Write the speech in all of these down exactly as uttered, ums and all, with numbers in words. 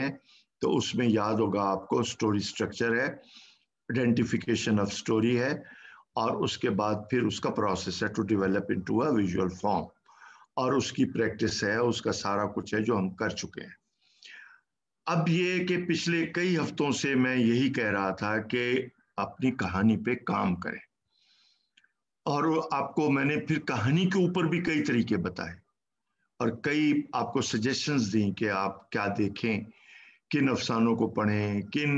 हैं तो उसमें याद होगा आपको, स्टोरी स्ट्रक्चर है, आइडेंटिफिकेशन ऑफ स्टोरी है, और उसके बाद फिर उसका प्रोसेस है to develop into a visual form, और उसकी प्रैक्टिस है, उसका सारा कुछ है जो हम कर चुके हैं। अब ये कि पिछले कई हफ्तों से मैं यही कह रहा था कि अपनी कहानी पे काम करें, और आपको मैंने फिर कहानी के ऊपर भी कई तरीके बताए और कई आपको सजेशंस दी कि आप क्या देखें, किन अफसानों को पढ़ें, किन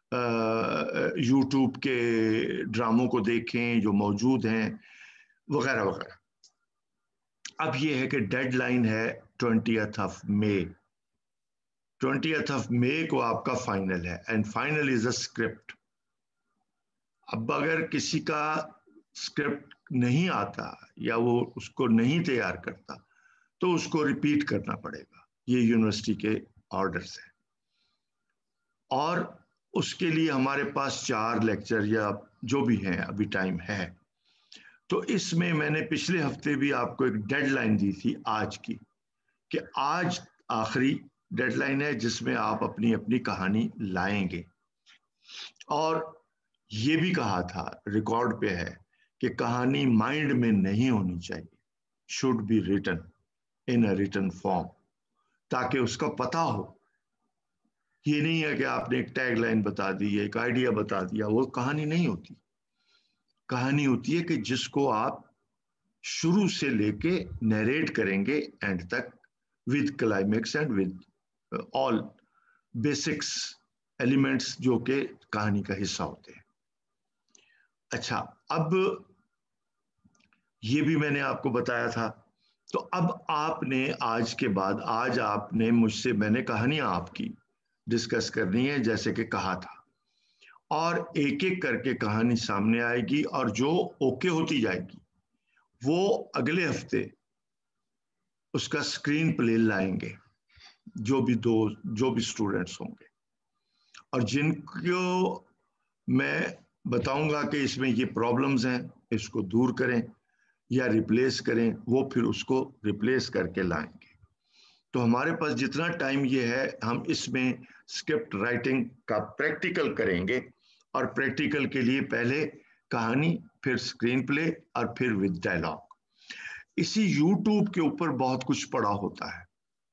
यूट्यूब के ड्रामों को देखें जो मौजूद हैं, वगैरह वगैरह। अब ये है कि डेडलाइन है twentieth of May, twentieth of May को आपका फाइनल है, and final is a script. अब अगर किसी का स्क्रिप्ट नहीं आता या वो उसको नहीं तैयार करता तो उसको रिपीट करना पड़ेगा, ये यूनिवर्सिटी के ऑर्डर्स हैं। और उसके लिए हमारे पास चार लेक्चर या जो भी हैं अभी टाइम है। तो इसमें मैंने पिछले हफ्ते भी आपको एक डेडलाइन दी थी आज की, कि आज आखिरी डेडलाइन है जिसमें आप अपनी अपनी कहानी लाएंगे। और ये भी कहा था, रिकॉर्ड पे है, कि कहानी माइंड में नहीं होनी चाहिए, should be written in a written form, ताकि उसका पता हो। ये नहीं है कि आपने एक टैग लाइन बता दी, एक आइडिया बता दिया, वो कहानी नहीं होती। कहानी होती है कि जिसको आप शुरू से लेके नरेट करेंगे एंड तक, with climax and with all basics elements जो कि कहानी का हिस्सा होते हैं। अच्छा, अब ये भी मैंने आपको बताया था। तो अब आपने आज के बाद, आज आपने मुझसे, मैंने कहानियां आपकी डिस्कस करनी है जैसे कि कहा था, और एक एक करके कहानी सामने आएगी, और जो ओके होती जाएगी वो अगले हफ्ते उसका स्क्रीन प्ले लाएंगे, जो भी दो जो भी स्टूडेंट्स होंगे, और जिनको मैं बताऊंगा कि इसमें ये प्रॉब्लम्स हैं, इसको दूर करें या रिप्लेस करें, वो फिर उसको रिप्लेस करके लाएंगे। तो हमारे पास जितना टाइम ये है, हम इसमें स्क्रिप्ट राइटिंग का प्रैक्टिकल करेंगे, और प्रैक्टिकल के लिए पहले कहानी, फिर स्क्रीन प्ले, और फिर विद डायलॉग। इसी यूट्यूब के ऊपर बहुत कुछ पड़ा होता है।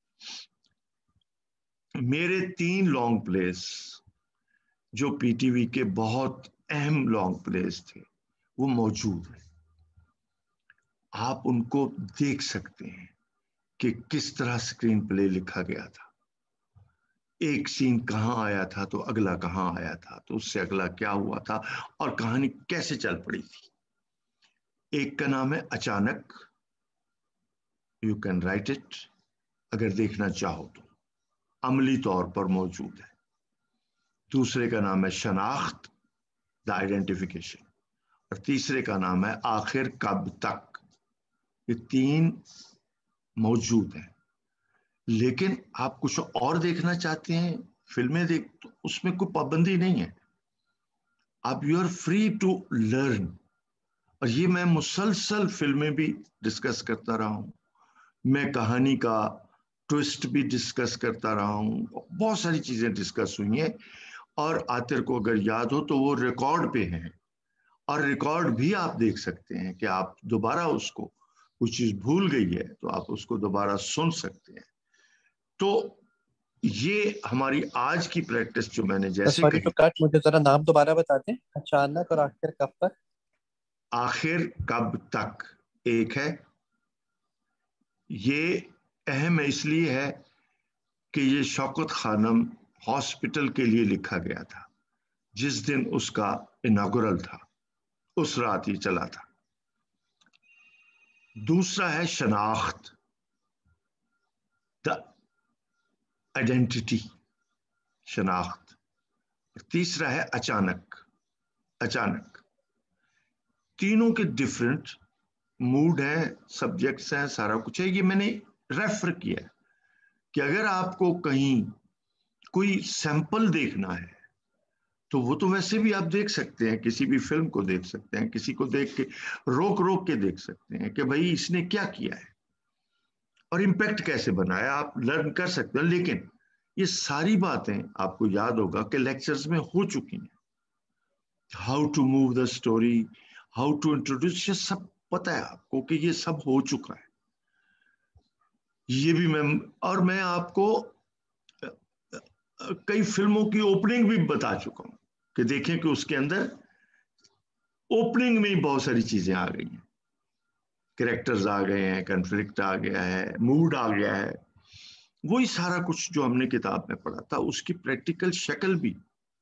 मेरे तीन लॉन्ग प्लेस जो पीटीवी के बहुत अहम लॉन्ग प्लेस थे वो मौजूद है, आप उनको देख सकते हैं कि किस तरह स्क्रीन प्ले लिखा गया था। एक सीन कहाँ आया था तो अगला कहाँ आया था, तो उससे अगला क्या हुआ था, और कहानी कैसे चल पड़ी थी। एक का नाम है अचानक, यू कैन राइट इट, अगर देखना चाहो तो, अमली तौर पर मौजूद है। दूसरे का नाम है शनाख्त, द आइडेंटिफिकेशन, और तीसरे का नाम है आखिर कब तक। ये तीन मौजूद हैं। लेकिन आप कुछ और देखना चाहते हैं, फिल्में देख, तो उसमें कोई पाबंदी नहीं है, आप you are free to learn. और ये मैं मुसलसल फिल्में भी डिस्कस करता रहा हूँ, मैं कहानी का ट्विस्ट भी डिस्कस करता रहा हूँ, बहुत सारी चीजें डिस्कस हुई हैं। और आतिर को अगर याद हो तो वो रिकॉर्ड पे हैं, और रिकॉर्ड भी आप देख सकते हैं कि आप दोबारा उसको, कुछ चीज भूल गई है तो आप उसको दोबारा सुन सकते हैं। तो ये हमारी आज की प्रैक्टिस जो मैंने जैसे सॉरी टू कही, कट, मुझे जरा नाम दोबारा बता दें। अचानक और आखिर कब तक। आखिर कब तक एक है। ये अहम इसलिए है कि ये शौकत खानम हॉस्पिटल के लिए लिखा गया था, जिस दिन उसका इनागुरल था उस रात ही चला था। दूसरा है शनाख्त, द आइडेंटिटी, शनाख्त। तीसरा है अचानक, अचानक। तीनों के डिफरेंट मूड हैं, सब्जेक्ट्स हैं, सारा कुछ है। ये मैंने रेफर किया कि अगर आपको कहीं कोई सैंपल देखना है तो वो तो वैसे भी आप देख सकते हैं, किसी भी फिल्म को देख सकते हैं, किसी को देख के रोक रोक के देख सकते हैं कि भाई इसने क्या किया है और इम्पैक्ट कैसे बनाया, आप लर्न कर सकते हैं। लेकिन ये सारी बातें आपको याद होगा कि लेक्चर्स में हो चुकी हैं। How to move the story, how to introduce, ये सब पता है आपको कि ये सब हो चुका है। ये भी मैं, और मैं आपको कई फिल्मों की ओपनिंग भी बता चुका हूं कि देखें कि उसके अंदर ओपनिंग में ही बहुत सारी चीजें आ गई हैं, कैरेक्टर्स आ गए हैं, कॉन्फ्लिक्ट आ गया है, मूड आ गया है। वही सारा कुछ जो हमने किताब में पढ़ा था उसकी प्रैक्टिकल शक्ल भी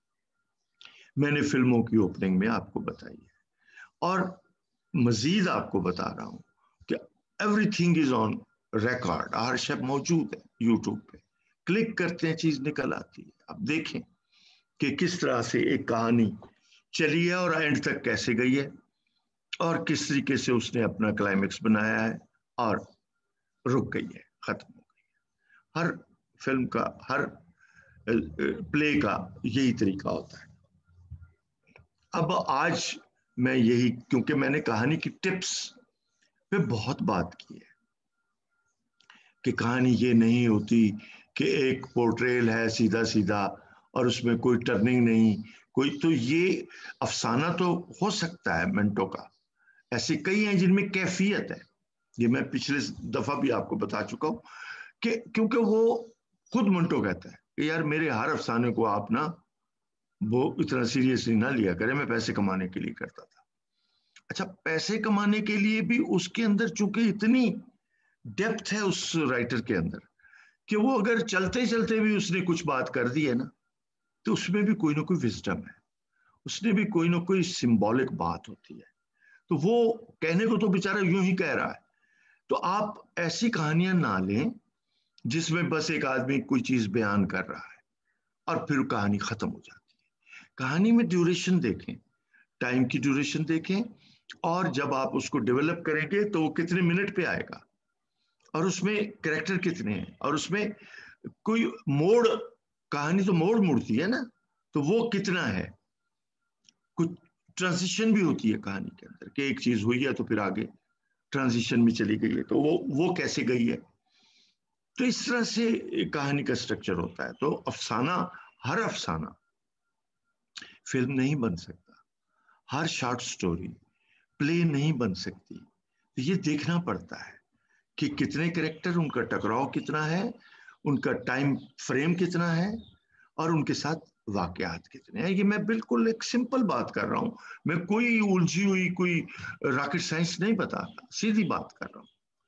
मैंने फिल्मों की ओपनिंग में आपको बताई है। और मजीद आपको बता रहा हूं कि एवरीथिंग इज ऑन रिकॉर्ड, हर शब्द मौजूद है यूट्यूब पे। क्लिक करते हैं, चीज निकल आती है। अब देखें कि किस तरह से एक कहानी चली है और एंड तक कैसे गई है, और किस तरीके से उसने अपना क्लाइमेक्स बनाया है और रुक गई है, खत्म हो गई है। हर फिल्म का, हर प्ले का यही तरीका होता है। अब आज मैं यही, क्योंकि मैंने कहानी की टिप्स पे बहुत बात की है कि कहानी ये नहीं होती कि एक पोर्ट्रेल है सीधा सीधा और उसमें कोई टर्निंग नहीं, कोई, तो ये अफसाना तो हो सकता है मिनटों का, ऐसे कई हैं जिनमें कैफियत है। ये मैं पिछले दफा भी आपको बता चुका हूं कि क्योंकि वो खुद मिनटो कहता है कि यार मेरे हर अफसाने को आप ना वो इतना सीरियसली ना लिया करें, मैं पैसे कमाने के लिए करता था। अच्छा, पैसे कमाने के लिए भी उसके अंदर चूंकि इतनी डेप्थ है उस राइटर के अंदर कि वो अगर चलते चलते भी उसने कुछ बात कर दी है ना, तो उसमें भी कोई ना कोई विजडम है, उसने भी कोई ना कोई सिंबॉलिक बात होती है। तो वो कहने को तो बेचारा यूं ही कह रहा है। तो आप ऐसी कहानियां ना लें जिसमें बस एक आदमी कोई चीज बयान कर रहा है और फिर कहानी खत्म हो जाती है। कहानी में ड्यूरेशन देखें, टाइम की ड्यूरेशन देखें, और जब आप उसको डेवलप करेंगे तो वो कितने मिनट पे आएगा, और उसमें कैरेक्टर कितने हैं, और उसमें कोई मोड़, कहानी तो मोड़ मुड़ती है ना, तो वो कितना है। कुछ ट्रांजिशन भी होती है कहानी के अंदर कि एक चीज हुई है तो फिर आगे ट्रांजिशन में चली गई है, तो वो वो कैसे गई है। तो इस तरह से कहानी का स्ट्रक्चर होता है। तो अफसाना, हर अफसाना फिल्म नहीं बन सकता, हर शॉर्ट स्टोरी प्ले नहीं बन सकती। तो ये देखना पड़ता है कि कितने कैरेक्टर, उनका टकराव कितना है, उनका टाइम फ्रेम कितना है, और उनके साथ वाकयात कितने हैं। ये मैं बिल्कुल एक सिंपल बात कर रहा हूं, मैं कोई उलझी हुई कोई रॉकेट साइंस नहीं बताता, सीधी बात कर रहा हूं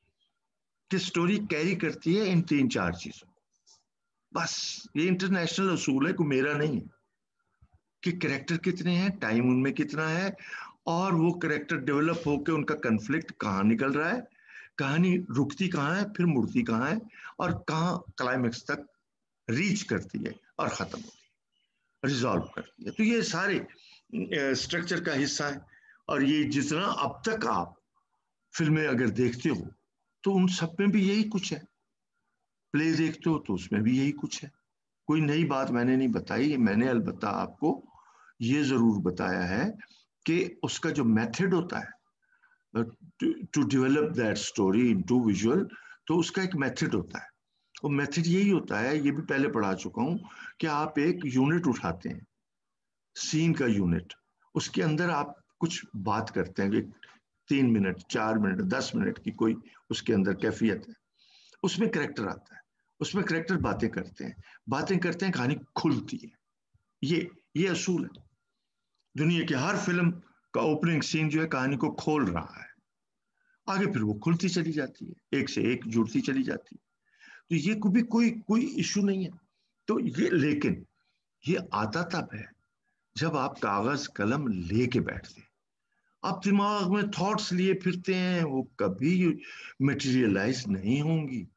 कि स्टोरी कैरी करती है इन तीन चार चीजों को। बस ये इंटरनेशनल असूल है, कोई मेरा नहीं है, कि कैरेक्टर कितने हैं, टाइम उनमें कितना है, और वो कैरेक्टर डेवलप होकर उनका कन्फ्लिक्ट कहाँ निकल रहा है, कहानी रुकती कहाँ है, फिर मुड़ती कहाँ है, और कहाँ क्लाइमेक्स तक रीच करती है और खत्म होती है, रिजॉल्व करती है। तो ये सारे स्ट्रक्चर का हिस्सा है। और ये जितना अब तक आप फिल्में अगर देखते हो तो उन सब में भी यही कुछ है, प्ले देखते हो तो उसमें भी यही कुछ है। कोई नई बात मैंने नहीं बताई, मैंने अलबत्ता आपको ये जरूर बताया है कि उसका जो मेथड होता है to develop that story into visual, तो उसका एक मेथड होता है। वो मेथड यही होता है, ये भी पहले पढ़ा चुका हूं, कि आप एक यूनिट उठाते हैं, सीन का यूनिट, उसके अंदर आप कुछ बात करते हैं, तीन मिनट, चार मिनट, दस मिनट की कोई उसके अंदर कैफियत है, उसमें करेक्टर आता है, उसमें करेक्टर बातें करते हैं, बातें करते हैं, कहानी खुलती है। ये ये असूल है। दुनिया की हर फिल्म का ओपनिंग सीन जो है कहानी को खोल रहा है, आगे फिर वो खुलती चली जाती है, एक से एक जुड़ती चली जाती है। तो ये भी कोई कोई इशू नहीं है। तो ये, लेकिन ये आता तब है जब आप कागज कलम लेके बैठते हैं, आप दिमाग में थॉट्स लिए फिरते हैं, वो कभी मटेरियलाइज नहीं होंगी।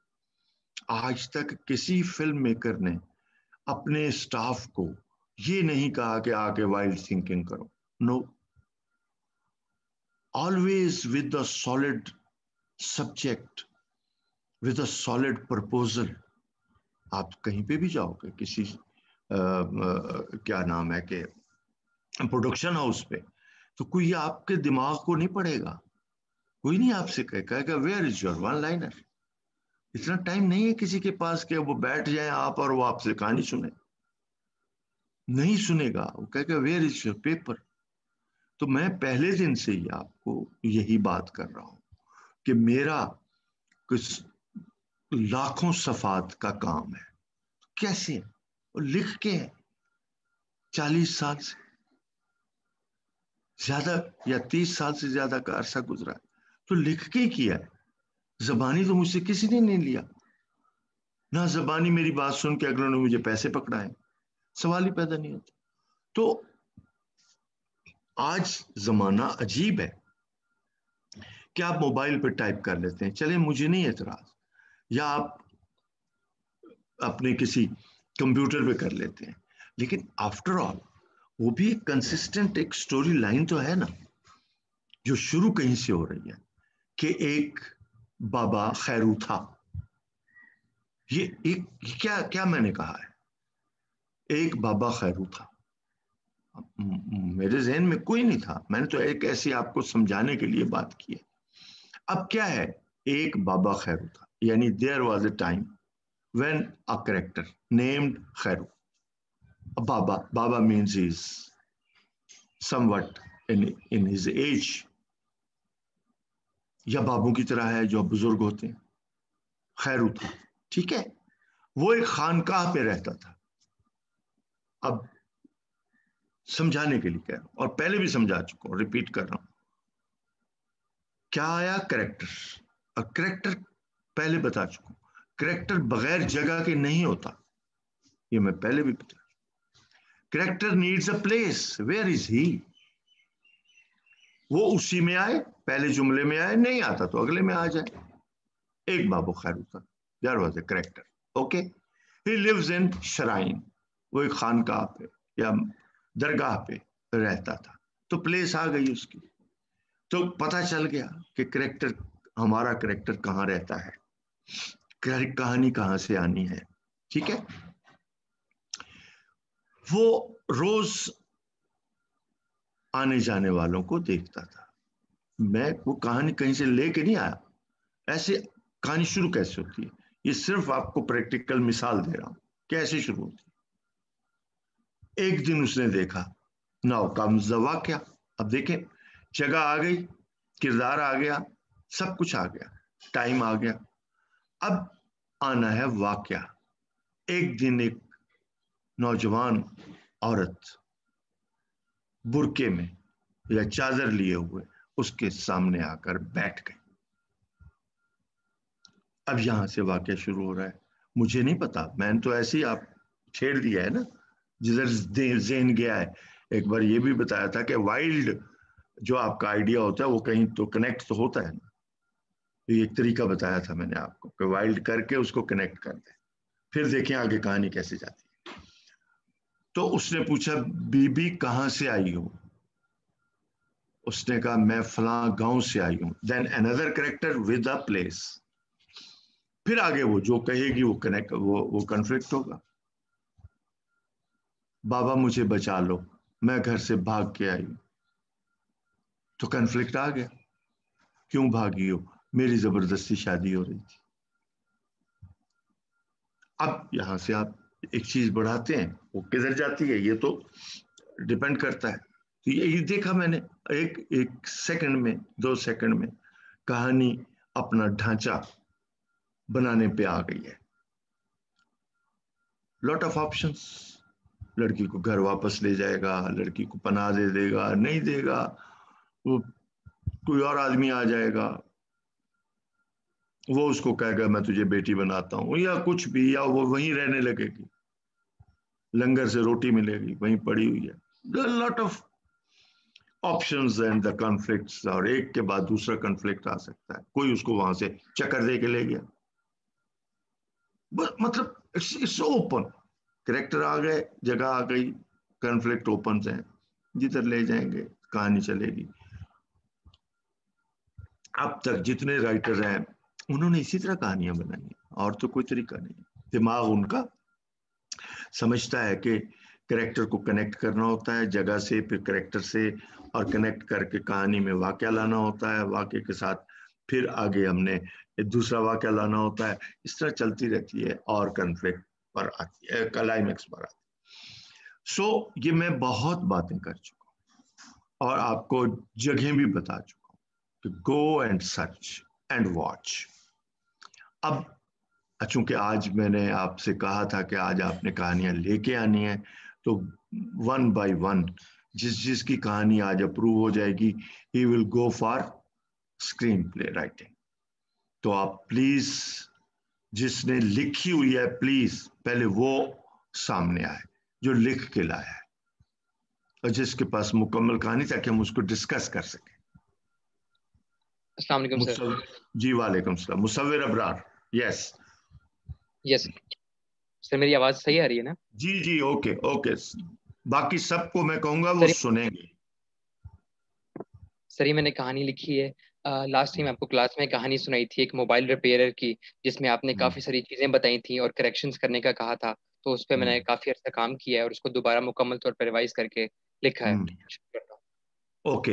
आज तक किसी फिल्म मेकर ने अपने स्टाफ को ये नहीं कहा कि आके वाइल्ड थिंकिंग करो, no, always with the solid subject, with a solid proposal. आप कहीं पे भी जाओगे, किसी आ, आ, क्या नाम है कि प्रोडक्शन हाउस पे, तो कोई आपके दिमाग को नहीं पढ़ेगा, कोई नहीं आपसे कहेगा where is your one liner, इतना टाइम नहीं है किसी के पास कि वो बैठ जाए आप और वो आपसे कहानी सुने, नहीं सुनेगा। वो कहेगा वेयर इज योर पेपर। तो मैं पहले दिन से ही आपको यही बात कर रहा हूं कि मेरा कुछ लाखों सफात का काम है। कैसे? और लिख के है, चालीस साल से ज्यादा या तीस साल से ज्यादा का अरसा गुजरा है, तो लिख के ही किया है। जबानी तो मुझसे किसी ने नहीं लिया ना, जबानी मेरी बात सुन के अगलों ने मुझे पैसे पकड़ाए, सवाल ही पैदा नहीं होता। तो आज जमाना अजीब है कि आप मोबाइल पे टाइप कर लेते हैं, चले मुझे नहीं एतराज, या आप अपने किसी कंप्यूटर पे कर लेते हैं, लेकिन आफ्टर ऑल वो भी एक कंसिस्टेंट एक स्टोरी लाइन तो है ना, जो शुरू कहीं से हो रही है कि एक बाबा खैरू था। ये एक क्या क्या मैंने कहा है, एक बाबा खैरू था। मेरे जहन में कोई नहीं था, मैंने तो एक ऐसी आपको समझाने के लिए बात की है। अब क्या है, एक बाबा खैरू था, यानी there was a time when a character named Khairu. बाबा बाबा means is somewhat in in his age, या बाबू की तरह है जो बुजुर्ग होते हैं। खैरू था, ठीक है। वो एक खानकाह पे रहता था। अब समझाने के लिए कह रहा हूं, और पहले भी समझा चुका हूं, रिपीट कर रहा हूं। क्या आया, करेक्टर। और करेक्टर पहले बता चुका हूं, करेक्टर बगैर जगह के नहीं होता, ये मैं पहले भी बता। Character needs a place, where is he. वो उसी में आए, पहले जुमले में आए, नहीं आता तो अगले में आ जाए। एक बाबू खैरू था, there was a character, okay. He lives in shrine, वो एक खानकाह पे या दरगाह पे रहता था, तो प्लेस आ गई उसकी। तो पता चल गया कि करेक्टर, हमारा करेक्टर कहाँ रहता है, कहानी कहाँ से आनी है, ठीक है। वो रोज आने जाने वालों को देखता था। मैं वो कहानी कहीं से लेके नहीं आया, ऐसे कहानी शुरू कैसे होती है, ये सिर्फ आपको प्रैक्टिकल मिसाल दे रहा हूं कैसे शुरू होती है। एक दिन उसने देखा, नाउ कम्स द वाक्या। अब देखें, जगह आ गई, किरदार आ गया, सब कुछ आ गया, टाइम आ गया, अब आना है वाक्या। एक दिन एक नौजवान औरत बुरके में या चादर लिए हुए उसके सामने आकर बैठ गई। अब यहां से वाक्य शुरू हो रहा है। मुझे नहीं पता, मैंने तो ऐसे ही आप छेड़ दिया है ना, जिधर जेन गया है। एक बार ये भी बताया था कि वाइल्ड जो आपका आइडिया होता है वो कहीं तो कनेक्ट तो होता है ना, तो एक तरीका बताया था मैंने आपको कि वाइल्ड करके उसको कनेक्ट कर दे, फिर देखें आगे कहानी कैसे जाती है। तो उसने पूछा, बीबी कहां से आई हो? उसने कहा, मैं फलां गांव से आई हूं। Then another character with a place, फिर आगे वो जो कहेगी वो कनेक्ट, वो वो कन्फ्लिक्ट होगा। बाबा मुझे बचा लो, मैं घर से भाग के आई हूं, तो कन्फ्लिक्ट आ गया। क्यों भागी हो? मेरी जबरदस्ती शादी हो रही थी। अब यहां से आप एक चीज बढ़ाते हैं, वो किधर जाती है ये तो डिपेंड करता है। तो यही देखा मैंने, एक एक सेकंड में, दो सेकंड में कहानी अपना ढांचा बनाने पे आ गई है। लॉट ऑफ ऑप्शंस, लड़की को घर वापस ले जाएगा, लड़की को पनाह दे देगा, नहीं देगा, वो कोई और आदमी आ जाएगा, वो उसको कहेगा मैं तुझे बेटी बनाता हूं, या कुछ भी, या वो वहीं रहने लगेगी, लंगर से रोटी मिलेगी, वहीं पड़ी हुई है। Lot of options and the conflicts, और एक के बाद दूसरा कॉन्फ्लिक्ट आ सकता है। कोई उसको वहां से चक्कर दे के ले गया, मतलब इट्स इट्स ओपन। करेक्टर आ गए, जगह आ गई, कॉन्फ्लिक्ट ओपन है, जिधर ले जाएंगे कहानी चलेगी। अब तक जितने राइटर हैं उन्होंने इसी तरह कहानियां बनाई हैं, और तो कोई तरीका नहीं। दिमाग उनका समझता है कि करेक्टर को कनेक्ट करना होता है जगह से, फिर करेक्टर से, और कनेक्ट करके कहानी में वाक्य लाना होता है, वाक्य के साथ फिर आगे हमने दूसरा वाक्य लाना होता है, इस तरह चलती रहती है और कन्फ्लिक्ट पर आती है, क्लाइमेक्स पर आती है। सो so, ये मैं बहुत बातें कर चुका हूँ और आपको जगह भी बता चुका हूँ कि go and search and watch. अब चूंकि आज मैंने आपसे कहा था कि आज आपने कहानियां लेके आनी है, तो वन बाय वन जिस जिसकी कहानी आज अप्रूव हो जाएगी, he will go for screenplay writing. तो आप प्लीज, जिसने लिखी हुई है प्लीज पहले वो सामने आए जो लिख के लाया है, और जिसके पास मुकम्मल कहानी, ताकि हम उसको डिस्कस कर सकें। अस्सलाम वालेकुम सर। जी वालेकुम सलाम। Musavvir Abrar. Yes yes sir, मेरी आवाज सही आ रही है ना? जी जी ओके ओके। बाकी सबको मैं कहूंगा वो सर, सुनेंगे। सर ये मैंने कहानी लिखी है। लास्ट टाइम आपको क्लास में कहानी सुनाई थी एक मोबाइल रिपेयरर की, जिसमें आपने काफी सारी चीजें बताई थी और करेक्शंस करने का कहा था। तो उस पर मैंने काफी अर्सा काम किया है और उसको दोबारा मुकम्मल तौर पर रिवाइज करके लिखा है। ओके।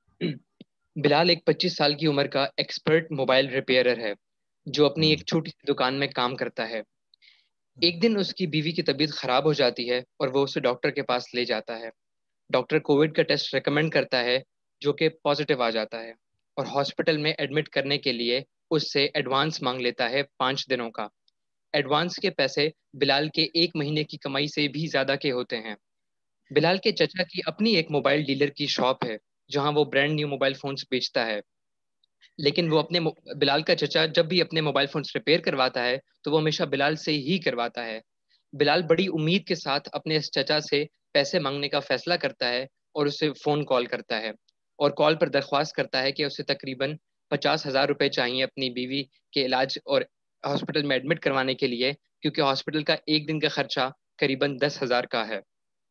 बिलाल एक पच्चीस साल की उम्र का एक्सपर्ट मोबाइल रिपेयरर है जो अपनी एक छोटी सी दुकान में काम करता है। एक दिन उसकी बीवी की तबीयत खराब हो जाती है और वो उसे डॉक्टर के पास ले जाता है। डॉक्टर कोविड का टेस्ट रेकमेंड करता है जो कि पॉजिटिव आ जाता है और हॉस्पिटल में एडमिट करने के लिए उससे एडवांस मांग लेता है पाँच दिनों का। एडवांस के पैसे बिलाल के एक महीने की कमाई से भी ज्यादा के होते हैं। बिलाल के चचा की अपनी एक मोबाइल डीलर की शॉप है जहां वो ब्रांड न्यू मोबाइल फोन्स बेचता है। लेकिन वो अपने बिलाल का चचा जब भी अपने मोबाइल फोन्स रिपेयर करवाता है तो वो हमेशा बिलाल से ही करवाता है। बिलाल बड़ी उम्मीद के साथ अपने इस चचा से पैसे मांगने का फैसला करता है और उसे फोन कॉल करता है और कॉल पर दरख्वास्त करता है कि उसे तकरीबन पचास हजार रुपए चाहिए अपनी बीवी के इलाज और हॉस्पिटल में एडमिट करवाने के लिए, क्योंकि हॉस्पिटल का एक दिन का खर्चा करीबन दस हजार का है।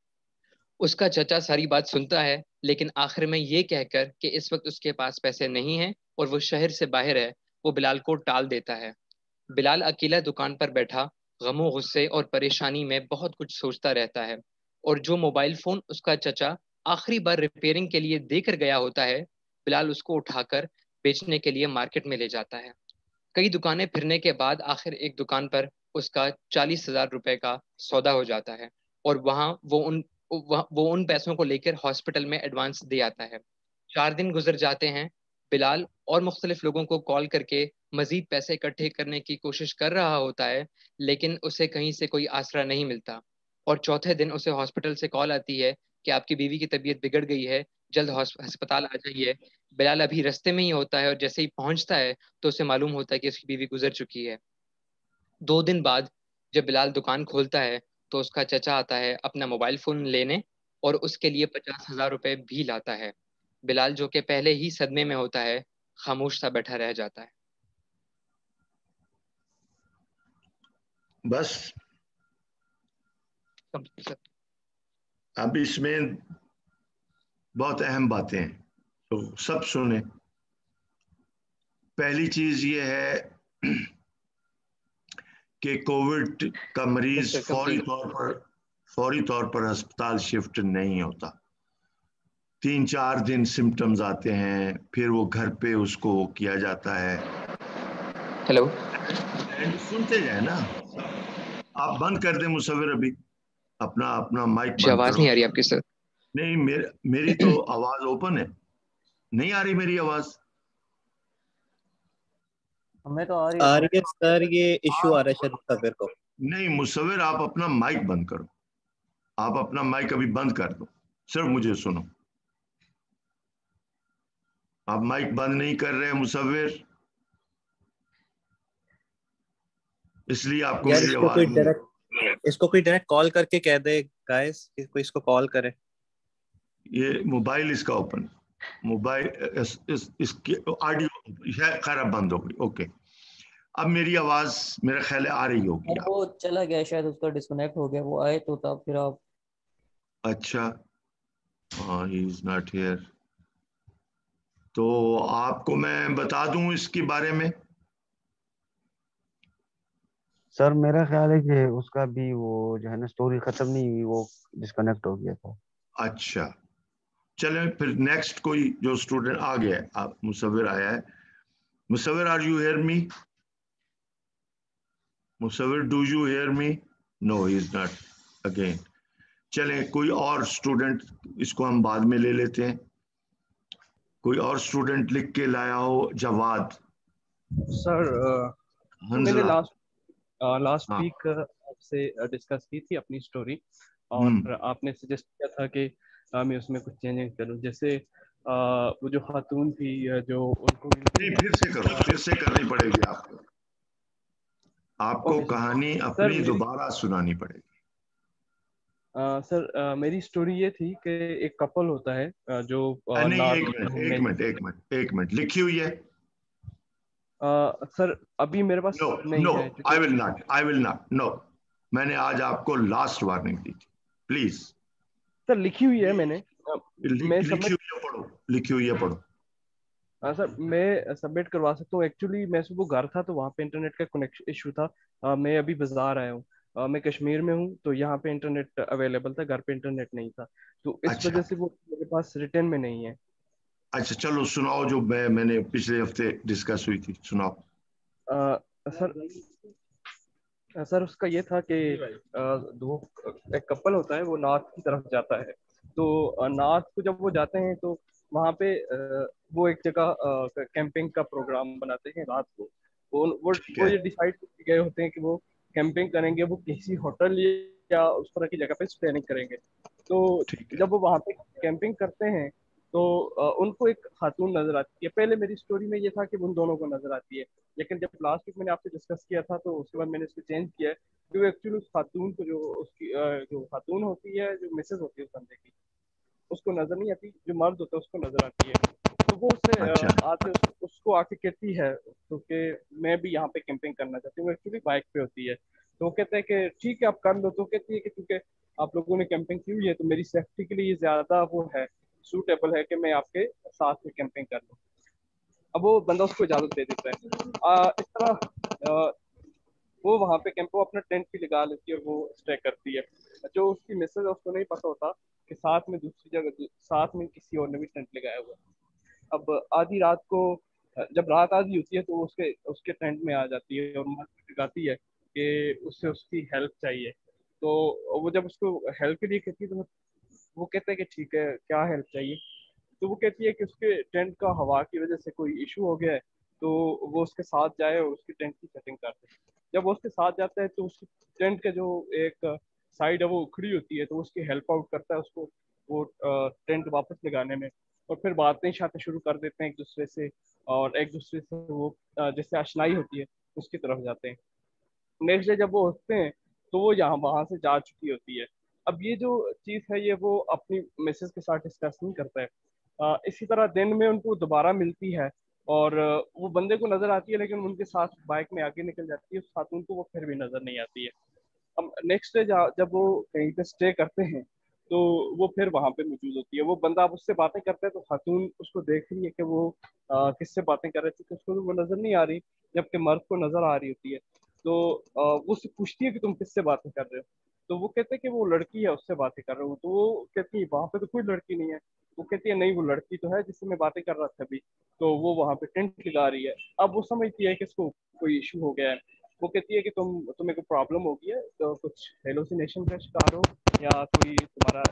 उसका चचा सारी बात सुनता है, लेकिन आखिर में ये कहकर कि इस वक्त उसके पास पैसे नहीं हैं और वो शहर से बाहर है, वो बिलाल को टाल देता है। बिलाल अकेला दुकान पर बैठा गमों गुस्से और परेशानी में बहुत कुछ सोचता रहता है और जो मोबाइल फोन उसका चचा आखिरी बार रिपेयरिंग के लिए देकर गया होता है, बिलाल उसको उठाकर बेचने के लिए मार्केट में ले जाता है। कई दुकानें फिरने के बाद आखिर एक दुकान पर उसका चालीस हजार रुपए का सौदा हो जाता है और वहां वो उन वो उन पैसों को लेकर हॉस्पिटल में एडवांस दे आता है। चार दिन गुजर जाते हैं। बिलाल और मुख्तलिफ लोगों को कॉल करके मजीद पैसे इकट्ठे करने की कोशिश कर रहा होता है, लेकिन उसे कहीं से कोई आसरा नहीं मिलता। और चौथे दिन उसे हॉस्पिटल से कॉल आती है कि आपकी बीवी की तबीयत बिगड़ गई है, जल्द अस्पताल आ जाइए। बिलाल अभी रास्ते में ही होता है और जैसे ही पहुंचता है तो उसे मालूम होता है कि उसकी बीवी गुजर चुकी है। दो दिन बाद जब बिलाल दुकान खोलता है तो उसका चचा आता है अपना मोबाइल फोन लेने और उसके लिए पचास हजार रुपए भी लाता है। बिलाल जो कि पहले ही सदमे में होता है, खामोश सा बैठा रह जाता है। बस अब इसमें बहुत अहम बातें हैं, तो सब सुने। पहली चीज ये है कि कोविड का मरीज फौरी तौर पर फौरी तौर पर अस्पताल शिफ्ट नहीं होता। तीन चार दिन सिम्टम्स आते हैं, फिर वो घर पे उसको किया जाता है। हेलो, सुनते जाए ना। आप बंद कर दें मुसव्विर, अभी अपना अपना माइक बंद आवाज करो। नहीं आ रही आपकी सर? नहीं, मेरे मेरी तो आवाज ओपन है। नहीं आ रही मेरी आवाज? हमें तो आ रही है, आ रही है सर। ये इशू आ रहा है शायद मुसव्विर को। नहीं मुसव्विर, आप अपना माइक बंद करो। आप अपना माइक अभी बंद कर दो, सिर्फ मुझे सुनो। आप माइक बंद नहीं कर रहे मुसव्विर, इसलिए आपको यार मेरी इसको आवाज कोई नहीं। डायरेक्ट इसको कोई डायरेक्ट कॉल करके कह दे गाइस कि कोई इसको कॉल करे। ये मोबाइल इसका ओपन, मोबाइल इस, इस, इसकी ऑडियो है खैर बंद हो गई। ओके, अब मेरी आवाज मेरा ख्याल है आ रही होगी। अब वो चला गया शायद, उसका डिस्कनेक्ट हो गया। वो आए तो तब फिर आप। अच्छा, हाँ, ही इज नॉट हियर। तो आपको मैं बता दूं इसके बारे में। सर मेरा ख्याल है कि उसका भी वो जो है ना स्टोरी खत्म नहीं हुई, वो डिस्कनेक्ट हो गया था। अच्छा, चलें फिर नेक्स्ट कोई जो स्टूडेंट आ गया है, आप मुसव्विर आया है, Musawir, are you hear me? Musawir, do you hear me? No, he is not. Again. चलें, कोई और स्टूडेंट, इसको हम बाद में ले लेते हैं। कोई और स्टूडेंट लिख के लाया हो? जवाद सर, मैंने लास्ट लास्ट वीक आपसे डिस्कस की थी अपनी स्टोरी, और आपने सजेस्ट किया था कि आ, मैं उसमें कुछ चेंजेस करूं। जैसे आ, वो जो खातून थी जो उनको नहीं, फिर से करो, फिर से करनी पड़ेगी आपको आपको okay, कहानी अपनी दोबारा सुनानी पड़ेगी। आ, सर, आ, मेरी स्टोरी ये थी कि एक कपल होता है आ, जो आ, नहीं, एक मिनट एक मिनट एक मिनट एक मिनट लिखी हुई है? आ, सर अभी मेरे पास नो नहीं नो, है। I will not I will not no. मैंने आज आपको लास्ट वार्निंग दी थी, प्लीज। सर लिखी हुई है मैंने, लिख, मैं लिखी हुई है पढ़ो, लिखी हुई है पढ़ो। हाँ सर, मैं सबमिट करवा सकता हूँ। एक्चुअली मैं सुबह घर था तो वहाँ पे इंटरनेट का कनेक्शन इशू था। आ, मैं अभी बाजार आया हूँ। आ, मैं कश्मीर में हूँ, तो यहाँ पे इंटरनेट अवेलेबल था, घर पे इंटरनेट नहीं था, तो इस अच्छा वजह से वो मेरे पास रिटर्न में नहीं है। अच्छा, चलो सुनाओ जो मैं मैंने पिछले हफ्ते डिस्कस हुई थी, सुनाओ। आ, सर सर उसका ये था कि आ, दो एक कपल होता है, वो नॉर्थ की तरफ जाता है। तो नॉर्थ को जब वो जाते हैं तो वहाँ पे आ, वो एक जगह कैंपिंग का प्रोग्राम बनाते हैं रात को। वो वो, ठीक वो है, ये डिसाइड गए होते हैं कि वो कैंपिंग करेंगे, वो किसी होटल या उस तरह की जगह पे स्टे नहीं करेंगे। तो ठीक है। जब वो वहाँ पे कैंपिंग करते हैं तो अ, उनको एक खातून नजर आती है। पहले मेरी स्टोरी में ये था कि उन दोनों को नजर आती है, लेकिन जब लास्ट वीक मैंने आपसे डिस्कस किया था तो उसके बाद मैंने इसको चेंज किया है कि वो एक्चुअली उस खातून को, जो उसकी अ, जो खातून होती है, जो मिसेज होती है उस बंदे की, उसको नजर नहीं आती, जो मर्द होता है उसको नजर आती है। तो वो उससे अच्छा अ, आके उस, उसको आके कहती है तो कि मैं भी यहाँ पे कैंपिंग करना चाहती हूँ। वो एक्चुअली बाइक पे होती है, तो वो कहते हैं कि ठीक है आप कर लो। तो कहती है कि क्योंकि आप लोगों ने कैंपिंग की हुई है तो मेरी सेफ्टी के लिए ये ज्यादा वो है, सूटेबल है कि मैं आपके साथ में कैंपिंग कर लूँ। अब वो बंदा उसको इजाजत दे देता है। आ, इस तरह आ, वो वहां पे कैंप वो अपना टेंट भी लगा लेती है और वो स्टे करती है। जो उसकी मिसेज है उसको नहीं पता होता कि साथ में दूसरी जगह साथ में किसी और ने भी टेंट लगाया हुआ है। अब आधी रात को, जब रात आधी होती है तो वो उसके उसके टेंट में आ जाती है और दिखाती है कि उससे उसकी हेल्प चाहिए। तो वो जब उसको हेल्प के लिए कहती है तो वो कहता है कि ठीक है क्या हेल्प चाहिए। तो वो कहती है कि उसके टेंट का हवा की वजह से कोई इशू हो गया है, तो वो उसके साथ जाए और उसकी टेंट की सेटिंग कर दे। जब वो उसके साथ जाता है तो उसकी टेंट का जो एक साइड है वो उखड़ी होती है, तो वो उसकी हेल्प आउट करता है उसको वो टेंट वापस लगाने में। और फिर बातें शातें शुरू कर देते हैं एक दूसरे से, और एक दूसरे से वो अ, जैसे आशनाई होती है उसकी तरफ जाते हैं। नेक्स्ट डे जब वो उठते हैं तो वो यहाँ वहां से जा चुकी होती है। अब ये जो चीज है ये वो अपनी मिसेस के साथ डिस्कस नहीं करता है। अ, इसी तरह दिन में उनको दोबारा मिलती है और अ, वो बंदे को नजर आती है, लेकिन उनके साथ बाइक में आगे निकल जाती है। उस खातून को वो फिर भी नजर नहीं आती है। अब नेक्स्ट डे जब वो कहीं पे स्टे करते हैं तो वो फिर वहां पे मौजूद होती है। वो बंदा अब उससे बातें करता है तो खातून उसको देख रही है कि वो अ, किससे बातें कर रहे थे, तो उसको तो वो नजर नहीं आ रही, जबकि मर्द को नजर आ रही होती है। तो अ, वो उससे पूछती है कि तुम किससे बातें कर रहे हो। तो वो कहते हैं कि वो लड़की है उससे बातें कर रहे हो। तो वो कहती है वहां पे तो कोई लड़की नहीं है। वो कहती है नहीं वो लड़की तो है जिससे मैं बातें कर रहा था अभी, तो वो वहां पे टेंट लगा रही है। अब वो समझती है कि इसको कोई इशू हो गया है। वो कहती है कि तुम तुम्हें कोई प्रॉब्लम हो गई है, तो कुछ हेलोसिनेशन का शिकार हो या कोई तुम्हारा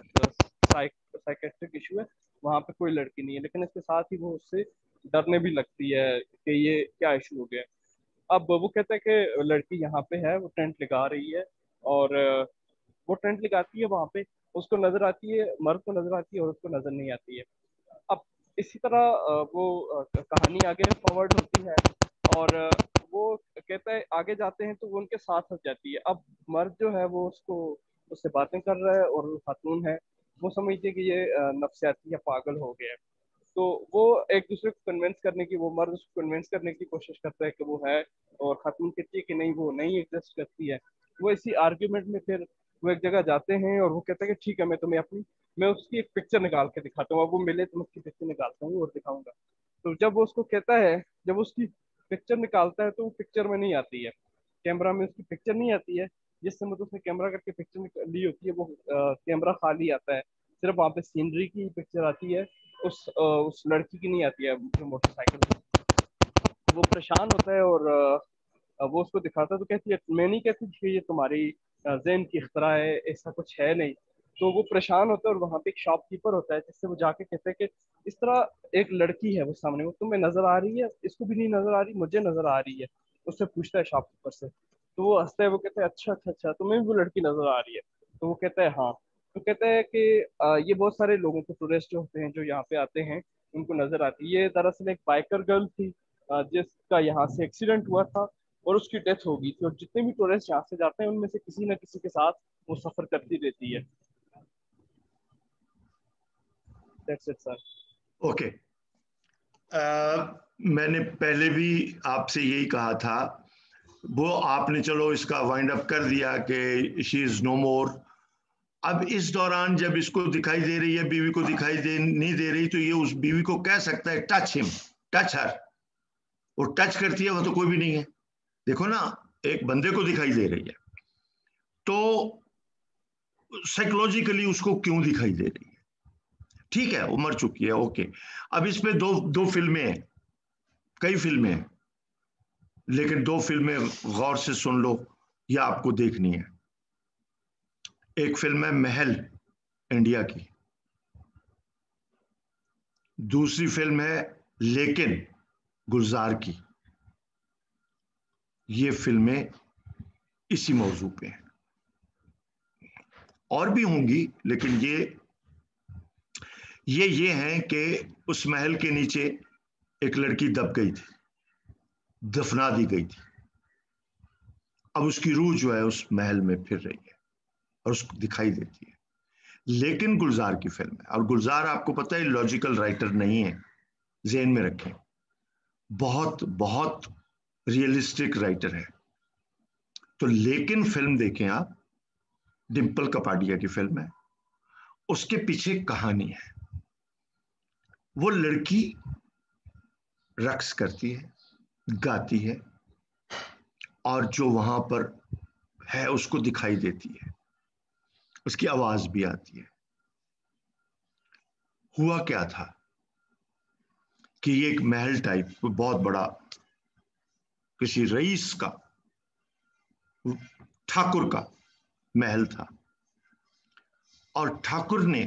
साइकेट्रिक इशू है। वहां पे कोई लड़की नहीं है, लेकिन इसके साथ ही वो उससे डरने भी लगती है कि ये क्या इशू हो गया है। अब वो कहता है कि लड़की यहाँ पे है, वो टेंट लगा रही है, और अ, वो टेंट लगाती है वहां पे, उसको नजर आती है, मर्द को नजर आती है और उसको नजर नहीं आती है। अब इसी तरह अ, वो अ, कहानी आगे फॉरवर्ड होती है, और अ, वो कहता है आगे जाते हैं तो वो उनके साथ हो जाती है। अब मर्द जो है वो उसको उससे बातें कर रहा है, और वो खातून है वो समझती है कि ये अ, नफसियाती या पागल हो गया है। तो वो एक दूसरे को कन्विंस करने की, वो मर्द उसको कन्विंस करने की कोशिश करता है कि वो है, और खातून कहती है कि नहीं वो नहीं एग्जिस्ट करती है। वो इसी आर्ग्यूमेंट में फिर वो एक जगह जाते हैं और वो कहता है कि ठीक है मैं तुम्हें अपनी मैं उसकी एक पिक्चर निकाल के दिखाता हूँ। अब वो मिले तो मैं उसकी पिक्चर निकालता हूँ और दिखाऊंगा। तो जब वो उसको कहता है, जब वो उसकी पिक्चर निकालता है तो वो पिक्चर में नहीं आती है, कैमरा में उसकी पिक्चर नहीं आती है। जिस समय तो उसने कैमरा करके पिक्चर ली होती है वो कैमरा खाली आता है, सिर्फ वहाँ पे सीनरी की पिक्चर आती है, उस अ, उस लड़की की नहीं आती है जो मोटरसाइकिल पे। वो परेशान होता है और अ, वो उसको दिखाता है, तो कहती है, मैं नहीं कहती कि ये तुम्हारी अ, ज़हन की इख्तरा है, ऐसा कुछ है नहीं। तो वो परेशान होता है और वहाँ पे एक शॉपकीपर होता है, जिससे वो जाके कहते हैं कि इस तरह एक लड़की है वो सामने, वो तुम्हें नजर आ रही है, इसको भी नहीं नजर आ रही, मुझे नजर आ रही है। उससे पूछता है शॉपकीपर से, तो वो हंसता है, वो कहता है अच्छा अच्छा अच्छा, तुम्हें भी वो लड़की नजर आ रही है? तो वो कहता है हाँ। तो कहता है कि अ, ये बहुत सारे लोगों को, टूरिस्ट जो होते हैं जो यहाँ पे आते हैं, उनको नजर आती है। ये दरअसल एक बाइकर गर्ल थी, अ, जिसका यहाँ से एक्सीडेंट हुआ था और उसकी डेथ हो गई थी। और जितने भी टूरिस्ट यहाँ से जाते हैं उनमें से किसी न किसी के साथ वो सफर करती रहती है। That's it sir. ओके, मैंने पहले भी आपसे यही कहा था, वो आपने चलो इसका वाइंड अप कर दिया कि शी इज नो मोर। अब इस दौरान जब इसको दिखाई दे रही है, बीवी को दिखाई दे नहीं दे रही, तो ये उस बीवी को कह सकता है टच हिम, टच हर। वो टच करती है, वो तो कोई भी नहीं है। देखो ना, एक बंदे को दिखाई दे रही है, तो साइकोलॉजिकली उसको क्यों दिखाई दे रही है? ठीक है, वो मर चुकी है, ओके। अब इसमें दो दो फिल्में हैं, कई फिल्में हैं, लेकिन दो फिल्में गौर से सुन लो, या आपको देखनी है। एक फिल्म है महल, इंडिया की। दूसरी फिल्म है लेकिन, गुलजार की। ये फिल्में इसी मौजू पे हैं, और भी होंगी, लेकिन ये ये ये हैं कि उस महल के नीचे एक लड़की दब गई थी, दफना दी गई थी। अब उसकी रूह जो है उस महल में फिर रही है और उसको दिखाई देती है। लेकिन गुलजार की फिल्म है, और गुलजार आपको पता है लॉजिकल राइटर नहीं है, ज़हन में रखें, बहुत बहुत रियलिस्टिक राइटर है। तो लेकिन फिल्म देखें आप, डिम्पल कपाडिया की फिल्म है, उसके पीछे कहानी है। वो लड़की रक्स करती है, गाती है, और जो वहां पर है उसको दिखाई देती है, उसकी आवाज भी आती है। हुआ क्या था कि ये एक महल टाइप बहुत बड़ा किसी रईस का, ठाकुर का महल था, और ठाकुर ने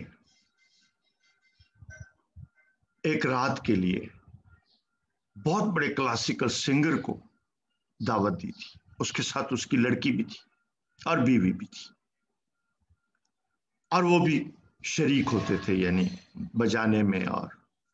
एक रात के लिए बहुत बड़े क्लासिकल सिंगर को दावत दी थी। उसके साथ उसकी लड़की भी थी और बीवी भी थी, और वो भी शरीक होते थे, यानी बजाने में। और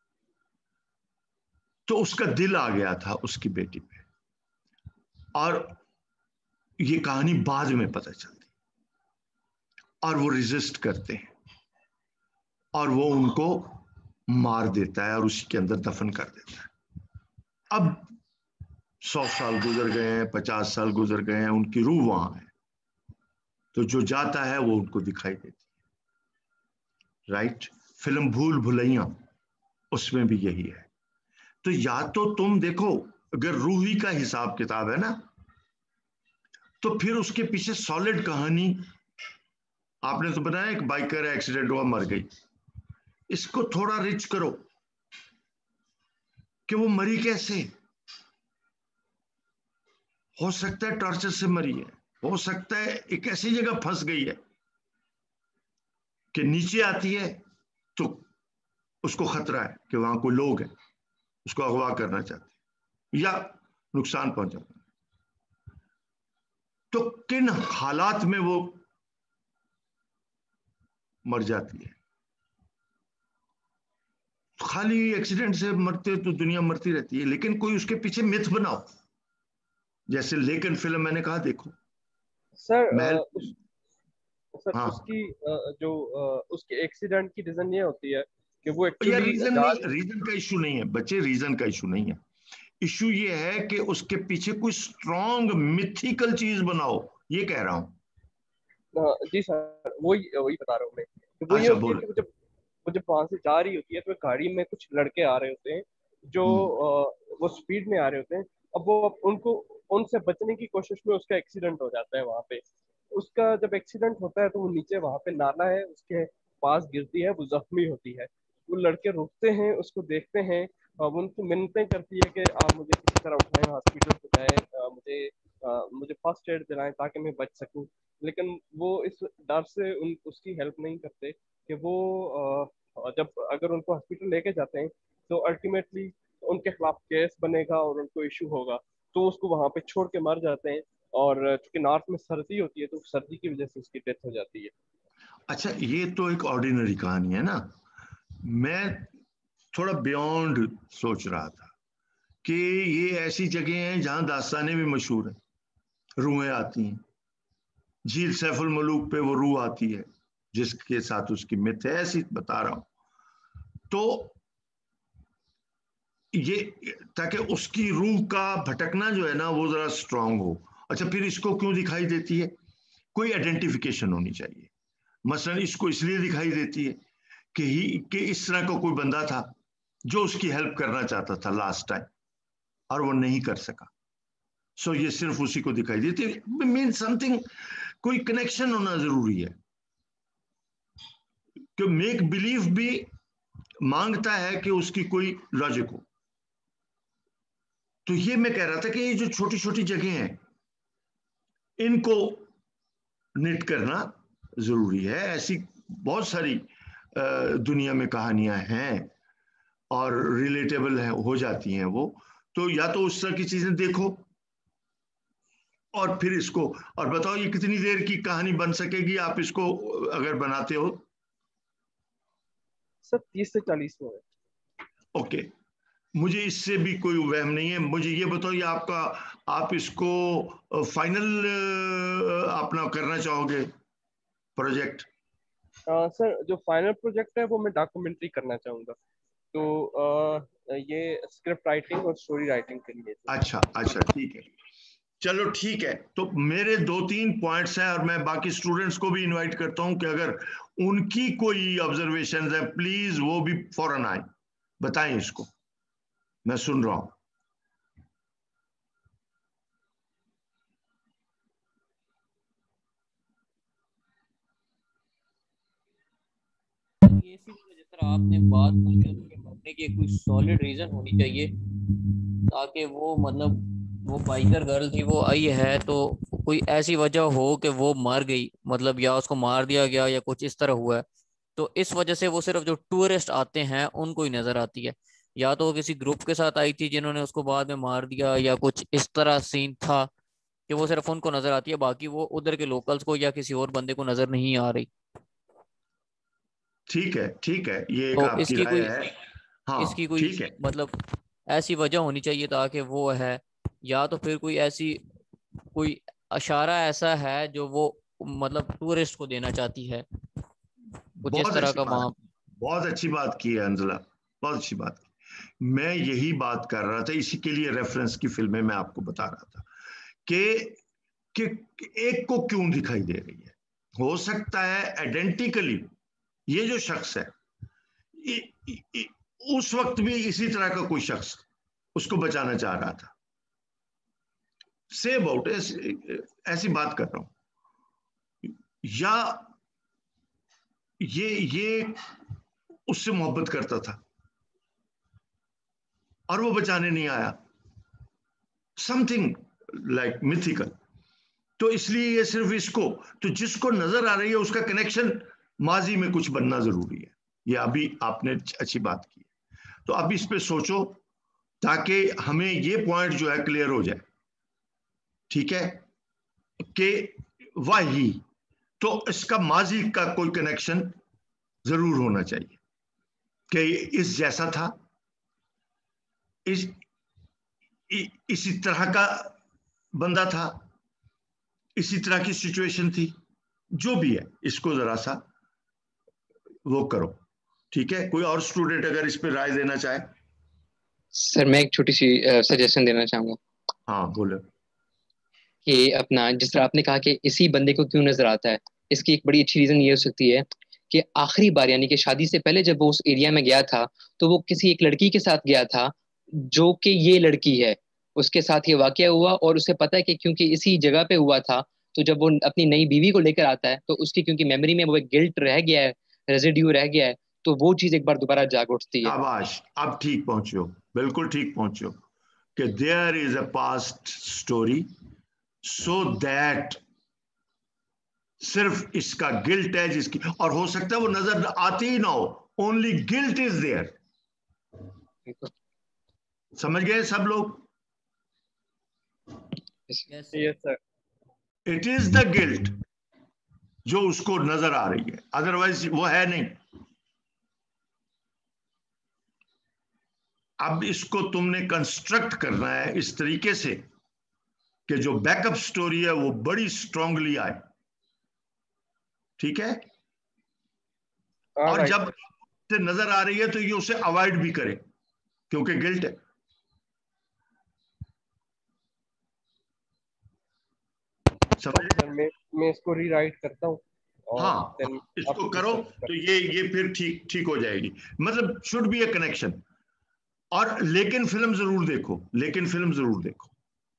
तो उसका दिल आ गया था उसकी बेटी पे, और ये कहानी बाद में पता चलती, और वो रेजिस्ट करते हैं, और वो उनको मार देता है और उसी के अंदर दफन कर देता है। अब सौ साल गुजर गए हैं, पचास साल गुजर गए हैं, उनकी रूह वहां है, तो जो जाता है वो उनको दिखाई देती है। राइट? फिल्म भूल भुलैया, उसमें भी यही है। तो या तो तुम देखो, अगर रूही का हिसाब किताब है ना, तो फिर उसके पीछे सॉलिड कहानी। आपने तो बताया एक बाइकर एक्सीडेंट हुआ, मर गई, इसको थोड़ा रिच करो कि वो मरी कैसे। हो सकता है टॉर्चर से मरी है, हो सकता है एक ऐसी जगह फंस गई है कि नीचे आती है तो उसको खतरा है कि वहां कोई लोग हैं, उसको अगवा करना चाहते हैं या नुकसान पहुंचाते हैं। तो किन हालात में वो मर जाती है? खाली एक्सीडेंट से मरते तो दुनिया मरती रहती है, लेकिन कोई उसके पीछे मिथ बनाओ, जैसे लेकिन फिल्म मैंने कहा देखो, सर महल। अ, उस सर हाँ, उसकी अ, जो अ, उसके एक्सीडेंट की रीजन ये होती है कि वो यार एक्चुअली रीजन जा नहीं, रीजन का इशू नहीं है बच्चे, रीजन का इशू नहीं है। इशू ये है कि उसके पीछे कोई स्ट्रॉन्ग मिथिकल चीज बनाओ, ये कह रहा हूं। हाँ, जी सर, वही वही बता रहा हूँ मैं कि वो ये अच्छा होती है बोलो। कि वो जब वो जब वहां से जा रही होती है तो एक गाड़ी में कुछ लड़के आ रहे होते हैं जो हम्म, अ, वो स्पीड में आ रहे होते हैं। अब वो उनको उनसे बचने की कोशिश में उसका एक्सीडेंट हो जाता है वहां पे। उसका जब एक्सीडेंट होता है तो वो नीचे वहां पे नाला है, उसके पास गिरती है, वो जख्मी होती है। वो लड़के रुकते हैं, उसको देखते हैं, वो उनसे मिन्नतें करती है कि आप मुझे किसी तरह उठाएं, हॉस्पिटल पहुँचाएं, मुझे अ, मुझे फर्स्ट एड दिलाएं ताकि मैं बच सकूं। लेकिन वो इस डर से उन उसकी हेल्प नहीं करते कि वो अ, जब अगर उनको हॉस्पिटल लेके जाते हैं तो अल्टीमेटली उनके खिलाफ केस बनेगा और उनको इशू होगा, तो उसको वहां पे छोड़ के मर जाते हैं। और चूंकि नॉर्थ में सर्दी होती है तो सर्दी की वजह से उसकी डेथ हो जाती है। अच्छा, ये तो एक ऑर्डिनरी कहानी है ना। मैं थोड़ा बियॉन्ड सोच रहा था कि ये ऐसी जगह हैं जहां दास्तानें भी मशहूर हैं, रूहें आती हैं। झील सैफुल मलूक पे वो रूह आती है जिसके साथ उसकी मिथ है, ऐसी बता रहा हूं। तो ये, ताकि उसकी रूह का भटकना जो है ना वो जरा स्ट्रांग हो। अच्छा, फिर इसको क्यों दिखाई देती है? कोई आइडेंटिफिकेशन होनी चाहिए। मसलन इसको इसलिए दिखाई देती है कि ही कि इस तरह का कोई बंदा था जो उसकी हेल्प करना चाहता था लास्ट टाइम और वो नहीं कर सका। सो ये सिर्फ उसी को दिखाई देती है। मीन समथिंग, कोई कनेक्शन होना जरूरी है। कि मेक बिलीव भी मांगता है कि उसकी कोई लॉजिक हो। तो ये मैं कह रहा था कि ये जो छोटी छोटी जगह हैं इनको निट करना जरूरी है। ऐसी बहुत सारी दुनिया में कहानियां हैं और रिलेटेबल है, हो जाती हैं वो। तो या तो उस तरह की चीजें देखो और फिर इसको, और बताओ ये कितनी देर की कहानी बन सकेगी आप इसको अगर बनाते हो? सर तीस से चालीस मिनट। ओके, मुझे इससे भी कोई वहम नहीं है। मुझे ये बताओ, ये आपका, आप इसको फाइनल अपना करना चाहोगे प्रोजेक्ट? सर जो फाइनल प्रोजेक्ट है वो मैं डॉक्यूमेंट्री करना चाहूँगा, तो अ, ये स्क्रिप्ट राइटिंग और स्टोरी राइटिंग के लिए। अच्छा अच्छा, ठीक है, चलो ठीक है। तो मेरे दो तीन पॉइंट्स हैं और मैं बाकी स्टूडेंट्स को भी इनवाइट करता हूं कि अगर उनकी कोई ऑब्जर्वेशंस है प्लीज वो भी फौरन आए, बताएं इसको, मैं सुन रहा हूं। ये इसी जिस तरह आपने बात की है उसके मरने की कोई सॉलिड रीजन होनी चाहिए, ताकि वो मतलब वो बाइकर गर्ल थी, वो आई है तो कोई ऐसी वजह हो कि वो मर गई, मतलब या उसको मार दिया गया या कुछ इस तरह हुआ है। तो इस वजह से वो सिर्फ जो टूरिस्ट आते हैं उनको ही नजर आती है। या तो वो किसी ग्रुप के साथ आई थी जिन्होंने उसको बाद में मार दिया, या कुछ इस तरह सीन था कि वो सिर्फ उनको नजर आती है, बाकी वो उधर के लोकल्स को या किसी और बंदे को नजर नहीं आ रही। ठीक है ठीक है, ये एक तो आपकी इसकी राय कोई है। हाँ इसकी कोई ठीक है। मतलब ऐसी वजह होनी चाहिए ताकि वो है, या तो फिर कोई ऐसी कोई इशारा ऐसा है जो वो मतलब टूरिस्ट को देना चाहती है, कुछ इस बहुत तरह अच्छी का बात, वहां। बहुत अच्छी बात की है अंजला, बहुत अच्छी बात की। मैं यही बात कर रहा था, इसी के लिए रेफरेंस की फिल्में मैं आपको बता रहा था कि कि एक को क्यों दिखाई दे रही है। हो सकता है आइडेंटिकली ये जो शख्स है, इ, इ, इ, उस वक्त भी इसी तरह का कोई शख्स उसको बचाना चाह रहा था। से अबाउट ऐसी, ऐसी बात कर रहा हूं। या ये ये उससे मोहब्बत करता था और वो बचाने नहीं आया, समथिंग लाइक मिथिकल। तो इसलिए ये सिर्फ इसको, तो जिसको नजर आ रही है उसका कनेक्शन माजी में कुछ बनना जरूरी है। ये अभी आपने अच्छी बात की। तो अब इस पे सोचो ताकि हमें ये पॉइंट जो है क्लियर हो जाए, ठीक है? कि वही, तो इसका माजी का कोई कनेक्शन जरूर होना चाहिए कि इस जैसा था, इस इ, इसी तरह का बंदा था, इसी तरह की सिचुएशन थी, जो भी है इसको जरा सा वो करो, ठीक है? कोई और स्टूडेंट अगर इस पर राय देना चाहे? सर मैं एक छोटी सी सजेशन देना चाहूंगा हाँ बोलो। कि अपना जिस तरह आपने कहा कि इसी बंदे को क्यों नजर आता है, इसकी एक बड़ी अच्छी रीजन ये हो सकती है कि आखिरी बार यानी कि शादी से पहले जब वो उस एरिया में गया था तो वो किसी एक लड़की के साथ गया था जो कि ये लड़की है, उसके साथ ये वाकया हुआ और उसे पता है कि क्योंकि इसी जगह पे हुआ था, तो जब वो अपनी नई बीवी को लेकर आता है तो उसकी क्योंकि मेमोरी में वो एक गिल्ट रह गया है, रेजिड्यू रह गया है, तो वो चीज एक बार दोबारा जाग उठती है। शाबाश, अब ठीक पहुंचो, बिल्कुल ठीक पहुंचो कि there is a past story so that सिर्फ इसका गिल्ट है जिसकी, और हो सकता है वो नजर आती ही ना हो, ओनली गिल्ट इज देयर। समझ गए सब लोग? Yes yes sir. It is the guilt जो उसको नजर आ रही है, अदरवाइज वो है नहीं। अब इसको तुमने कंस्ट्रक्ट करना है इस तरीके से कि जो बैकअप स्टोरी है वो बड़ी स्ट्रांगली आए, ठीक है? और Alright, जब से नजर आ रही है तो ये उसे अवॉइड भी करे क्योंकि गिल्ट है। समझ? सर मैं मैं इसको रीराइट करता हूँ और हाँ, then इसको आपको करो discuss तो ये ये फिर ठीक ठीक हो जाएगी। मतलब शुड बी ए कनेक्शन। और लेकिन फिल्म जरूर देखो, लेकिन फिल्म जरूर देखो।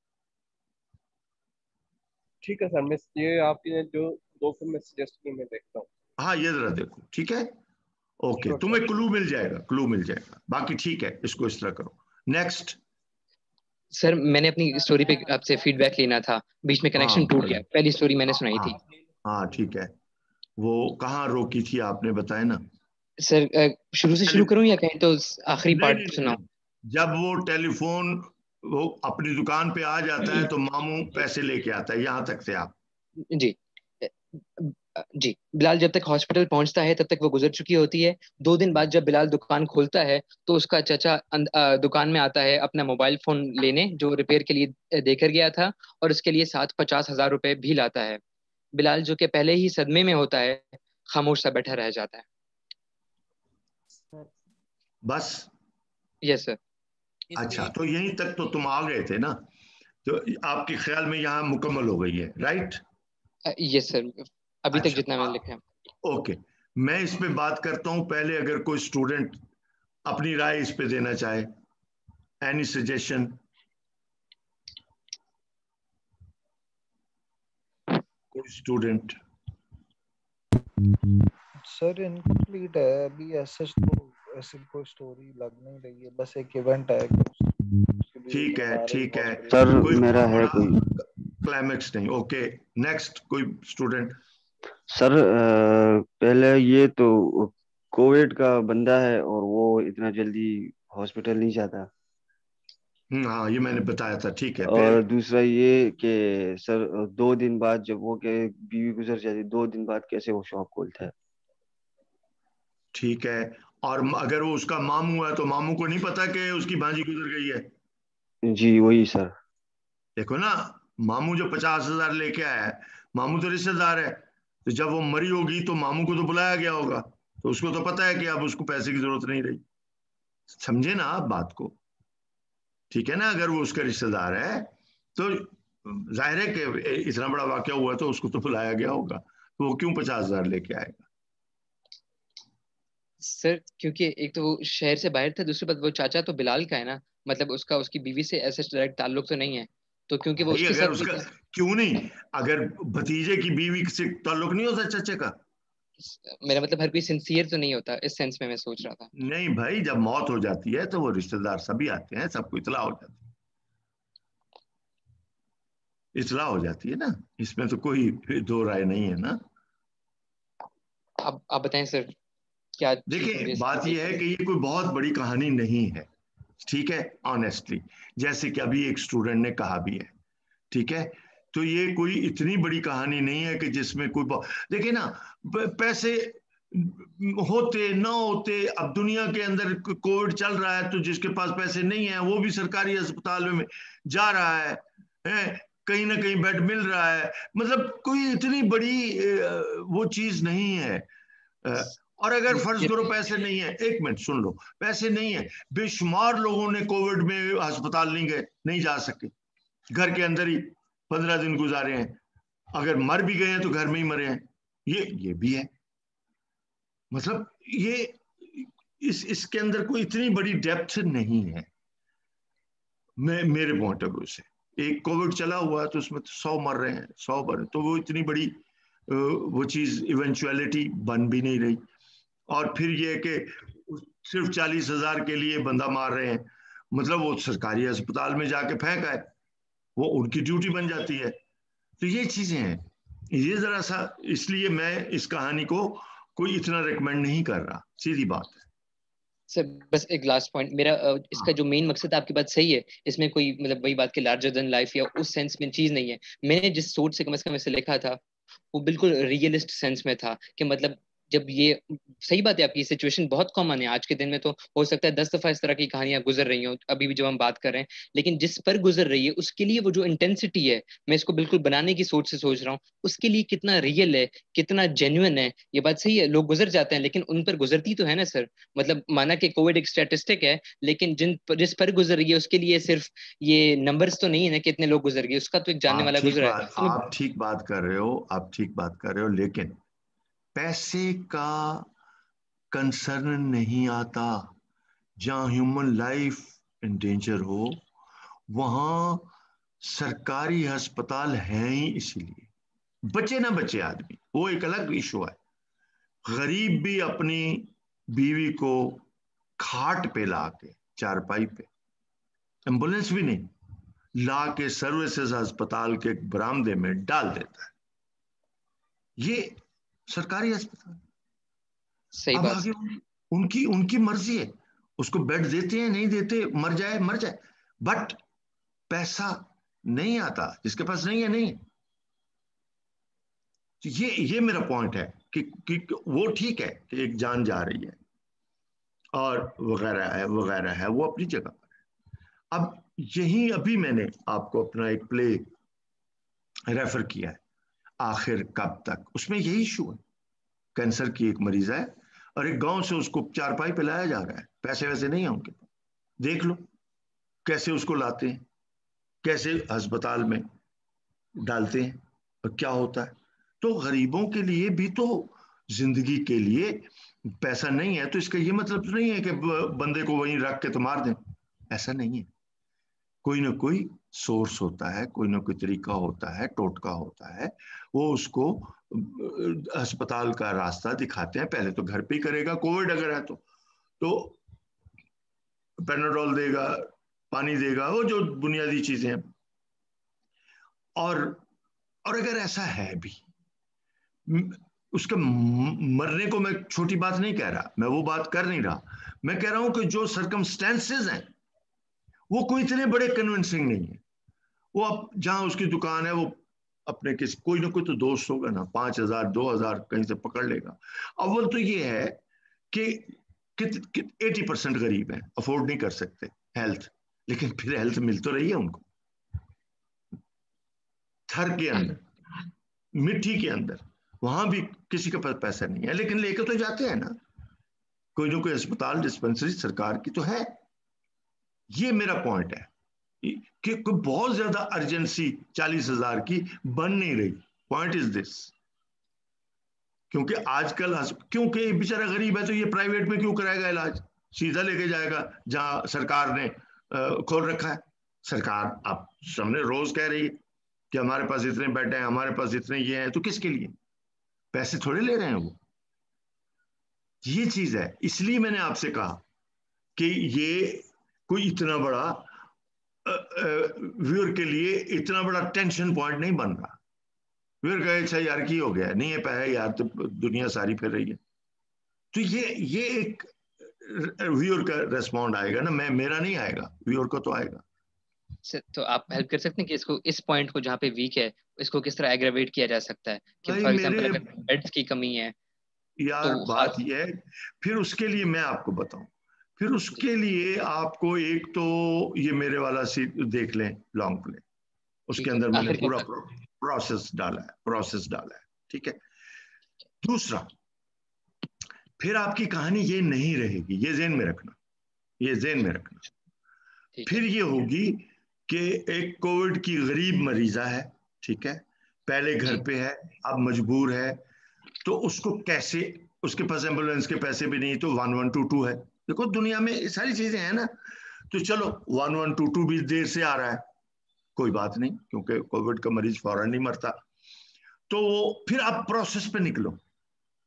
ठीक है सर, मैं ये आपने जो दो फिल्म सजेस्ट की मैं देखता हूँ। हाँ, ये जरा देखो, ठीक है? ओके, Sure, तुम्हें sir. क्लू मिल जाएगा, क्लू मिल जाएगा। बाकी ठीक है, इसको इस तरह करो। नेक्स्ट। सर मैंने अपनी स्टोरी पे आपसे फीडबैक लेना था, बीच में कनेक्शन हाँ टूट गया, पहली स्टोरी मैंने सुनाई हाँ थी। हाँ, ठीक है। वो कहाँ रोकी थी आपने, बताए ना? सर अ, शुरू से शुरू करूं या कहीं तो आखिरी नहीं नहीं पार्ट नहीं, सुनाऊं? जब वो टेलीफोन वो अपनी दुकान पे आ जाता है तो मामू पैसे लेके आता है, यहाँ तक थे आप। जी जी। बिलाल जब तक हॉस्पिटल पहुंचता है तब तक वो गुजर चुकी होती है। दो दिन बाद जब बिलाल दुकान खोलता है तो उसका चाचा अंद- अ, दुकान में आता है अपना मोबाइल फोन लेने, जो रिपेयर के लिए देकर गया था, और उसके लिए साथ पचास हजार रुपए भी लाता है। बिलाल जो कि पहले ही सदमे में होता है, खामोश सा बैठा रह जाता है। बस। Yes sir. अच्छा, इसमें तो यहीं तक तो तुम आ गए थे ना? तो आपके ख्याल में यहाँ मुकम्मल हो गई है, राइट? यस सर, अभी तक अच्छा, जितना मैंने लिखा है। ओके। मैं इस पे बात करता हूँ पहले, अगर कोई स्टूडेंट अपनी राय इस पे देना चाहे, एनी सजेशन? कोई स्टूडेंट? सर इनकम्प्लीट है अभी, ऐसे तो ऐसी कोई स्टोरी लग नहीं रही है, बस एक इवेंट है कि उसके लिए ठीक है, बता रहे ठीक है। हॉस्पिटल। सर कोई मेरा बहुत है बड़ा कोई। क्लाइमेक्स नहीं। ओके, नेक्स्ट कोई स्टूडेंट? सर अ, पहले ये तो कोविड का बंदा है और वो इतना जल्दी हॉस्पिटल नहीं जाता। हम्म, हाँ, ये मैंने बताया था, ठीक है। और फिर? दूसरा ये कि सर दो दिन बाद जब वो के बीवी गुजर जाती, दो दिन बाद कैसे वो शॉप खोलता है। ठीक है। और अगर वो उसका मामू है तो मामू को नहीं पता कि उसकी भांजी गुजर गई है? जी वही सर। देखो ना, मामू जो पचास हजार लेके आया है, मामू तो रिश्तेदार है, तो जब वो मरी होगी तो मामू को तो बुलाया गया होगा, तो उसको तो पता है कि अब उसको पैसे की जरूरत नहीं रही। समझे ना आप बात को? ठीक है ना? अगर वो उसका रिश्तेदार है तो जाहिर है कि इतना बड़ा वाकया हुआ तो उसको तो बुलाया गया होगा, तो वो क्यों पचास हजार लेके आएगा? सर क्योंकि एक तो वो शहर से बाहर था, दूसरी बात वो चाचा तो बिलाल का है ना, मतलब उसका उसकी बीवी से ऐसे डायरेक्ट ताल्लुक तो नहीं है, तो क्योंकि वो भाई उसके अगर साथ भी उसका, था। क्यों नहीं? अगर भतीजे की बीवी से ताल्लुक नहीं होता चचे का? मेरा मतलब हर कोई सिंसियर तो नहीं होता, इस सेंस में मैं सोच रहा था। नहीं भाई, जब मौत हो जाती है तो वो रिश्तेदार सभी आते हैं, सबको इतला हो जाती है, इतला हो जाती है ना, इसमें तो कोई दो राय नहीं है ना। अब आप बताएं सर, क्या चीज देखिए, मुझे इसमें बात यह है देखनी कि ये कोई बहुत बड़ी कहानी नहीं है, ठीक है? ऑनेस्टली, जैसे कि अभी एक स्टूडेंट ने कहा भी है, ठीक है? तो ये कोई इतनी बड़ी कहानी नहीं है कि जिसमें कोई बहुत... देखिए ना, पैसे होते ना होते, अब दुनिया के अंदर कोविड चल रहा है तो जिसके पास पैसे नहीं है वो भी सरकारी अस्पताल में जा रहा है, है? कहीं ना कहीं बेड मिल रहा है, मतलब कोई इतनी बड़ी वो चीज नहीं है। और अगर है। फर्ज ये करो पैसे नहीं है, एक मिनट सुन लो, पैसे नहीं है, बेशुमार लोगों ने कोविड में अस्पताल नहीं गए, नहीं जा सके, घर के अंदर ही पंद्रह दिन गुजारे हैं, अगर मर भी गए हैं तो घर में ही मरे हैं, ये ये भी है। मतलब ये इस इसके अंदर कोई इतनी बड़ी डेप्थ नहीं है, मैं मेरे पॉइंट ऑफ व्यू से। एक कोविड चला हुआ है तो उसमें तो सौ मर रहे हैं, सौ मर, तो वो इतनी बड़ी वो चीज इवेंचुअलिटी बन भी नहीं रही। और फिर ये कि सिर्फ चालीस हजार के लिए बंदा मार रहे हैं, मतलब वो सरकारी अस्पताल में जाके फेंक आए, वो उनकी ड्यूटी बन जाती है। तो ये चीजें हैं, ये जरा सा, इसलिए मैं इस कहानी को कोई इतना रिकमेंड नहीं कर रहा, सीधी बात है। सर बस एक लास्ट पॉइंट मेरा, इसका जो मेन मकसद, आपकी बात सही है, इसमें कोई मतलब वही बात की लार्जर देन लाइफ या उस सेंस में चीज नहीं है। मैंने जिस सोच से कम से कम इसे लिखा था वो बिल्कुल रियलिस्ट सेंस में था कि मतलब जब ये, सही बात है आपकी, सिचुएशन बहुत कॉमन है आज के दिन में, तो हो सकता है दस दफा इस तरह की कहानियां गुजर रही हो अभी भी जब हम बात कर रहे हैं, लेकिन जिस पर गुजर रही है उसके लिए वो जो इंटेंसिटी है, मैं इसको बिल्कुल बनाने की सोच से सोच रहा हूँ, उसके लिए कितना रियल है, कितना जेन्युइन है। ये बात सही है, लोग गुजर जाते हैं लेकिन उन पर गुजरती तो है ना सर। मतलब माना कि कोविड एक स्टैटिस्टिक है, लेकिन जिन पर, जिस पर गुजर रही है उसके लिए सिर्फ ये नंबर्स तो नहीं है ना कि इतने लोग गुजर गए, उसका तो एक जानने आप वाला ठीक गुजरा है। बात तो मैं- आप ठीक बात कर रहे हो, आप ठीक बात कर रहे हो, लेकिन पैसे का कंसर्न नहीं आता। जहां ह्यूमन लाइफ इन डेंजर हो वहां सरकारी अस्पताल है ही, इसीलिए बचे ना बचे आदमी वो एक अलग इशू है। गरीब भी अपनी बीवी को खाट पे ला के, चारपाई पे, एम्बुलेंस भी नहीं, ला के सर्विसेज अस्पताल के बरामदे में डाल देता है। ये सरकारी अस्पताल। सही अब बात आगे उनकी उनकी मर्जी है, उसको बेड देते हैं नहीं देते, मर जाए मर जाए, बट पैसा नहीं आता, जिसके पास नहीं है नहीं। तो ये ये मेरा पॉइंट है कि, कि वो ठीक है कि एक जान जा रही है और वगैरह है वगैरह है, वो अपनी जगह पर है। अब यही अभी मैंने आपको अपना एक प्ले रेफर किया है, आखिर कब तक, उसमें यही इशू है। कैंसर की एक मरीज है और एक गांव से उसको चारपाई पे लाया जा रहा है, पैसे वैसे नहीं है उनके पास, देख लो कैसे उसको लाते हैं, कैसे अस्पताल में डालते हैं और क्या होता है। तो गरीबों के लिए भी तो जिंदगी के लिए पैसा नहीं है, तो इसका ये मतलब तो नहीं है कि बंदे को वहीं रख के तो मार दें, ऐसा नहीं है। कोई ना कोई सोर्स होता है, कोई ना कोई तरीका होता है, टोटका होता है, वो उसको अस्पताल का रास्ता दिखाते हैं। पहले तो घर पे ही करेगा, कोविड अगर है तो तो पेनाडोल देगा, पानी देगा, वो जो बुनियादी चीजें हैं। और और अगर ऐसा है भी, उसके मरने को मैं छोटी बात नहीं कह रहा, मैं वो बात कर नहीं रहा, मैं कह रहा हूं कि जो सर्कमस्टेंसेस हैं वो कोई इतने बड़े कन्विंसिंग नहीं है। वो अब जहां उसकी दुकान है, वो अपने किसी कोई ना कोई तो दोस्त होगा ना, पांच हजार दो हजार कहीं से पकड़ लेगा। अव्वल तो ये है कि एटी परसेंट गरीब हैं, अफोर्ड नहीं कर सकते हेल्थ, लेकिन फिर हेल्थ मिल तो रही है उनको, थर के अंदर, मिट्टी के अंदर, वहां भी किसी के पास पैसा नहीं है, लेकिन लेकर तो जाते हैं ना, कोई ना कोई अस्पताल डिस्पेंसरी सरकार की तो है। ये मेरा पॉइंट है कि कोई बहुत ज्यादा अर्जेंसी चालीस हजार की बन नहीं रही। पॉइंट इज दिस, क्योंकि आजकल, क्योंकि बेचारा गरीब है तो ये प्राइवेट में क्यों कराएगा इलाज, सीधा लेके जाएगा जहां सरकार ने खोल रखा है। सरकार आप सामने रोज कह रही है कि हमारे पास इतने बेड हैं, हमारे पास इतने ये हैं, तो किसके लिए? पैसे थोड़े ले रहे हैं वो। ये चीज है, इसलिए मैंने आपसे कहा कि ये कोई इतना बड़ा व्यूअर के लिए इतना बड़ा टेंशन पॉइंट नहीं बन रहा। व्यूअर कहे अच्छा यार की हो गया, नहीं है पैसा यार, तो दुनिया सारी फिर रही है। तो ये ये एक व्यूअर का रेस्पॉन्ड आएगा ना, मैं मेरा नहीं आएगा, व्यूअर को तो आएगा। तो आप हेल्प कर सकते हैं कि इसको, इस पॉइंट को जहाँ पे वीक है, इसको किस तरह एग्रेवेट किया जा सकता है कि फॉर एग्जांपल अगर बेड्स की कमी है यार, तो बात यह है, फिर उसके लिए मैं आपको बताऊं, फिर उसके लिए आपको एक तो ये मेरे वाला सीट देख लें, लॉन्ग प्ले, उसके अंदर मैंने पूरा प्रोसेस डाला है, प्रोसेस डाला है, ठीक है। दूसरा, फिर आपकी कहानी ये नहीं रहेगी, ये जेन में रखना, ये जेन में रखना। फिर ये होगी कि एक कोविड की गरीब मरीजा है, ठीक है, पहले घर पे है, अब मजबूर है, तो उसको कैसे, उसके पास एम्बुलेंस के पैसे भी नहीं, तो वन वन टू टू है। देखो दुनिया में सारी चीजें हैं ना, तो चलो वन वन टू टू भी देर से आ रहा है, कोई बात नहीं, क्योंकि कोविड का मरीज फौरन नहीं मरता। तो फिर आप प्रोसेस पे निकलो,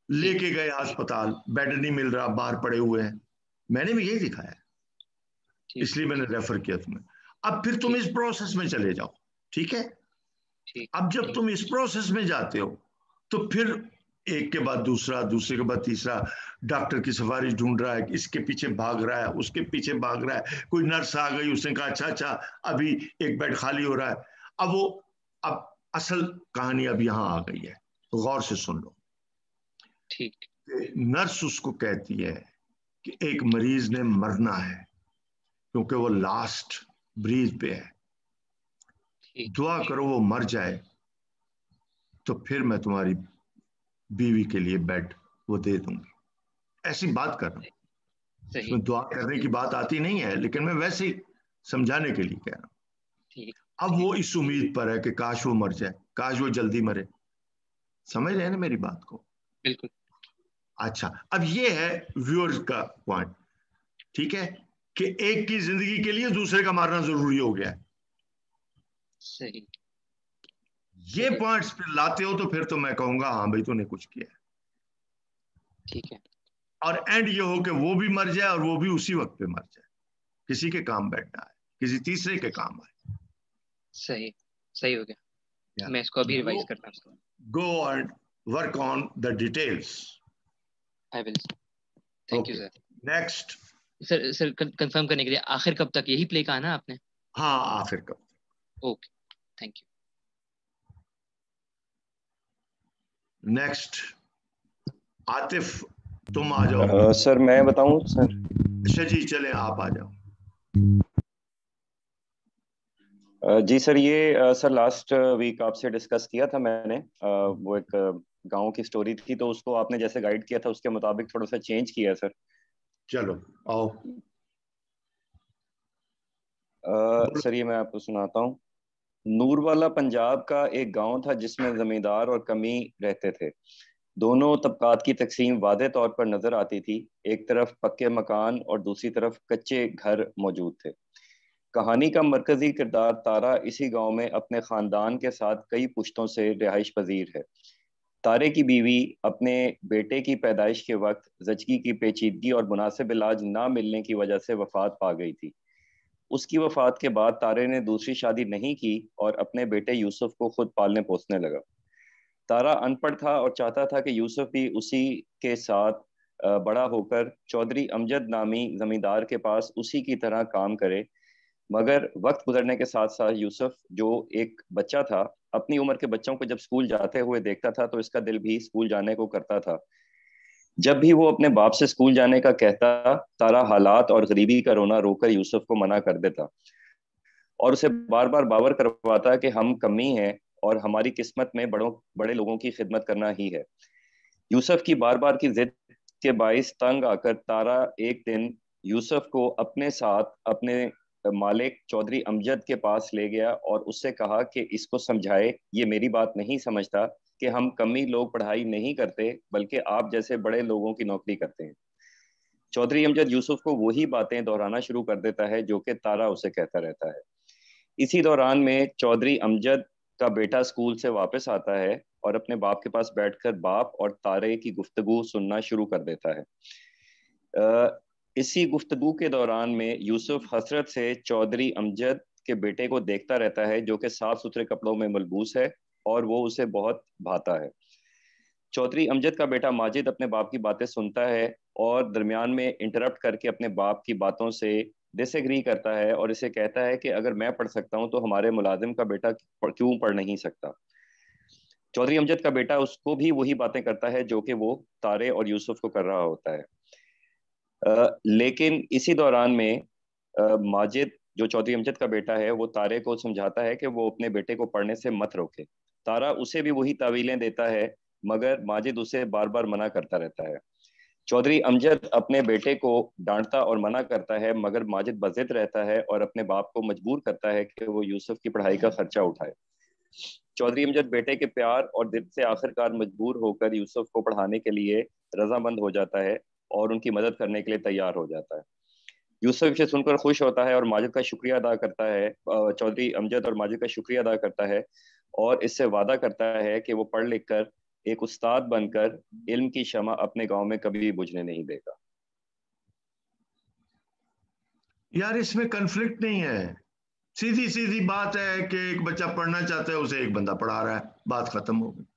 लेके गए अस्पताल, बेड नहीं मिल रहा, बाहर पड़े हुए हैं, मैंने भी यही दिखाया, इसलिए मैंने रेफर किया तुम्हें। अब फिर तुम इस प्रोसेस में चले जाओ, ठीक है। अब जब तुम इस प्रोसेस में जाते हो तो फिर एक के बाद दूसरा, दूसरे के बाद तीसरा, डॉक्टर की सिफारिश ढूंढ रहा है, इसके पीछे भाग रहा है, उसके पीछे भाग रहा है, कोई नर्स आ गई, उसने कहा अच्छा अच्छा अभी एक बेड खाली हो रहा है। अब वो अब असल कहानी अब यहां आ गई है, तो गौर से सुन लो। ठीक। नर्स उसको कहती है कि एक मरीज ने मरना है क्योंकि वो लास्ट ब्रीज पे है, दुआ करो वो मर जाए तो फिर मैं तुम्हारी बीवी के लिए बेड वो दे दूंगी। ऐसी बात कर रहा हूं, इसमें दुआ करने की बात आती नहीं है, लेकिन मैं वैसे ही समझाने के लिए कह रहा हूं। अब वो इस उम्मीद पर है कि काश वो मर जाए, काश वो जल्दी मरे। समझ रहे हैं ना मेरी बात को? बिल्कुल। अच्छा, अब ये है व्यूअर्स का पॉइंट, ठीक है, कि एक की जिंदगी के लिए दूसरे का मारना जरूरी हो गया है। सही। ये पॉइंट्स पे लाते हो तो फिर तो मैं कहूंगा हाँ भाई तूने कुछ किया है। ठीक है। और एंड ये हो कि वो भी मर जाए और वो भी उसी वक्त पे मर जाए, किसी के काम बैठना है, किसी तीसरे के काम आए। सही सही हो गया। Yeah. मैं इसको अभी रिवाइज करता हूँ। Go and work on the details. I will. Thank you, Okay. sir. Next. Sir sir confirm करने के लिए आखिर कब तक यही प्ले कहा ना आपने? हाँ आखिर कब तक। Okay, thank you. Next Atif तुम आ जाओ। uh, सर मैं बताऊं सर? अच्छा जी चले आप आ जाओ। uh, जी सर, ये uh, सर लास्ट वीक आपसे डिस्कस किया था मैंने, uh, वो एक uh, गांव की स्टोरी थी, तो उसको आपने जैसे गाइड किया था उसके मुताबिक थोड़ा सा चेंज किया सर। चलो आओ। uh, सर ये मैं आपको सुनाता हूँ। नूरवाला पंजाब का एक गांव था जिसमें जमींदार और कमी रहते थे। दोनों तबकात की तकसीम वादे तौर पर नजर आती थी। एक तरफ पक्के मकान और दूसरी तरफ कच्चे घर मौजूद थे। कहानी का मरकजी किरदार तारा इसी गांव में अपने खानदान के साथ कई पुश्तों से रिहाइश पजीर है। तारे की बीवी अपने बेटे की पैदाइश के वक्त जचगी की पेचीदगी और मुनासिब इलाज ना मिलने की वजह से वफात पा गई थी। उसकी वफात के बाद तारे ने दूसरी शादी नहीं की और अपने बेटे यूसुफ को खुद पालने पोसने लगा। तारा अनपढ़ था और चाहता था कि यूसुफ भी उसी के साथ बड़ा होकर चौधरी अमजद नामी जमींदार के पास उसी की तरह काम करे। मगर वक्त गुजरने के साथ साथ यूसुफ जो एक बच्चा था, अपनी उम्र के बच्चों को जब स्कूल जाते हुए देखता था तो इसका दिल भी स्कूल जाने को करता था। जब भी वो अपने बाप से स्कूल जाने का कहता, तारा हालात और गरीबी का रोना रोकर यूसुफ को मना कर देता और उसे बार बार बावर करवाता कि हम कमी हैं और हमारी किस्मत में बड़ों बड़े लोगों की खिदमत करना ही है। यूसुफ की बार बार की जिद के बाइस तंग आकर तारा एक दिन यूसुफ को अपने साथ अपने मालिक चौधरी अमजद के पास ले गया और उससे कहा कि इसको समझाए, ये मेरी बात नहीं समझता कि हम कमी लोग पढ़ाई नहीं करते बल्कि आप जैसे बड़े लोगों की नौकरी करते हैं। चौधरी अमजद यूसुफ को वही बातें दोहराना शुरू कर देता है जो कि तारा उसे कहता रहता है। इसी दौरान में चौधरी अमजद का बेटा स्कूल से वापस आता है और अपने बाप के पास बैठकर बाप और तारे की गुफ्तगू सुनना शुरू कर देता है। इसी गुफ्तगू के दौरान में यूसुफ हसरत से चौधरी अमजद के बेटे को देखता रहता है जो कि साफ सुथरे कपड़ों में मलबूस है और वो उसे बहुत भाता है। चौधरी अमजद का बेटा माजिद अपने बाप की बातें सुनता है और दरमियान में इंटरप्ट करके अपने बाप की बातों से डिसएग्री करता है और इसे कहता है कि अगर मैं पढ़ सकता हूं तो हमारे मुलाजिम का बेटा क्यों पढ़ नहीं सकता। चौधरी अमजद का बेटा उसको भी वही बातें करता है जो कि वो तारे और यूसुफ को कर रहा होता है। आ, लेकिन इसी दौरान में आ, माजिद जो चौधरी अमजद का बेटा है वो तारे को समझाता है कि वो अपने बेटे को पढ़ने से मत रोके। तारा उसे भी वही तावीलें देता है मगर माजिद उसे बार बार मना करता रहता है। चौधरी अमजद अपने बेटे को डांटता और मना करता है मगर माजिद बज़िद रहता है और अपने बाप को मजबूर करता है कि वो यूसुफ की पढ़ाई का खर्चा उठाए। चौधरी अमजद बेटे के प्यार और दिल से आखिरकार मजबूर होकर यूसुफ को पढ़ाने के लिए रजामंद हो जाता है और उनकी मदद करने के लिए तैयार हो जाता है। यूसुफ इसे सुनकर खुश होता है और माजिद का शुक्रिया अदा करता है। चौधरी अमजद और माजिद का शुक्रिया अदा करता है और इससे वादा करता है कि वो पढ़ लिख कर एक उस्ताद बनकर इल्म की शमा अपने गांव में कभी बुझने नहीं देगा। यार इसमें कन्फ्लिक्ट नहीं है, सीधी सीधी बात है कि एक बच्चा पढ़ना चाहता है, उसे एक बंदा पढ़ा रहा है, बात खत्म हो गई।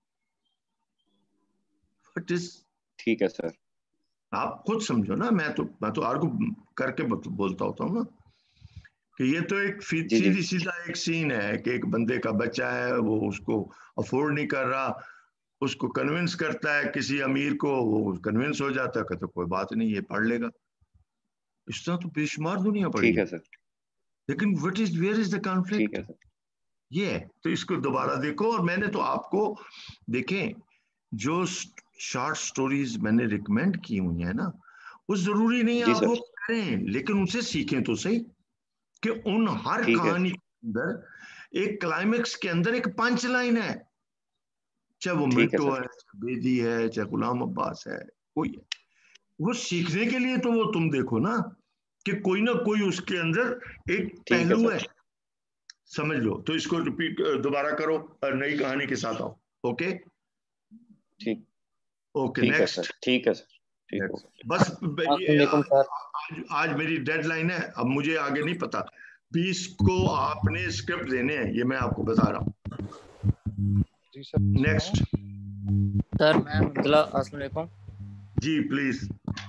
What is- ठीक है सर। आप खुद समझो ना, मैं तो मैं तो आर्गू करके बोलता होता हूँ ना कि ये तो एक जी जी सीधी सीधा एक सीन है कि एक बंदे का बच्चा है, वो उसको अफोर्ड नहीं कर रहा, उसको कन्विंस करता है किसी अमीर को, वो कन्विंस हो जाता है, कहते कोई बात नहीं ये पढ़ लेगा। इस तरह तो बेशुमार दुनिया पड़ी ठीक है, है सर। लेकिन what is where is the ठीक कॉन्फ्लिक्ट, है सर। ये है। तो इसको दोबारा देखो, और मैंने तो आपको देखें जो शॉर्ट स्टोरीज मैंने रिकमेंड की हुई है ना, वो जरूरी नहीं जी आप सर। वो करें, लेकिन उनसे सीखें तो सही कि उन हर ठीक है। कहानी के अंदर एक क्लाइमेक्स के अंदर एक पंच लाइन है, चाहे वो ठीक है मिंटो सर। है, चाहे बेदी है, चाहे गुलाम अब्बास है, कोई है। वो सीखने के लिए तो वो तुम देखो ना कि कोई ना कोई उसके अंदर एक ठीक है पहलू सर। है, समझ लो। तो इसको रिपीट दोबारा करो और नई कहानी के साथ आओ। ओके ठीक ओके ठीक है नेक्स्ट। सर। ठीक है सर। ठीक हो नेक्स्ट बस ये अस्सलाम सर। आज आज मेरी डेडलाइन है, अब मुझे आगे नहीं पता, बीस को आपने स्क्रिप्ट देने हैं, ये मैं आपको बता रहा हूँ। जी सर। नेक्स्ट। सर मैं अब्दुल्ला, अस्सलाम वालेकुम। जी प्लीज।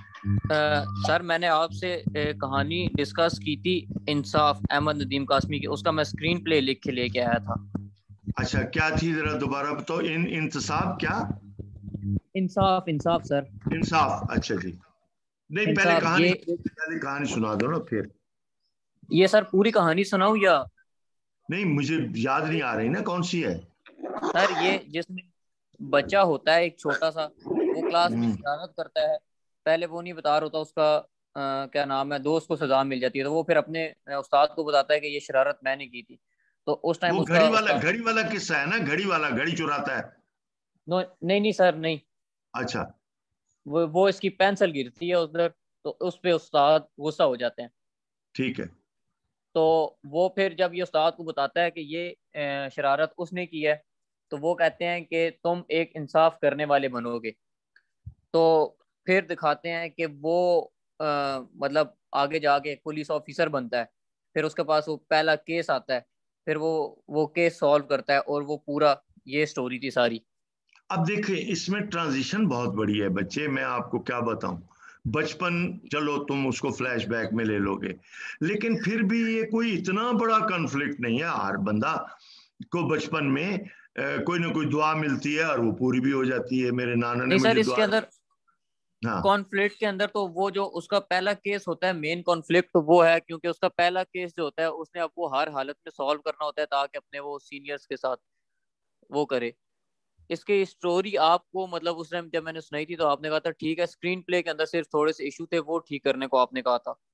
सर मैंने आपसे ए, कहानी डिस्कस की थी इंसाफ अहमद नदीम कासमी की, उसका मैं स्क्रीन प्ले लिख के लेके आया था। अच्छा क्या थी जरा दोबारा बताओ। इन इंतसाब क्या? इंसाफ इंसाफ सर। इंसाफ, अच्छा जी। नहीं पहले इंसाफ कहानी, ये पहले कहानी सुना दो ना फिर। ये सर पूरी कहानी सुनाऊं या? नहीं मुझे याद नहीं आ रही ना कौन सी है। सर ये जिसमें बच्चा होता है एक छोटा सा, वो क्लास में हम्म, शरारत करता है। पहले वो नहीं बता रहा होता उसका अ, क्या नाम है, दोस्त को सजा मिल जाती है, तो वो फिर अपने अ, उस्ताद को बताता है कि ये शरारत मैंने की थी। तो उस टाइम वो उसका घड़ी वाला, उस्ताद, घड़ी वाला किस्सा है ना, घड़ी वाला घड़ी चुराता है। नो नहीं नहीं सर नहीं, अच्छा वो वो इसकी पेंसिल गिरती है उधर, तो उस पे उस्ताद गुस्सा हो जाते हैं। ठीक है। तो वो फिर जब ये उस्ताद को बताता है कि ये अ, शरारत उसने की है, तो वो कहते हैं कि तुम एक इंसाफ करने वाले बनोगे। तो फिर दिखाते हैं कि वो आ, मतलब आगे जाके पुलिस ऑफिसर बनता है। फिर उसके पास वो पहला केस आता है, फिर वो वो केस सॉल्व करता है, और वो पूरा, ये स्टोरी थी सारी। अब देखें इसमें ट्रांजिशन बहुत बड़ी है बच्चे, मैं आपको क्या बताऊं। बचपन चलो तुम उसको फ्लैशबैक में ले लोगे, लेकिन फिर भी ये कोई इतना बड़ा कॉन्फ्लिक्ट नहीं है। हर बंदा को बचपन में अ, कोई ना कोई दुआ मिलती है और वो पूरी भी हो जाती है। मेरे नाना ने नहीं सर, मुझे इसके दुआ, अंदर हाँ कॉन्फ्लिक्ट के अंदर तो वो जो उसका पहला केस होता है, मेन कॉन्फ्लिक्ट तो वो है, क्योंकि उसका पहला केस जो होता है उसने अब वो हर हालत में सॉल्व करना होता है ताकि अपने वो सीनियर्स के साथ वो करे। इसकी स्टोरी आपको मतलब उस टाइम जब मैंने सुनाई थी तो आपने कहा था ठीक है, स्क्रीन प्ले के अंदर सिर्फ थोड़े से इशू थे, वो ठीक करने को आपने कहा था।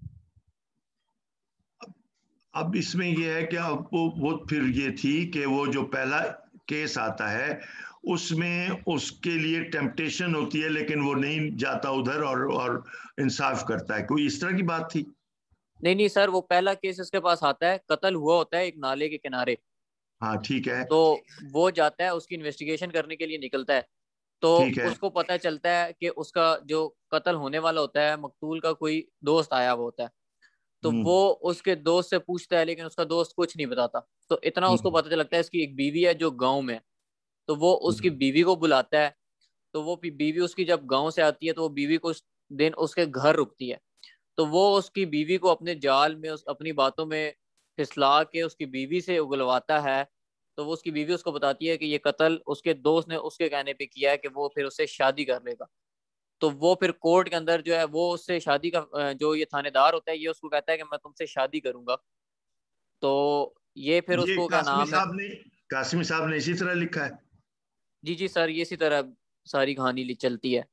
अब इसमें ये है कि अब वो, वो फिर ये थी कि वो जो पहला केस आता है उसमें उसके लिए टेम्पटेशन होती है, लेकिन वो नहीं जाता उधर और और इंसाफ करता है। कोई इस तरह की बात थी? नहीं नहीं सर, वो पहला केस इसके पास आता है, कत्ल हुआ होता है एक नाले के किनारे। हाँ ठीक है। तो वो जाता है, उसकी इन्वेस्टिगेशन करने के लिए निकलता है। तो ठीक है। उसको पता चलता है कि उसका जो कत्ल होने वाला होता है, मकतूल का कोई दोस्त आया हुआ होता है। तो हम्म वो उसके दोस्त से पूछता है, लेकिन उसका दोस्त कुछ नहीं बताता। तो इतना उसको हम्म पता लगता है इसकी एक बीवी है जो गाँव में है। तो वो उसकी हम्म बीवी को बुलाता है। तो वो बीवी उसकी जब गाँव से आती है, तो वो बीवी कुछ दिन उसके घर रुकती है। तो वो उसकी बीवी को अपने जाल में, उस अपनी बातों में फिसला के उसकी बीवी से उगलवाता है। तो वो उसकी बीवी उसको बताती है कि ये कत्ल उसके दोस्त ने उसके कहने पे किया है, कि वो फिर उससे शादी कर लेगा। तो वो फिर कोर्ट के अंदर जो है वो उससे शादी का, जो ये थानेदार होता है ये उसको कहता है कि मैं तुमसे शादी करूंगा। तो ये फिर ये उसको क्या कासमी नाम है। साहब ने, कासमी साहब ने इसी तरह लिखा है। जी जी सर, ये इसी तरह सारी कहानी li- चलती है।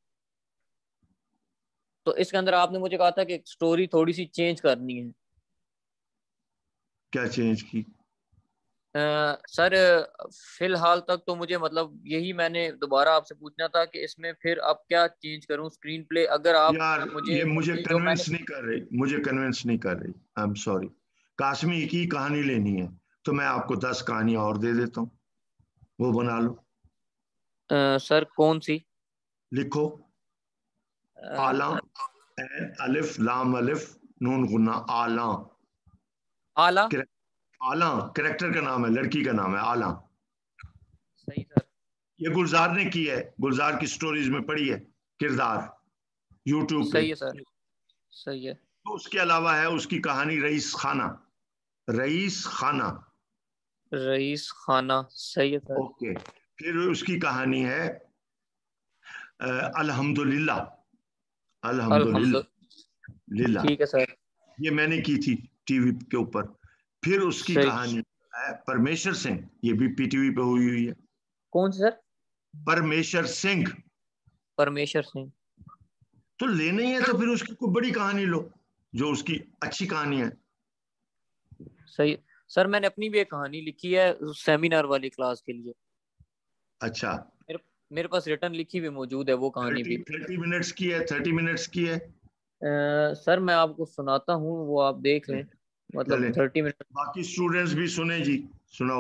तो इसके अंदर आपने मुझे कहा था कि स्टोरी थोड़ी सी चेंज करनी है। क्या चेंज की? अ, सर फिलहाल तक तो मुझे मतलब यही मैंने दोबारा आपसे पूछना था कि इसमें फिर अब क्या चेंज करूं स्क्रीन प्ले, अगर आप यार मुझे ये मुझे जो मैंने। कन्विंस नहीं कर रही, मुझे कन्विंस नहीं कर रही। I am sorry. कासमी की कहानी लेनी है तो मैं आपको दस कहानियां और दे देता हूँ, वो बना लो। सर कौन सी? लिखो, आला, ऐन अलिफ लाम अलिफ नून गुन्ना, आला। आला। आला कैरेक्टर का नाम है, लड़की का नाम है आला। सही सर। ये गुलजार ने की है, गुलजार की स्टोरीज में पढ़ी है, किरदार, यूट्यूब पे। सही है सर, सही है। तो उसके अलावा है उसकी कहानी रईस खाना, रईस खाना। रईस खाना, सही है सर। ओके। फिर उसकी कहानी है अल्हम्दुलिल्लाह, अल्हम्दुलिल्लाह, लिल्लाह। ठीक है सर। ये मैंने की थी टीवी के ऊपर। फिर उसकी सही। कहानी है परमेश्वर सिंह, ये भी पीटीवी पे हुई हुई है। कौन सी सर? परमेश्वर सिंह। परमेश्वर सिंह। तो लेने ही है तो फिर उसकी कोई बड़ी कहानी लो, जो उसकी अच्छी कहानी है। सही सर, मैंने अपनी भी एक कहानी लिखी है सेमिनार वाली क्लास के लिए। अच्छा। मेरे मेरे पास रिटर्न लिखी भी मौजूद है वो कहानी भी। थर्टी मिनट्स की है, थर्टी मिनट्स की है। आ, सर मैं आपको सुनाता हूँ, वो आप देख लें, मतलब चले, थर्टी मिनट। बाकी स्टूडेंट्स भी सुने जी, सुनाओ।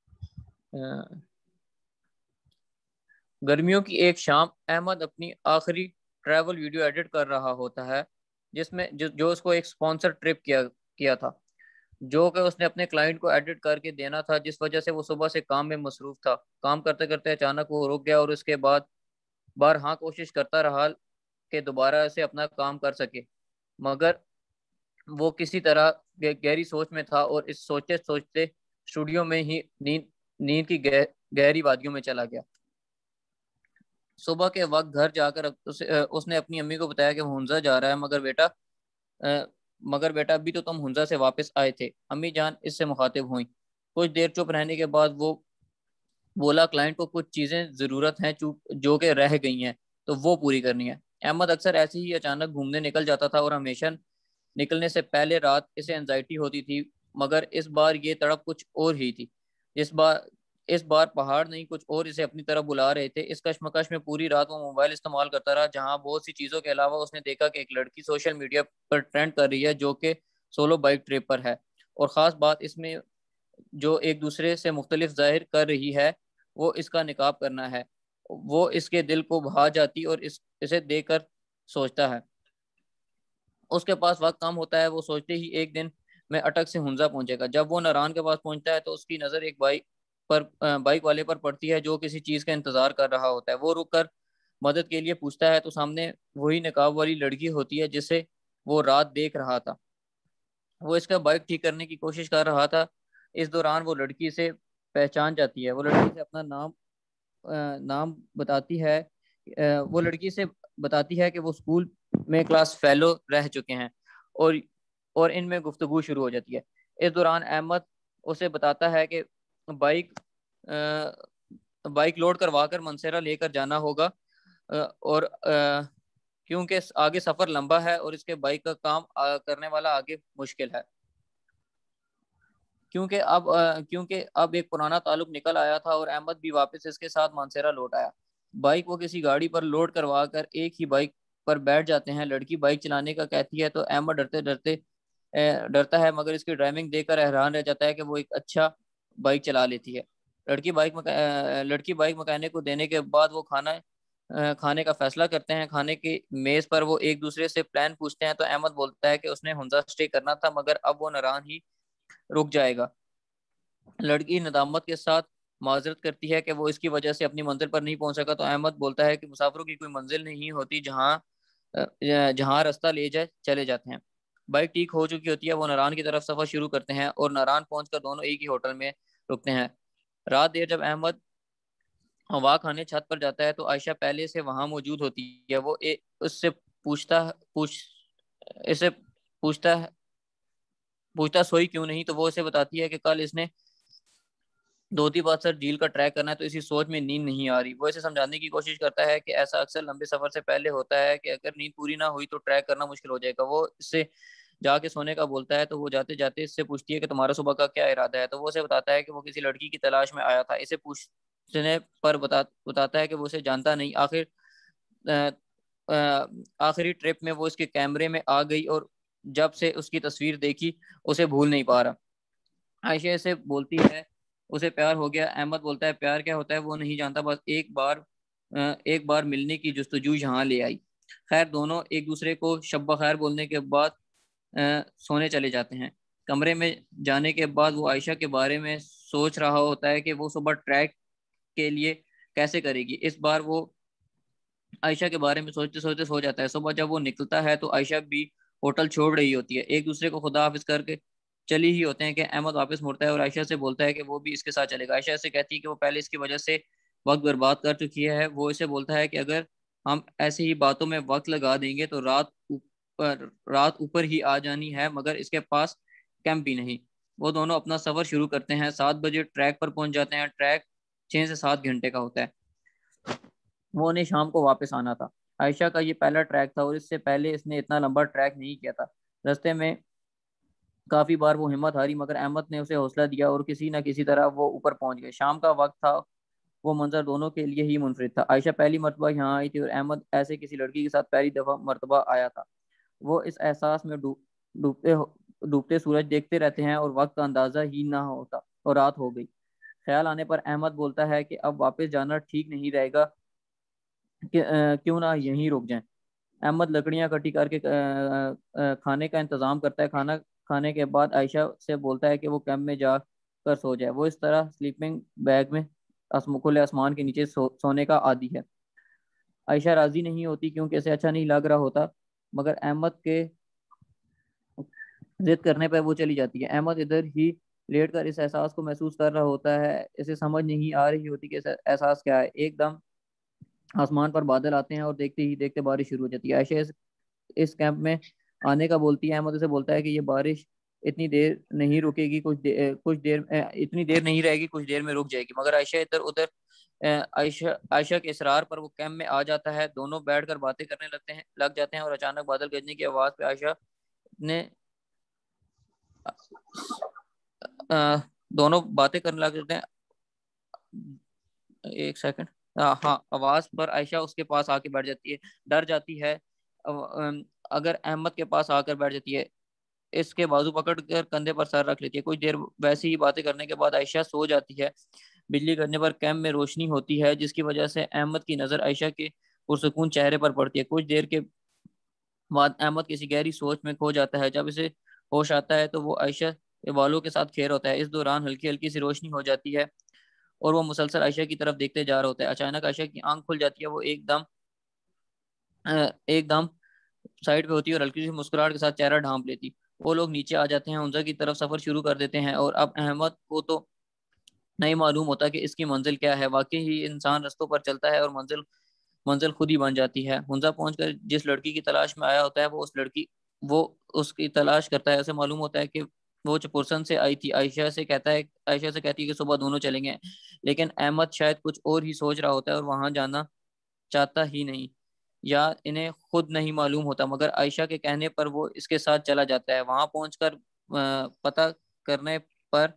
गर्मियों की एक शाम, अहमद अपनी आखिरी ट्रैवल वीडियो एडिट कर रहा होता है, जिसमें जो, जो उसको एक स्पॉन्सर ट्रिप किया किया था, जो कि उसने अपने क्लाइंट को एडिट करके देना था, जिस वजह से वो सुबह से काम में मसरूफ था। काम करते करते अचानक वो रुक गया और उसके बाद बार हाँ कोशिश करता रहा कि दोबारा से अपना काम कर सके, मगर वो किसी तरह गहरी सोच में था और इस सोचते सोचते स्टूडियो में ही नींद नींद की गह, गहरी वादियों में चला गया। सुबह के वक्त घर जाकर उस, उसने अपनी अम्मी को बताया कि वो हुंजा जा रहा है, मगर बेटा अ, मगर बेटा अभी तो तुम हुंजा से वापस आए थे। अम्मी जान इससे मुखातिब हुई। कुछ देर चुप रहने के बाद वो बोला, क्लाइंट को कुछ चीजें जरूरत हैं जो कि रह गई हैं, तो वो पूरी करनी है। अहमद अक्सर ऐसे ही अचानक घूमने निकल जाता था और हमेशा निकलने से पहले रात इसे एंजाइटी होती थी, मगर इस बार ये तड़प कुछ और ही थी। इस बार इस बार पहाड़ नहीं कुछ और इसे अपनी तरफ बुला रहे थे। इस कश्मकश में पूरी रात वो मोबाइल इस्तेमाल करता रहा, जहां बहुत सी चीजों के अलावा उसने देखा कि एक लड़की सोशल मीडिया पर ट्रेंड कर रही है, जो कि सोलो बाइक ट्रिप पर है। और ख़ास बात इसमें जो एक दूसरे से मुख्तलिफ जाहिर कर रही है, वो इसका निकाब करना है। वो इसके दिल को भा जाती और इस इसे देखकर सोचता है। उसके पास वक्त कम होता है, वो सोचते ही एक दिन में अटक से हुंजा पहुंचेगा। जब वो नारान के पास पहुंचता है तो उसकी नज़र एक बाइक पर बाइक वाले पर पड़ती है, जो किसी चीज़ का इंतजार कर रहा होता है। वो रुक कर मदद के लिए पूछता है तो सामने वही नकाब वाली लड़की होती है जिसे वो रात देख रहा था। वो इसका बाइक ठीक करने की कोशिश कर रहा था। इस दौरान वो लड़की से पहचान जाती है। वो लड़की से अपना नाम नाम बताती है। वो लड़की से बताती है कि वो स्कूल में क्लास फेलो रह चुके हैं, और और इनमें गुफ्तगू शुरू हो जाती है। इस दौरान अहमद उसे बताता है कि बाइक बाइक लोड करवा कर मनसेरा लेकर जाना होगा, और क्योंकि आगे सफर लंबा है और इसके बाइक का काम करने वाला आगे मुश्किल है। क्योंकि अब क्योंकि अब एक पुराना ताल्लुक निकल आया था और अहमद भी वापस इसके साथ मानसेरा लौट आया। बाइक वो किसी गाड़ी पर लोड करवा कर एक ही बाइक पर बैठ जाते हैं। लड़की बाइक चलाने का कहती है तो अहमद डरते डरते डरता है, मगर इसकी ड्राइविंग देखकर हैरान रह जाता है कि वो एक अच्छा बाइक चला लेती है। लड़की बाइक लड़की बाइक मकैनिक को देने के बाद वो खाना खाने का फैसला करते हैं। खाने की मेज पर वो एक दूसरे से प्लान पूछते हैं तो अहमद बोलता है कि उसने हुंजा स्टे करना था, मगर अब वो नाराज ही रुक जाएगा। लड़की नदामत के साथ माजरत करती है कि वो इसकी वजह से अपनी मंजिल पर नहीं पहुंच सका, तो अहमद बोलता है कि मुसाफिरों की कोई मंजिल नहीं होती, जहां जहां रास्ता ले जाए चले जाते हैं। बाइक ठीक हो चुकी होती है। वो नारायण की तरफ सफर शुरू करते हैं और नारायण पहुंचकर दोनों एक ही होटल में रुकते हैं। रात देर जब अहमद हवा खाने छत पर जाता है तो आयशा पहले से वहां मौजूद होती है। वो ए, उससे पूछता पूछ इसे पूछता पूछता सोई क्यों नहीं, तो वो उसे बताती है कि कल इसने दो तीन बार सर झील का ट्रैक करना है, तो इसी सोच में नींद नहीं आ रही। वो इसे समझाने की कोशिश करता है कि ऐसा अक्सर लंबे सफर से पहले होता है कि अगर नींद पूरी ना हुई तो ट्रैक करना मुश्किल हो जाएगा। वो इससे जाके सोने का बोलता है तो वो जाते जाते इससे पूछती है कि तुम्हारा सुबह का क्या इरादा है, तो वो उसे बताता है कि वो किसी लड़की की तलाश में आया था। इसे पूछने पर बता बताता है कि वो उसे जानता नहीं। आखिर आखिरी ट्रिप में वो इसके कैमरे में आ गई और जब से उसकी तस्वीर देखी उसे भूल नहीं पा रहा। आयशा से बोलती है उसे प्यार हो गया। अहमद बोलता है प्यार क्या होता है वो नहीं जानता, बस एक बार एक बार मिलने की जुस्तजू यहाँ ले आई। खैर दोनों एक दूसरे को शब्बा खैर बोलने के बाद सोने चले जाते हैं। कमरे में जाने के बाद वो आयशा के बारे में सोच रहा होता है कि वो सुबह ट्रैक के लिए कैसे करेगी। इस बार वो आयशा के बारे में सोचते सोचते सो जाता है। सुबह जब वो निकलता है तो आयशा भी होटल छोड़ रही होती है। एक दूसरे को खुदा हाफिज करके चली ही होते हैं कि अहमद वापस मुड़ता है और आयशा से बोलता है कि वो भी इसके साथ चलेगा। आयशा से कहती है कि वो पहले इसकी वजह से वक्त बर्बाद कर चुकी है। वो इसे बोलता है कि अगर हम ऐसे ही बातों में वक्त लगा देंगे तो रात ऊपर रात ऊपर ही आ जानी है, मगर इसके पास कैंप भी नहीं। वो दोनों अपना सफर शुरू करते हैं। सात बजे ट्रैक पर पहुंच जाते हैं। ट्रैक छह से सात घंटे का होता है। वो उन्हें शाम को वापस आना था। आयशा का ये पहला ट्रैक था और इससे पहले इसने इतना लंबा ट्रैक नहीं किया था। रास्ते में काफी बार वो हिम्मत हारी, मगर अहमद ने उसे हौसला दिया और किसी न किसी तरह वो ऊपर पहुंच गए। शाम का वक्त था। वो मंजर दोनों के लिए ही मुनफरिद था। आयशा पहली मरतबा यहाँ आई थी और अहमद ऐसे किसी लड़की के साथ पहली दफा मरतबा आया था। वो इस एहसास में डूब डूबते डूबते सूरज देखते रहते हैं और वक्त का अंदाजा ही ना होता और रात हो गई। ख्याल आने पर अहमद बोलता है कि अब वापस जाना ठीक नहीं रहेगा, कि अ, क्यों ना यहीं रुक जाएं। अहमद लकड़ियां इकट्ठी करके अ, अ, खाने का इंतजाम करता है। खाना खाने के बाद आयशा से बोलता है कि वो कैंप में जाकर सो जाए। वो इस तरह स्लीपिंग बैग में आसम- खुले आसमान के नीचे सो, सोने का आदी है। आयशा राजी नहीं होती क्योंकि इसे अच्छा नहीं लग रहा होता, मगर अहमद के जिद करने पर वो चली जाती है। अहमद इधर ही लेट कर इस एहसास को महसूस कर रहा होता है। इसे समझ नहीं आ रही होती कि इस एहसास क्या है। एकदम आसमान पर बादल आते हैं और देखते ही देखते बारिश शुरू हो जाती है। आयशा इस, इस कैंप में आने का बोलती है। अहमद उसे बोलता है कि ये बारिश इतनी देर नहीं रुकेगी, कुछ देर कुछ देर अ, इतनी देर नहीं रहेगी, कुछ देर में रुक जाएगी। मगर आयशा इधर उधर अ, आयशा आयशा के इसरार पर वो कैंप में आ जाता है। दोनों बैठकर बातें करने लगते हैं लग जाते हैं और अचानक बादल गरजने की आवाज पे आयशा ने अ, दोनों बातें करने लग जाते हैं। एक सेकंड। हाँ, आवाज पर आयशा उसके पास आके बैठ जाती है। डर जाती है अव- अम, अगर अहमद के पास आकर बैठ जाती है। इसके बाजू पकड़ कर कंधे पर सर रख लेती है। कुछ देर वैसी ही बातें करने के बाद आयशा सो जाती है। बिजली गिरने पर कैंप में रोशनी होती है, जिसकी वजह से अहमद की नजर आयशा के पुरसुकून चेहरे पर पड़ती है। कुछ देर के बाद अहमद किसी गहरी सोच में खो जाता है। जब इसे होश आता है तो वो आयशा के बालों के साथ खेल होता है। इस दौरान हल्की हल्की सी रोशनी हो जाती है और वो मुसलसल आयशा की तरफ देखते जा रहा होता है। अचानक आयशा की आंख खुल जाती है। वो एकदम अ, एकदम साइड पे होती है और हल्की सी मुस्कुराहट के साथ चेहरा ढांप लेती। वो लोग नीचे आ जाते हैं, हुंजा की तरफ सफर शुरू कर देते हैं और अब अहमद को तो नहीं मालूम होता कि इसकी मंजिल क्या है। वाकई ही इंसान रस्तों पर चलता है और मंजिल मंजिल खुद ही बन जाती है। हुंजा पहुंचकर जिस लड़की की तलाश में आया होता है वो उस लड़की वो उसकी तलाश करता है। उसे मालूम होता है कि वो चपुरसन से आई थी। आयशा से कहता है आयशा से कहती है कि सुबह दोनों चलेंगे, लेकिन अहमद शायद कुछ और ही सोच रहा होता है और वहां जाना चाहता ही नहीं, या इन्हें खुद नहीं मालूम होता। मगर आयशा के कहने पर वो इसके साथ चला जाता है। वहां पहुंचकर अ, पता करने पर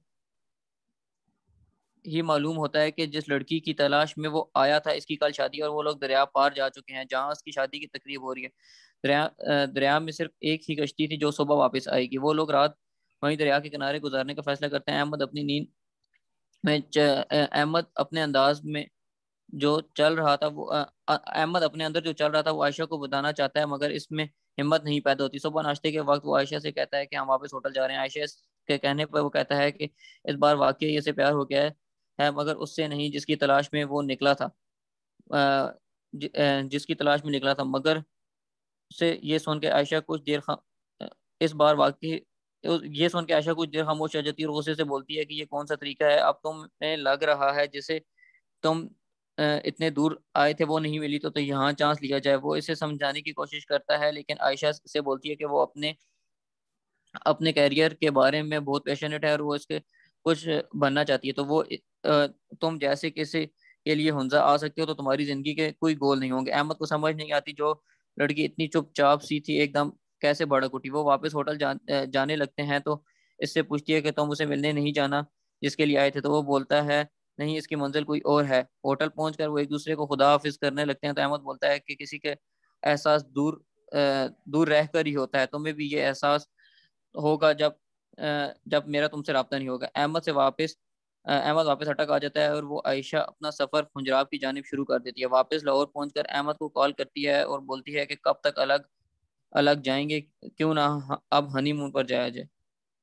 ही मालूम होता है कि जिस लड़की की तलाश में वो आया था इसकी कल शादी, और वो लोग दरिया पार जा चुके हैं जहां उसकी शादी की तकरीब हो रही है। दरिया अ, दरिया में सिर्फ एक ही कश्ती थी जो सुबह वापस आएगी। वो लोग रात वहीं दरिया के किनारे गुजारने का फैसला करते हैं। अहमद अपनी नींद में च- अ, अहमद अपने अंदाज में जो चल रहा था वो अ, अ- अहमद अपने अंदर जो चल रहा था वो आयशा को बताना चाहता है, मगर इसमें हिम्मत नहीं पैदा होती। सुबह नाश्ते के वक्त वो आयशा से कहता है कि हम वापस होटल जा रहे हैं। आयशा के कहने पर वो कहता है कि इस बार वाकई इसे प्यार हो गया है, है मगर उससे नहीं जिसकी तलाश में वो निकला था। अ, जि, अ, जिसकी तलाश में निकला था। मगर से ये सुन के आयशा कुछ देर खा, इस बार वाकई ये सुन के आयशा कुछ देर खामोश रह जाती है और गुस्से से बोलती है कि ये कौन सा तरीका है। अब तुम्हें लग रहा है जिसे तुम अ, इतने दूर आए थे वो नहीं मिली तो, तो यहाँ चांस लिया जाए। वो इसे समझाने की कोशिश करता है, लेकिन आयशा से बोलती है कि वो अपने अपने कैरियर के बारे में बहुत पैशनेट है और वो इसके कुछ बनना चाहती है। तो वो अ, तुम जैसे किसी के लिए हुंजा आ सकते हो तो तुम्हारी जिंदगी के कोई गोल नहीं होंगे। अहमद को समझ नहीं आती जो लड़की इतनी चुपचाप सी थी एकदम कैसे भड़क उठी। वो वापस होटल जा, अ, जाने लगते हैं तो इससे पूछती है कि तुम उसे मिलने नहीं जाना जिसके लिए आए थे। तो वो बोलता है नहीं, इसकी मंजिल कोई और है। होटल पहुंचकर वो एक दूसरे को खुदा हाफिज करने लगते हैं। तो अहमद बोलता है कि किसी के एहसास दूर अ, दूर रहकर ही होता है। तुम्हें भी ये एहसास होगा जब अ, जब मेरा तुमसे राब्ता नहीं होगा। अहमद से वापस अहमद वापस अटक आ जाता है और वो आयशा अपना सफर पंजाब की जानिब शुरू कर देती है। वापस लाहौर पहुंचकर अहमद को कॉल करती है और बोलती है कि कब तक अलग अलग जाएंगे, क्यों ना अब हनीमून पर जाया जाए।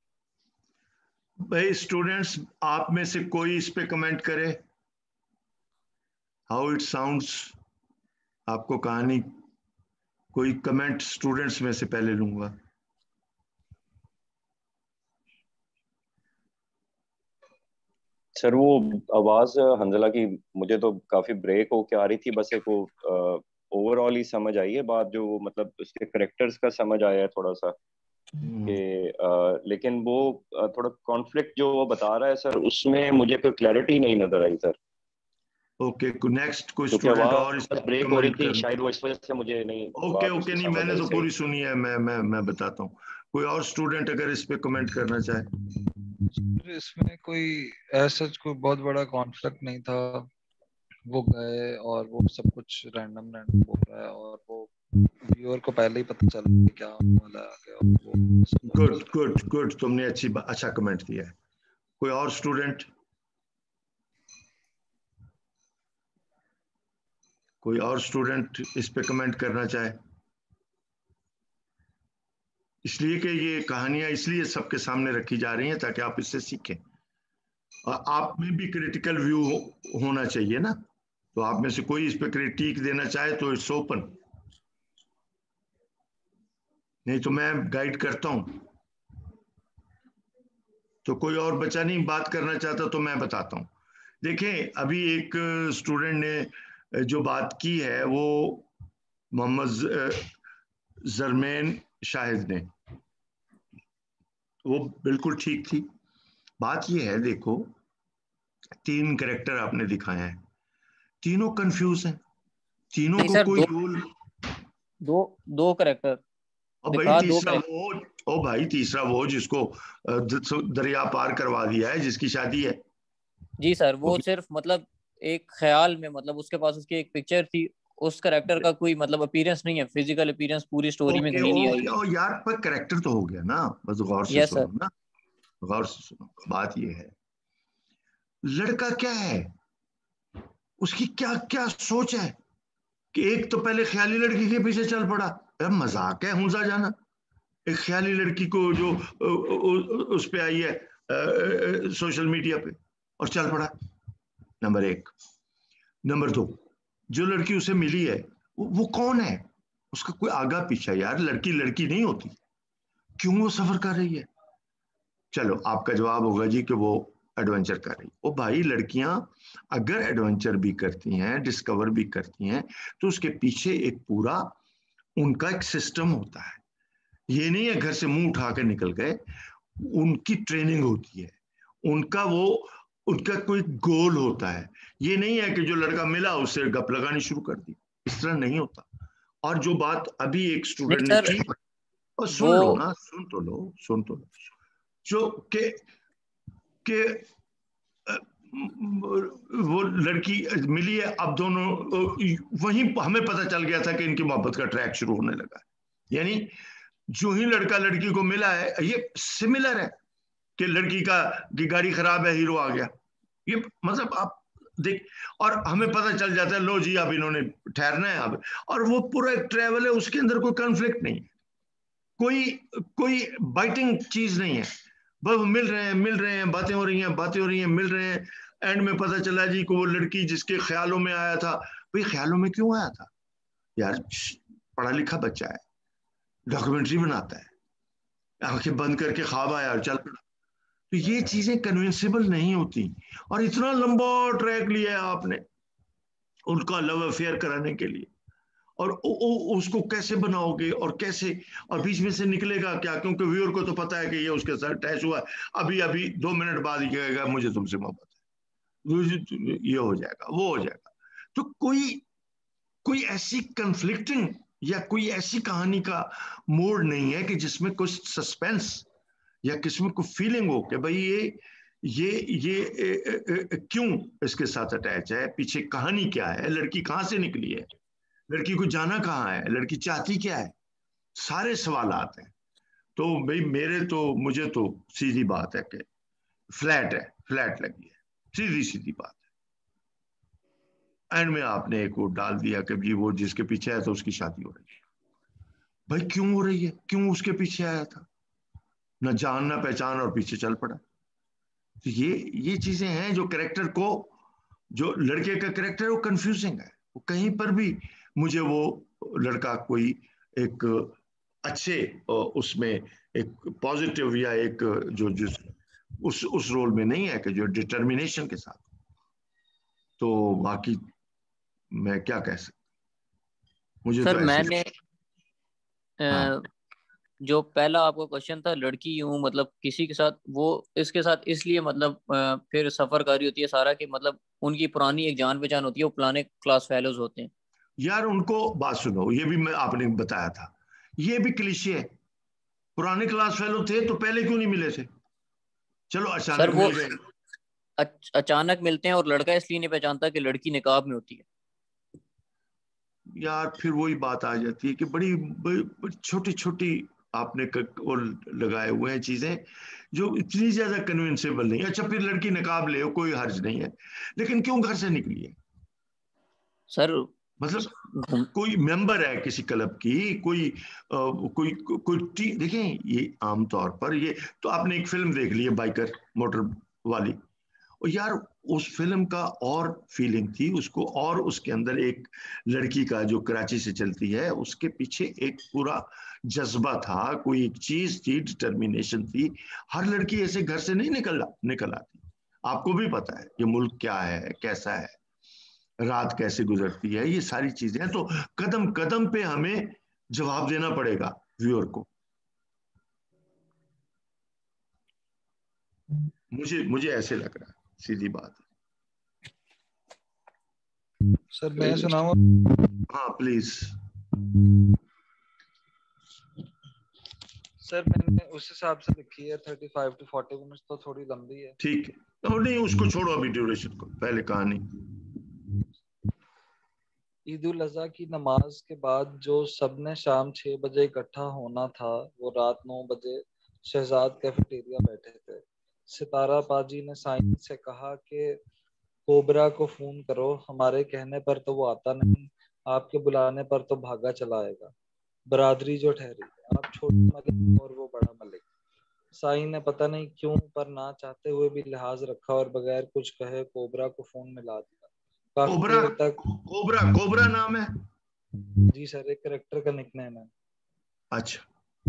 भाई स्टूडेंट्स, आप में से कोई इस पे कमेंट करे, हाउ इट साउंड्स, आपको कहानी, कोई कमेंट स्टूडेंट्स में से पहले लूंगा। सर वो आवाज हंजला की मुझे तो काफी ब्रेक होके आ रही थी, बस एक वो ओवरऑल ही समझ आई है बात, जो वो मतलब उसके करेक्टर्स का समझ आया है थोड़ा सा कि आ, लेकिन वो आ, थोड़ा कॉन्फ्लिक्ट जो वो बता रहा है सर, उसमें मुझे कोई क्लैरिटी नहीं नजर आई सर। ओके, नेक्स्ट कोई क्योंकि स्टूडेंट और आवाज ब्रेक हो रही कमेंट थी, कर। शायद वो इस वजह से मुझे नहीं ओके बात ओके, उसकी नहीं समझ मैंने आई तो सही। पूरी सुनी है, मैं मैं मैं बताता हूँ। कोई और स्टूडेंट अगर इस पे कमेंट करना चाहे। इसमें कोई ऐसा कोई बहुत बड़ा कॉन्फ्लिक्ट नहीं था, वो गए और वो सब कुछ रैंडम रैंडम बोल रहा है और वो व्यूअर को पहले ही पता चल कि क्या होने वाला है आगे, और वो गुड गुड गुड, तुमने अच्छी अच्छा कमेंट दिया है। कोई और स्टूडेंट, कोई और स्टूडेंट इस पे कमेंट करना चाहे। इसलिए कि ये कहानियां इसलिए सबके सामने रखी जा रही हैं ताकि आप इससे सीखें, और आप में भी क्रिटिकल व्यू हो, होना चाहिए ना। तो आप में से कोई इस पे क्रिटिक देना चाहे तो इट्स ओपन, नहीं तो मैं गाइड करता हूं। तो कोई और बच्चा नहीं बात करना चाहता तो मैं बताता हूं। देखें, अभी एक स्टूडेंट ने जो बात की है वो मोहम्मद जरमैन शाहिद ने, वो बिल्कुल ठीक थी। बात ये है, देखो तीन कैरेक्टर आपने दिखाए हैं, तीनों कंफ्यूज हैं, तीनों नहीं को सर, कोई दो रोल। दो दो करेक्टर और भाई दिखा, दो तीसरा करेक्टर। वो, ओ भाई तीसरा वो जिसको दरिया पार करवा दिया है, जिसकी शादी है। जी सर, वो वो सिर्फ मतलब एक ख्याल में, मतलब उसके पास उसकी एक पिक्चर थी, उस करेक्टर का कोई मतलब अपीयरेंस नहीं है, फिजिकल अपीयरेंस पूरी स्टोरी में ओके कहीं नहीं आई ओके, है। ओ यार पर करेक्टर तो हो गया ना, बस गौर से यस सुनो सर। ना, गौर से सुनो। बात ये है, लड़का क्या है, उसकी क्या क्या सोच है कि एक तो पहले ख्याली लड़की के पीछे चल पड़ा। यार मजाक है हुंजा जाना, एक ख्याली लड़की को जो उस पे आई है सोशल मीडिया पे, और चल पड़ा। नंबर एक। नंबर दो, जो लड़की उसे मिली है वो, वो कौन है, उसका कोई आगा पीछा। यार लड़की लड़की नहीं होती, क्यों वो सफर कर रही है। चलो आपका जवाब होगा जी कि वो एडवेंचर कर रही। ओ भाई, लड़कियां अगर एडवेंचर भी करती हैं, डिस्कवर भी करती हैं, तो उसके पीछे एक पूरा उनका एक सिस्टम होता है। ये नहीं है घर से मुंह उठा के निकल गए, उनकी ट्रेनिंग होती है, उनका वो उनका कोई गोल होता है। ये नहीं है कि जो लड़का मिला उससे गप लगानी शुरू कर दी, इस तरह नहीं होता। और जो बात अभी एक नहीं स्टूडेंट ने सर, की, और वो सुन लो ना, सुन तो लो सुन तो लो, जो के के वो लड़की मिली है, अब दोनों वहीं हमें पता चल गया था कि इनकी मोहब्बत का ट्रैक शुरू होने लगा। यानी जो ही लड़का लड़की को मिला है, ये सिमिलर है कि लड़की का की गाड़ी खराब है, हीरो आ गया। ये मतलब आप देख, और हमें पता चल जाता है लो जी अब इन्होंने ठहरना है अब, और वो पूरा एक ट्रैवल है, उसके अंदर कोई कॉन्फ्लिक्ट नहीं है, कोई कोई बाइटिंग चीज नहीं है। बस मिल रहे हैं मिल रहे हैं बातें हो रही हैं बातें हो रही हैं मिल रहे हैं। एंड में पता चला जी को वो लड़की जिसके ख्यालों में आया था, भाई ख्यालों में क्यों आया था यार, पढ़ा लिखा बच्चा है, डॉक्यूमेंट्री बनाता है, आंखें बंद करके ख्वाब आया और चल पड़ा। तो ये चीजें कन्विंसिबल नहीं होती, और इतना लंबा ट्रैक लिया है आपने उनका लव अफेयर कराने के लिए, और उ, उ, उसको कैसे बनाओगे और कैसे, और बीच में से निकलेगा क्या, क्योंकि व्यूअर को तो पता है कि ये उसके साथ अटैच हुआ है, अभी अभी दो मिनट बाद ही कहेगा मुझे तुमसे मोहब्बत है, ये हो जाएगा वो हो जाएगा। तो कोई कोई ऐसी कंफ्लिक्टिंग या कोई ऐसी कहानी का मोड नहीं है कि जिसमें कुछ सस्पेंस या किसी को फीलिंग हो कि भाई ये ये ये ए, ए, ए, क्यों इसके साथ अटैच है, पीछे कहानी क्या है, लड़की कहां से निकली है, लड़की को जाना कहाँ है, लड़की चाहती क्या है, सारे सवाल आते हैं। तो भाई मेरे तो मुझे तो सीधी बात है कि फ्लैट है, फ्लैट लगी है। सीधी सीधी बात है। एंड में आपने एक वो डाल दिया कि जी वो जिसके पीछे आया था उसकी शादी हो रही है। भाई क्यों हो रही है, क्यों उसके पीछे आया था, न जान न पहचान और पीछे चल पड़ा। तो ये ये चीजें हैं जो कैरेक्टर को, जो लड़के का कैरेक्टर वो कंफ्यूजिंग है। वो कहीं पर भी मुझे वो लड़का कोई एक अच्छे उसमें एक पॉजिटिव या एक जो जिस उस उस रोल में नहीं है कि जो डिटर्मिनेशन के साथ। तो बाकी मैं क्या कह सकता, मुझे सर तो ऐसे मैंने हाँ अ, जो पहला आपका क्वेश्चन था, लड़की यूं मतलब किसी के साथ, वो इसके साथ इसलिए मतलब अ, फिर सफर कर रही होती है सारा, कि मतलब उनकी पुरानी एक जान पहचान होती है, वो पुराने क्लास फेलोज होते हैं। यार उनको बात सुनो, ये भी मैं आपने बताया था, ये भी क्लिशे है। पुराने क्लास फेलो थे तो पहले क्यों नहीं मिले थे, चलो सर अचानक वो मिल गए। अच, अचानक मिलते हैं, और लड़का इसलिए नहीं पहचानता कि लड़की निकाब में होती है। यार फिर वही बात आ जाती है कि बड़ी, बड़ी छोटी छोटी आपने क- और लगाए हुए हैं चीजें जो इतनी ज्यादा कन्विंसेबल नहीं। अच्छा फिर लड़की नकाब ले, कोई हर्ज नहीं है, लेकिन क्यों घर से निकली है? सर मतलब घूम कोई मेंबर है किसी क्लब की, कोई आ, कोई को, कोई टी देखें, ये आमतौर पर ये तो आपने एक फिल्म देख ली है बाइकर मोटर वाली, और यार उस फिल्म का और फीलिंग थी उसको, और उसके अंदर एक लड़की का जो कराची से चलती है उसके पीछे एक पूरा जज्बा था, कोई एक चीज थी, डिटर्मिनेशन थी। हर लड़की ऐसे घर से नहीं निकल निकल आती। आपको भी पता है ये मुल्क क्या है, कैसा है, रात कैसे गुजरती है, ये सारी चीजें हैं। तो कदम कदम पे हमें जवाब देना पड़ेगा व्यूअर को। मुझे मुझे ऐसे लग रहा है, सीधी बात सर मैं सुनाऊं? है। हाँ प्लीज। सर मैंने उस हिसाब से लिखी है, thirty five to forty minutes तो थोड़ी लंबी है। ठीक है, तो नहीं उसको छोड़ो अभी, ड्यूरेशन को, पहले कहानी। ईद उल अजहा की नमाज के बाद जो सबने शाम छह बजे इकट्ठा होना था, वो रात नौ बजे शहजाद कैफेटेरिया बैठे थे। सितारा पाजी ने साईं से कहा कि कोबरा को फोन करो, हमारे कहने पर तो वो आता नहीं, आपके बुलाने पर तो भागा चला आएगा। बरादरी जो ठहरी, आप छोटे मलिक और वो बड़ा मलिक। साईं ने पता नहीं क्यों पर ना चाहते हुए भी लिहाज रखा और बगैर कुछ कहे कोबरा को फोन मिला दिया। काफी कोबरा, देर तक। कोबरा कोबरा नाम है? जी सर, एक करेक्टर का निकनेम है। अच्छा,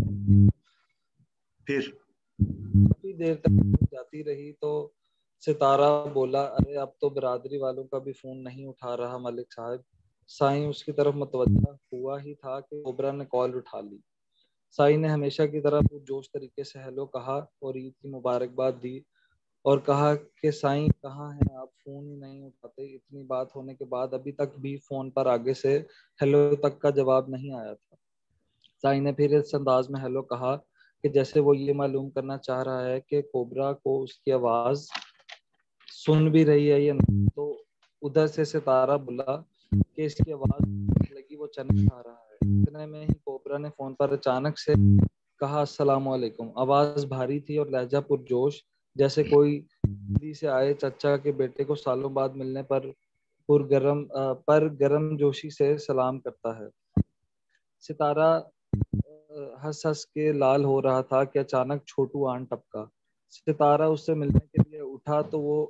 फिर? काफी देर तक जाती रही तो सितारा बोला, अरे अब तो बरादरी वालों का भी फोन नहीं उठा रहा मलिक साहब। साईं उसकी तरफ मुतवज्जा हुआ ही था कि कोबरा ने कॉल उठा ली। साईं ने हमेशा की तरह जोश तरीके से हेलो कहा और ईद की मुबारकबाद दी, और कहा कि साईं कहाँ हैं आप, फोन ही नहीं उठाते। इतनी बात होने के बाद अभी तक भी फोन पर आगे से हेलो तक का जवाब नहीं आया था। साईं ने फिर इस अंदाज में हेलो कहा कि जैसे वो ये मालूम करना चाह रहा है कि कोबरा को उसकी आवाज सुन भी रही है या नहीं। तो उधर से सितारा बोला कि इसकी आवाज लगी वो चने खा रहा है। इतने में ही कोबरा ने फोन पर अचानक से कहा, अस्सलाम वालेकुम। आवाज भारी थी और लहजा पुरजोश, जैसे कोई दिल्ली से आए चचा के बेटे को सालों बाद मिलने पर पुरगरम पर गर्म जोशी से सलाम करता है। सितारा हंस हंस के लाल हो रहा था कि अचानक छोटू आन टपका। सितारा उससे मिलने के लिए उठा तो वो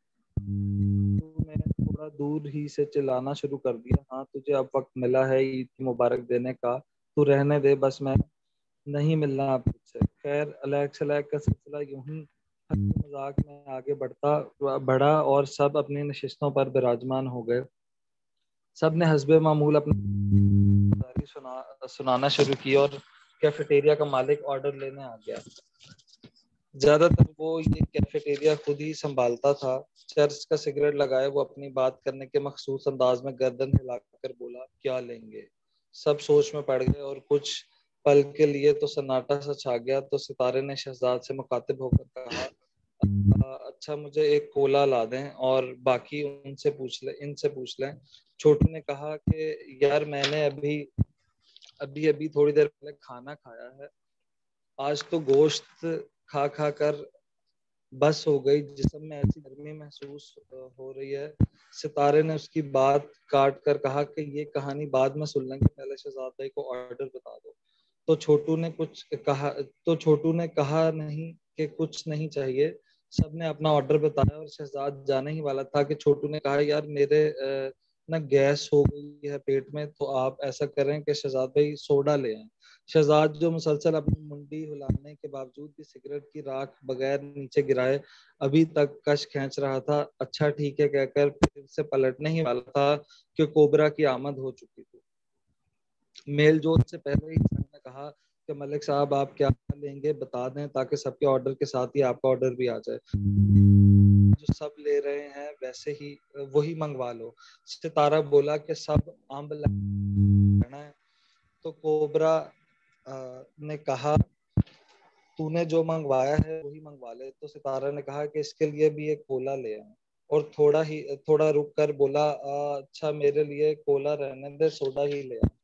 मैंने थोड़ा दूर ही से चिल्लाना शुरू कर दिया, हाँ तुझे अब वक्त मिला है ईद की मुबारक देने का, तू रहने दे, बस मैं नहीं मिलना अब तुझसे। खैर अलैक सलैक का सिलसिला यूं ही हंसी मजाक में आगे बढ़ता बढ़ा और सब अपनी नशिस्तों पर विराजमान हो गए। सब ने हस्बे मामूल अपनी सुना, सुनाना शुरू की और कैफेटेरिया का मालिक ऑर्डर लेने आ गया। ज्यादातर वो ये कैफेटेरिया खुद ही संभालता था। चर्च का सिगरेट लगाए वो अपनी बात करने के मखसूस अंदाज में गर्दन हिलाकर बोला, क्या लेंगे? सब सोच में पड़ गए और कुछ पल के लिए तो सन्नाटा सा छा गया। तो सितारे ने शहजाद से मुखातिब होकर कहा, अच्छा मुझे एक कोला ला दें और बाकी उनसे पूछ ले इनसे पूछ लें। छोटू ने कहा कि यार मैंने अभी अभी अभी थोड़ी देर पहले खाना खाया है, आज तो गोश्त खा खा कर बस हो गई, जिस्म में ऐसी गर्मी महसूस हो रही है। सितारे ने उसकी बात काट कर कहा कि ये कहानी बाद में सुन लेंगे, पहले शहजाद भाई को ऑर्डर बता दो। तो छोटू ने कुछ कहा तो छोटू ने कहा नहीं कि कुछ नहीं चाहिए। सबने अपना ऑर्डर बताया और शहजाद जाने ही वाला था कि छोटू ने कहा, यार मेरे ना गैस हो गई है पेट में, तो आप ऐसा करें कि शहजाद भाई सोडा ले आए। शहजाद जो मुसलसल अपनी मुंडी हिलाने के बावजूद भी सिगरेट की राख बगैर नीचे गिराए अभी तक कश खींच रहा था, अच्छा ठीक है कहकर फिर से पलटने ही वाला था कि कोबरा की आमद हो चुकी थी। मेल जोल से पहले ही ने कहा कि मलिक साहब आप क्या लेंगे बता दें, ताकि सबके ऑर्डर के साथ ही आपका ऑर्डर भी आ जाए। जो सब ले रहे हैं वैसे ही वही मंगवा लो। सितारा बोला कि सब आम लेना है। तो कोबरा आ, ने कहा, तूने जो मंगवाया है वही मंगवा ले। तो सितारा ने कहा कि इसके लिए भी एक कोला ले आए, और थोड़ा ही थोड़ा रुक कर बोला, अच्छा मेरे लिए कोला रहने दे, सोडा ही ले आए।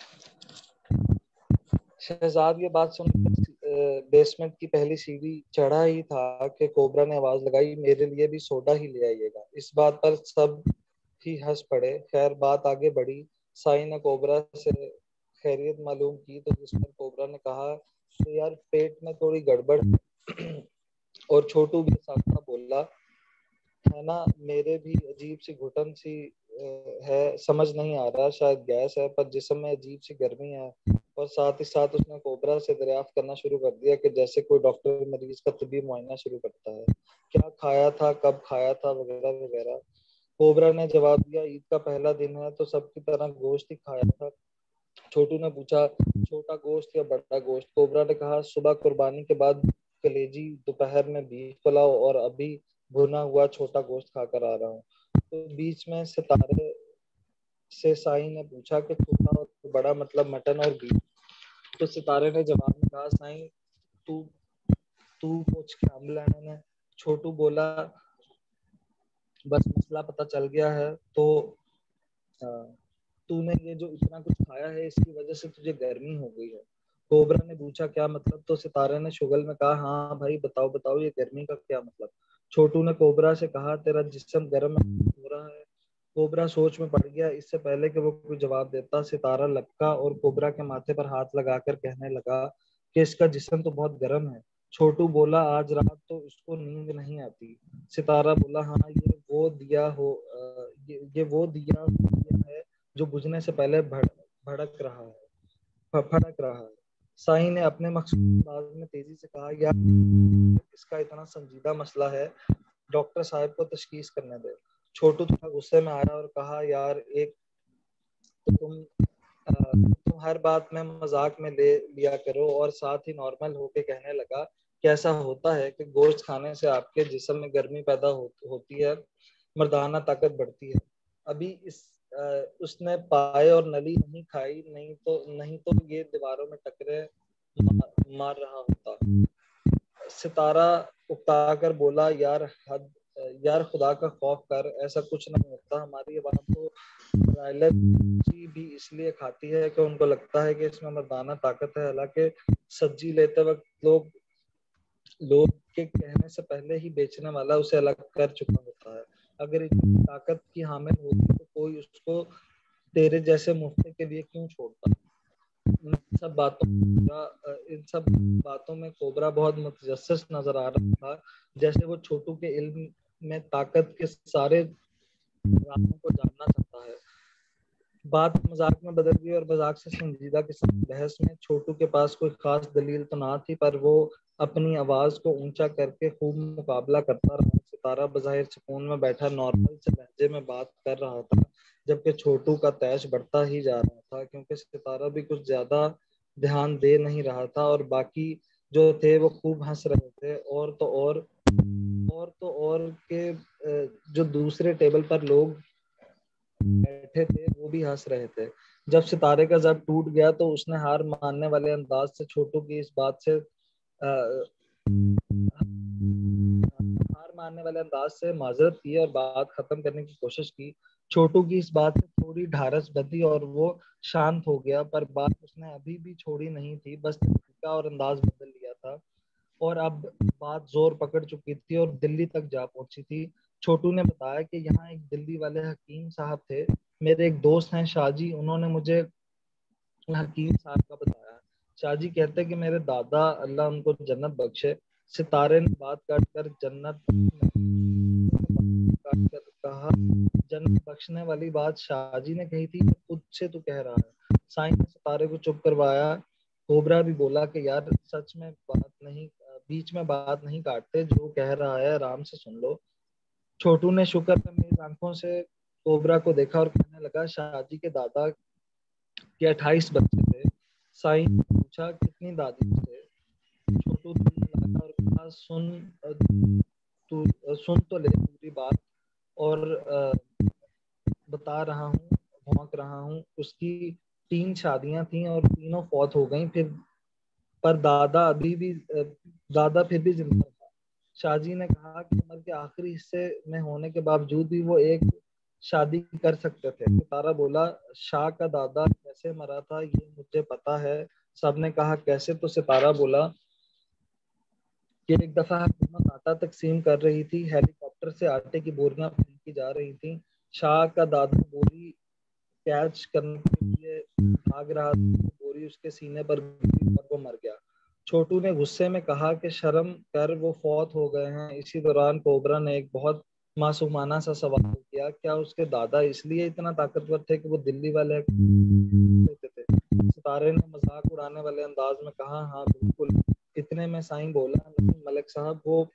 शहजाद ये बात सुन बेसमेंट की पहली सीढ़ी चढ़ा ही था कि कोबरा ने आवाज लगाई, मेरे लिए भी सोडा ही ले आइएगा। इस बात पर सब ही हंस पड़े। खैर बात आगे बढ़ी। साई ने कोबरा से खैरियत मालूम की, तो जिस पर कोबरा ने कहा तो यार पेट में थोड़ी गड़बड़ है। और छोटू भी साथ बोला, है ना, मेरे भी अजीब सी घुटन सी है, समझ नहीं आ रहा, शायद गैस है, पर जिस्म में अजीब सी गर्मी है। और साथ ही साथ उसने कोबरा से दरियाफ्त करना शुरू कर दिया कि जैसे कोई डॉक्टर मरीज का तबी मुआयना शुरू करता है, क्या खाया था, कब खाया था, वगैरह वगैरह। कोबरा ने जवाब दिया, ईद का पहला दिन है तो सबकी तरह गोश्त ही खाया था। छोटू ने पूछा, छोटा गोश्त या बड़ा गोश्त? कोबरा ने कहा, सुबह कुर्बानी के बाद कलेजी, दोपहर में बीफ पुलाव, और अभी भुना हुआ छोटा गोश्त खाकर आ रहा हूँ। तो बीच में सितारे से साई ने पूछा कि छोटा और बड़ा मतलब मटन और बीफ? तो सितारे ने जवाब में कहा, साई तू तू पूछ के हम लाने ने। छोटू बोला, बस मसला पता चल गया है, तो तूने ये जो इतना कुछ खाया है इसकी वजह से तुझे गर्मी हो गई है। कोबरा ने पूछा, क्या मतलब? तो सितारे ने शुगल में कहा, हाँ भाई बताओ बताओ, ये गर्मी का क्या मतलब? छोटू ने कोबरा से कहा, तेरा जिस्म गर्म हो रहा है। कोबरा सोच में पड़ गया। इससे पहले कि वो कोई जवाब देता, सितारा लपका और कोबरा के माथे पर हाथ लगाकर कहने लगा कि इसका जिस्म तो बहुत गर्म है। छोटू बोला, आज रात तो इसको नींद नहीं आती। सितारा बोला, हाँ ये वो दिया हो ये, ये वो दिया है जो बुझने से पहले भड़, भड़क रहा है फड़क रहा है। साई ने अपने मकसूद अंदाज में तेजी से कहा, यार इसका इतना संजीदा मसला है, डॉक्टर साहब को तशखीस करने दे। छोटू थोड़ा गुस्से में आया और कहा, यार एक तो तुम आ, तुम हर बात में मजाक में ले लिया करो। और साथ ही नॉर्मल होके कहने लगा, कैसा होता है कि गोश्त खाने से आपके जिस्म में गर्मी पैदा हो, होती है, मर्दाना ताकत बढ़ती है। अभी इस आ, उसने पाए और नली नहीं खाई, नहीं तो नहीं तो ये दीवारों में टकरे मार, मार रहा होता। सितारा उकता कर बोला, यार हद यार खुदा का खौफ कर, ऐसा कुछ नहीं होता। हमारी आवाम तो रायलत भी इसलिए खाती है कि उनको लगता है कि इसमें मर्दाना ताकत है, हालांकि सब्जी लेते वक्त लोग लोग के कहने से पहले ही बेचने वाला उसे अलग कर चुका होता है। अगर इतनी ताकत की हामिल होती तो कोई उसको तेरे जैसे मुफ्ते के लिए क्यों छोड़ता? इन सब बातों इन सब बातों में कोबरा बहुत मुतजस्सिस नजर आ रहा था, जैसे वो छोटू के इल्म में ताकत के सारे राज़ों को जानना चाहता है। बात मजाक में बदल गई और मजाक से संजीदा किस्म की बहस में। छोटू के पास कोई खास दलील तो ना थी, पर वो अपनी आवाज को ऊंचा करके खूब मुकाबला करता रहा। सितारा बज़ाहिर सुकून में बैठा नॉर्मल से लहजे में बात कर रहा था, जबकि छोटू का तैश बढ़ता ही जा रहा था, क्योंकि सितारा भी कुछ ज्यादा ध्यान दे नहीं रहा था और बाकी जो थे वो खूब हंस रहे थे। और तो और और तो और के जो दूसरे टेबल पर लोग बैठे थे वो भी हंस रहे थे। जब सितारे का जब टूट गया तो उसने हार मानने वाले अंदाज से छोटू की इस बात से आ, हार मानने वाले अंदाज से माजरत की और बात खत्म करने की कोशिश की। छोटू की इस बात से थोड़ी ढारस बंधी और वो शांत हो गया, पर बात उसने अभी भी छोड़ी नहीं थी, बस तरीका और अंदाज बदल लिया था। और अब बात जोर पकड़ चुकी थी और दिल्ली तक जा पहुंची थी। छोटू ने बताया कि यहाँ एक दिल्ली वाले हकीम साहब थे, मेरे एक दोस्त हैं शाहजी, उन्होंने मुझे हकीम साहब का बताया। शाहजी कहते हैं कि मेरे दादा, अल्लाह उनको जन्नत बख्शे, सितारे ने बात काट कर जन्नत काट कर कहा, जन्नत बख्शने वाली बात शाहजी ने कही थी, खुद से तू कह रहा है। साईं ने सितारे को चुप करवाया। कोबरा भी बोला कि यार सच में बात नहीं, बीच में बात नहीं काटते, जो कह रहा है आराम से सुन लो। छोटू ने शुक्र में मेरी आंखों से कोबरा को देखा और कहने लगा, शाहजी के दादा के अट्ठाईस बच्चे थे। साईं ने पूछा, कितनी दादी थे? छोटू दिल लगा और कहा, सुन तू सुन तो ले पूरी बात, और आ, बता रहा हूँ, भौंक रहा हूँ। उसकी तीन शादियां थीं और तीनों फौत हो गईं, फिर पर दादा अभी भी दादा फिर भी जिंदा था। शाहजी ने कहा कि उम्र के आखिरी हिस्से में होने के बावजूद भी वो एक शादी कर सकते थे। सितारा बोला, शाह का दादा कैसे मरा था ये मुझे पता है। सबने कहा, कैसे? तो सितारा बोला कि एक दफा हुकूमत आटा तकसीम कर रही थी, हेलीकॉप्टर से आटे की बोरियां फेंकी जा रही थी। शाह का दादा बोरी कैच करने के लिए भाग रहा था, बोरी उसके सीने पर गिरी और वो मर गया। छोटू ने गुस्से में कहा कि शर्म कर, वो फौत हो गए हैं। इसी दौरान कोबरा ने एक बहुत मासूमाना सा सवाल किया, क्या उसके दादा इसलिए इतना ताकतवर थे कि वो दिल्ली वाले लेते थे? सितारे ने मजाक उड़ाने वाले अंदाज में कहा, हाँ बिल्कुल। इतने में साईं बोला, नहीं मलिक साहब, वो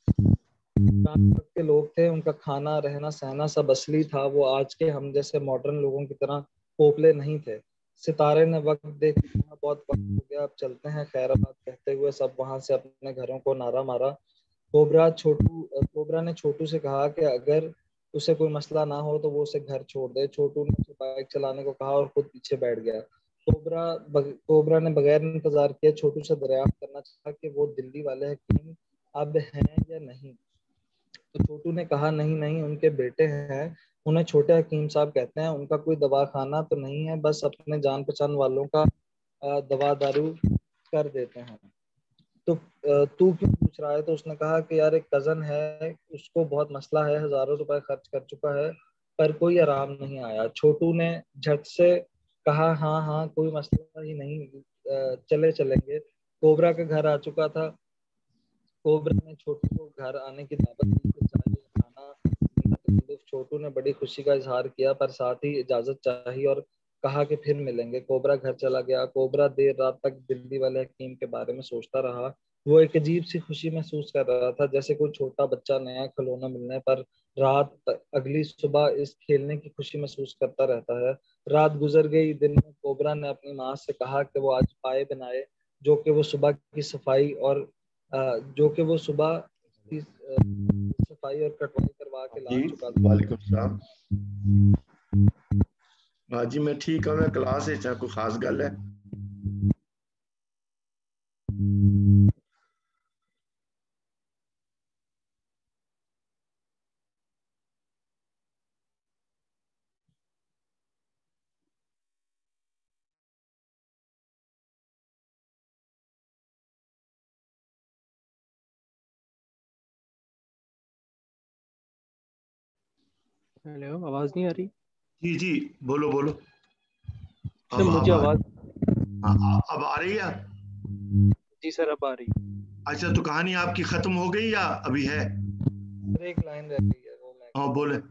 के लोग थे, उनका खाना रहना सहना सब असली था, वो आज के हम जैसे मॉडर्न लोगों की तरह पोपले नहीं थे। सितारे ने वक्त देख कहा, बहुत वक्त हो गया, अब चलते हैं खैराबाद। कहते हुए सब वहां से अपने घरों को नारा मारा। कोबरा छोटू कोबरा ने छोटू से कहा कि अगर उसे कोई मसला ना हो तो वो उसे घर छोड़ दे। छोटू ने उसे बाइक चलाने को कहा और खुद पीछे बैठ गया। कोबरा बग, कोबरा ने बगैर इंतजार किए छोटू से दरियाफ्त करना चाहा कि वो दिल्ली वाले हकीम अब हैं या नहीं। तो छोटू ने कहा, नहीं नहीं, उनके बेटे हैं, उन्हें छोटे हकीम साहब कहते हैं, उनका कोई दवाखाना तो नहीं है, बस अपने जान पहचान वालों का दवा दारू कर देते हैं। तो तू क्यों पूछ रहा है? तो उसने कहा कि यार एक कजन है, उसको बहुत मसला है, हजारों रुपए खर्च कर चुका है पर कोई आराम नहीं आया। छोटू ने झट से कहा, हाँ हाँ कोई मसला ही नहीं, चले चलेंगे। कोबरा का घर आ चुका था। कोबरा ने छोटू को घर आने की दावत दी, खाना। छोटू ने बड़ी खुशी का इजहार किया पर साथ ही इजाजत चाहिए और कहा कि फिर मिलेंगे। कोबरा घर चला गया। कोबरा देर रात तक दिल्ली वाले हकीम के बारे में सोचता रहा। वो एक अजीब सी खुशी महसूस कर रहा था, जैसे कोई छोटा बच्चा नया खिलौना मिलने पर रात अगली सुबह इस खेलने की खुशी महसूस करता रहता है। रात गुजर गई। दिन में कोबरा ने अपनी माँ से कहा कि वो आज पाए बनाए, जो कि वो सुबह की सफाई और जो कि वो सुबह की सफाई और कटवाई करवा के ला चुका था। वालेकुम सलाम। हाँ जी, मैं ठीक हूँ, मैं क्लास है, कोई खास गल है? हेलो, आवाज नहीं आ रही? जी जी, बोलो बोलो। सर मुझे आवाज अब आ रही है? जी सर, अब आ रही। अच्छा, तो कहानी आपकी खत्म हो गई या अभी है? एक लाइन रह गई है, वो मैं हाँ बोले।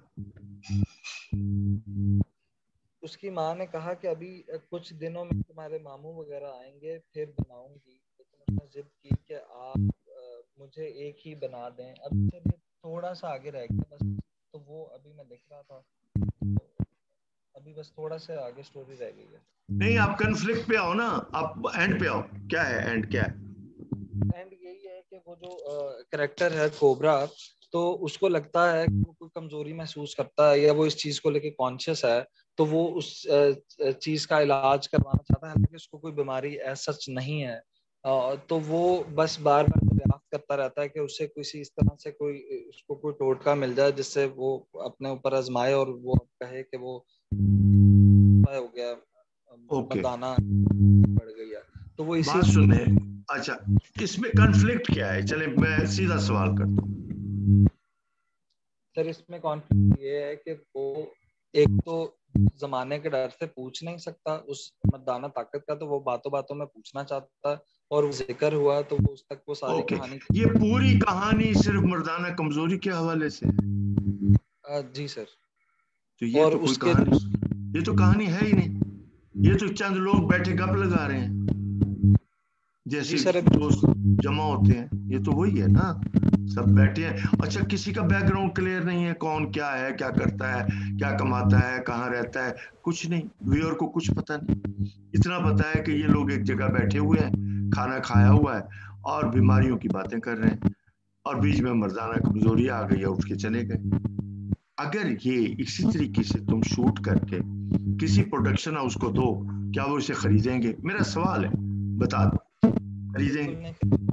उसकी माँ ने कहा कि अभी कुछ दिनों में तुम्हारे मामू वगैरह आएंगे, फिर बनाऊंगी। लेकिन उसने जिद की कि आप मुझे एक ही बना दें। अब थोड़ा सा आगे रह गया बस, तो वो अभी मैं लिख रहा था, तो अभी बस थोड़ा सा आगे स्टोरी रह गई है। नहीं, आप कन्फ्लिक्ट पे आओ ना, आप एंड पे आओ। क्या है एंड? क्या है एंड? यही है कि वो जो कैरेक्टर है कोबरा, तो उसको लगता है कि वो कोई कमजोरी महसूस करता है या वो इस चीज को लेके कॉन्शियस है, तो वो उस चीज का इलाज करवाना चाहता है, हालांकि उसको कोई बीमारी ऐसा सच नहीं है। तो वो बस बार बार प्रयास करता रहता है कि उसे किसी इस तरह से कोई उसको कोई टोटका मिल जाए जिससे वो अपने ऊपर आजमाए और वो कहे कि वो हो गया, ओके, मर्दाना बढ़ गई है। तो वो इसी बात सुने, अच्छा, इसमें कॉन्फ्लिक्ट क्या है? चले मैं सीधा सवाल करता हूँ। सर इसमें कॉन्फ्लिक्ट ये है कि वो एक तो जमाने के डर से पूछ नहीं सकता, उस मर्दाना ताकत का तो वो बातों बातों में पूछना चाहता है, और वो जिक्र हुआ तो वो उस तक वो सारी ओके, कहानी। ये पूरी कहानी सिर्फ मर्दाना कमजोरी के हवाले से? आ, जी सर। तो ये और तो कोई उसके कहानी, ये तो कहानी है ही नहीं, ये तो चंद लोग बैठे गप लगा रहे हैं जैसे दोस्त जमा होते हैं, ये तो वही है ना, सब बैठे हैं। अच्छा, किसी का बैकग्राउंड क्लियर नहीं है, कौन क्या है, क्या करता है, क्या कमाता है, कहाँ रहता है, कुछ नहीं, व्यूअर को कुछ पता नहीं। इतना पता है कि ये लोग एक जगह बैठे हुए हैं, खाना खाया हुआ है और बीमारियों की बातें कर रहे हैं, और बीच में मर्दाना कमजोरी आ गई है, उठ के चले गए। अगर ये इसी तरीके से तुम शूट करके किसी प्रोडक्शन हाउस को दो, क्या वो इसे खरीदेंगे? मेरा सवाल है, बता दो, खरीदेंगे?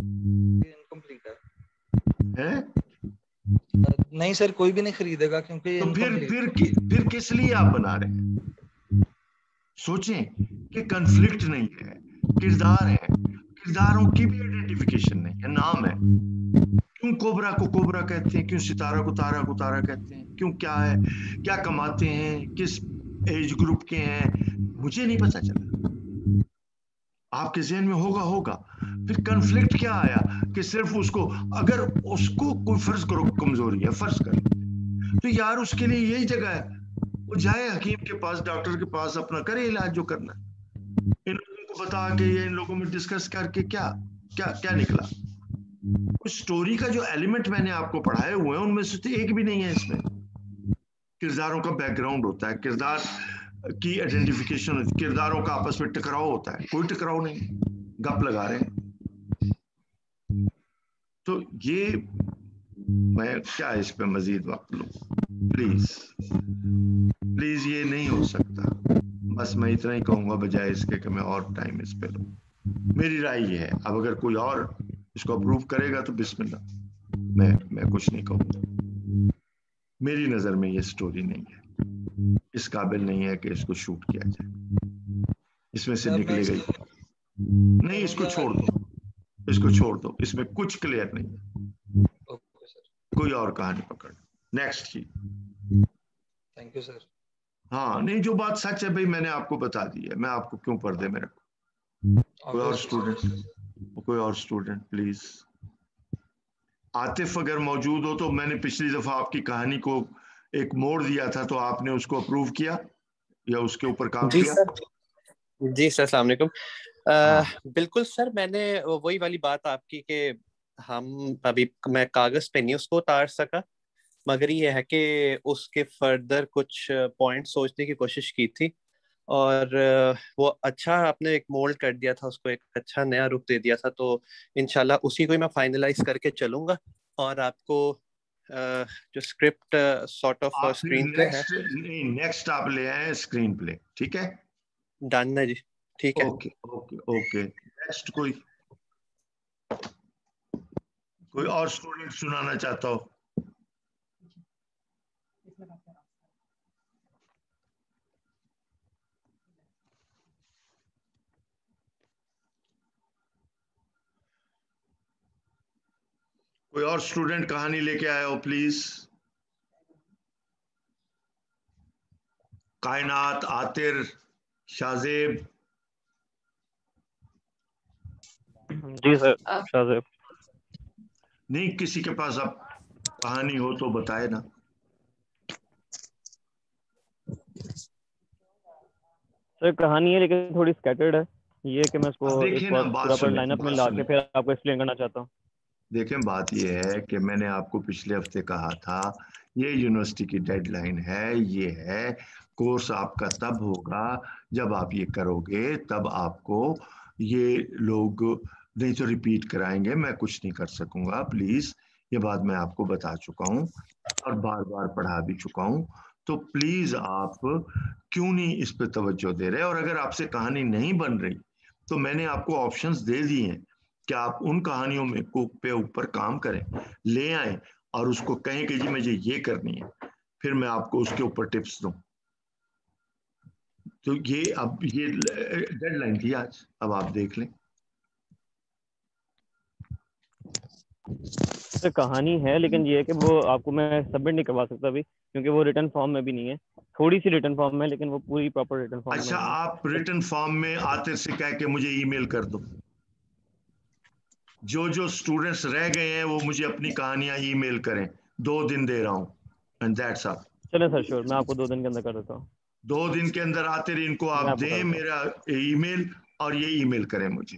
है? नहीं सर, कोई भी नहीं खरीदेगा, क्योंकि तो फिर फिर कि, फिर किस लिए आप बना रहे हैं? सोचें कि कॉन्फ्लिक्ट नहीं है, किरदार है, किरदारों की भी आइडेंटिफिकेशन नहीं है, नाम है। क्यों कोबरा को कोबरा कहते हैं, क्यों सितारा को तारा को तारा कहते हैं, क्यों, क्या है, क्या कमाते हैं, किस एज ग्रुप के हैं, मुझे नहीं पता चला, आपके जहन में होगा होगा फिर कॉन्फ्लिक्ट क्या आया कि सिर्फ उसको, अगर उसको कोई फर्ज करो कमजोरी है, फर्ज कर, तो यार उसके लिए यही जगह है, वो जाए हकीम के पास, डॉक्टर के पास, अपना करे इलाज जो करना। इन लोगों को बता के या इन लोगों में डिस्कस करके क्या क्या क्या निकला? उस स्टोरी का जो एलिमेंट मैंने आपको पढ़ाए हुए हैं उनमें से तो एक भी नहीं है इसमें। किरदारों का बैकग्राउंड होता है, किरदार की आइडेंटिफिकेशन होती है, किरदारों का आपस में टकराव होता है, कोई टकराव नहीं, गप लगा रहे हैं। तो ये मैं क्या इस पे मजीद वक्त लूं? प्लीज प्लीज, ये नहीं हो सकता। बस मैं इतना ही कहूंगा बजाय इसके कि मैं और टाइम इस पे लूं। मेरी राय ये है, अब अगर कोई और इसको अप्रूव करेगा तो बिस्मिल्लाह, मैं मैं कुछ नहीं कहूंगा। मेरी नजर में ये स्टोरी नहीं है, इस काबिल नहीं है कि इसको शूट किया जाए, इसमें से निकलेगा ही नहीं। इसको छोड़ दो, इसको छोड़ दो, इसमें कुछ क्लियर नहीं है, कोई और कहानी पकड़। नेक्स्ट जी। Thank you sir. हाँ नहीं, जो बात सच है भाई मैंने आपको बता दी है, मैं आपको क्यों पर्दे में रखूं? कोई और स्टूडेंट, कोई और स्टूडेंट प्लीज। आतिफ अगर मौजूद हो तो, मैंने पिछली दफा आपकी कहानी को एक मोड़ दिया था, तो आपने उसको अप्रूव किया या उसके ऊपर काम जी किया? सर, जी सर, अस्सलाम वालेकुम। बिल्कुल सर, मैंने वही वाली बात आपकी कि हम अभी मैं कागज पे नहीं उसको उतार सका, मगर ये है कि उसके फर्दर कुछ पॉइंट सोचने की कोशिश की थी, और वो अच्छा आपने एक मोल्ड कर दिया था उसको, एक अच्छा नया रूप दे दिया था। तो इंशाल्लाह उसी को ही मैं फाइनलाइज करके चलूंगा, और आपको जो script sort of screenplay है, नहीं, नेक्स्ट आप ले आए स्क्रीन प्ले, ठीक है? डन है जी, ठीक है। Okay okay okay. नेक्स्ट कोई कोई और स्टूडेंट सुनाना चाहता हो? कोई और स्टूडेंट कहानी लेके आया हो प्लीज? कायनात, आतिर, शाहजेब। जी सर, शाहजेब। नहीं, किसी के पास अब कहानी हो तो बताए ना। सर कहानी है लेकिन थोड़ी स्कैटर्ड है, ये है कि मैं इसको एक ना, बार प्रॉपर लाइनअप में ला के फिर आपको एक्सप्लेन करना चाहता हूँ। देखें, बात यह है कि मैंने आपको पिछले हफ्ते कहा था ये यूनिवर्सिटी की डेडलाइन है, ये है कोर्स आपका तब होगा जब आप ये करोगे, तब आपको ये लोग नहीं तो रिपीट कराएंगे, मैं कुछ नहीं कर सकूंगा। प्लीज, ये बात मैं आपको बता चुका हूँ और बार बार पढ़ा भी चुका हूँ, तो प्लीज आप क्यों नहीं इस पे तवज्जो दे रहे? और अगर आपसे कहानी नहीं बन रही तो मैंने आपको ऑप्शंस दे दिए हैं कि आप उन कहानियों में को पे ऊपर काम करें, ले आए और उसको कहें कि जी मुझे ये करनी है, फिर मैं आपको उसके ऊपर टिप्स दूं। तो ये अब ये डेडलाइन थी आज, अब आप देख लें। तो कहानी है, लेकिन ये है कि वो आपको मैं सबमिट नहीं करवा सकता अभी, क्योंकि वो रिटर्न फॉर्म में भी नहीं है। थोड़ी सी रिटर्न फॉर्म में, लेकिन वो पूरी प्रॉपर रिटर्न फॉर्म में अच्छा, नहीं है। आप रिटर्न फॉर्म में आते से कह के मुझे ईमेल कर दो। जो जो स्टूडेंट्स रह गए हैं वो मुझे अपनी कहानियां ईमेल करें, दो दिन दे रहा हूं, एंड दैट्स ऑल। चले सर, श्योर, मैं आपको दो दिन के अंदर कर देता हूँ। दो दिन के अंदर आते रहे, इनको मैं आप आपको कर दें देता हूँ। मेरा ईमेल, और ये ईमेल करें मुझे।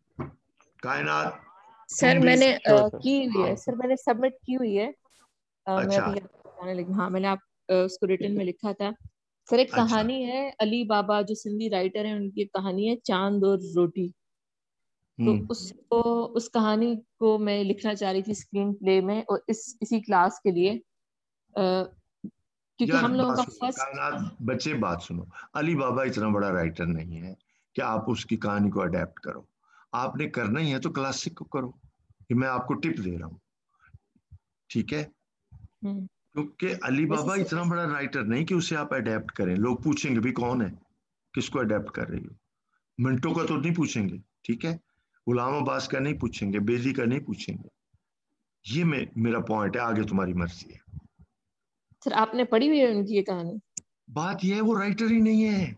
कायनात, सर तुम भी। मैंने अ, श्योर सर। की हुई है, सर मैंने सबमिट की हुई है। अ, मैं अच्छा अभी बताने लगी। हाँ, मैंने आप अ, उसको रिटर्न में लिखा था। सर एक अच्छा कहानी है, अली बाबा जो सिंधी राइटर है उनकी एक कहानी है, चांद और रोटी। तो हम्म उसको उस कहानी को मैं लिखना चाह रही थी स्क्रीन प्ले में, और इस इसी क्लास के लिए, अ, क्योंकि यार हम लोगों बात का सुनो फर्स्ट। कायनात, बच्चे बात सुनो। अली बाबा इतना बड़ा राइटर नहीं है कि आप उसकी कहानी को अडेप्ट करो। आपने करना ही है तो क्लासिक को करो, ये मैं आपको टिप दे रहा हूँ, ठीक है? क्योंकि अली वैसे बाबा सर, इतना बड़ा राइटर नहीं कि उसे आप अडेप्ट करें। लोग पूछेंगे भी कौन है, किसको अडेप्ट कर रही हो। मिंटो का तो नहीं पूछेंगे, ठीक है? गुलाम अब्बास का नहीं पूछेंगे, बेली का नहीं पूछेंगे। ये मैं मेरा पॉइंट है, आगे तुम्हारी मर्जी है। सर आपने पढ़ी हुई है उनकी ये कहानी? बात यह है वो राइटर ही नहीं है।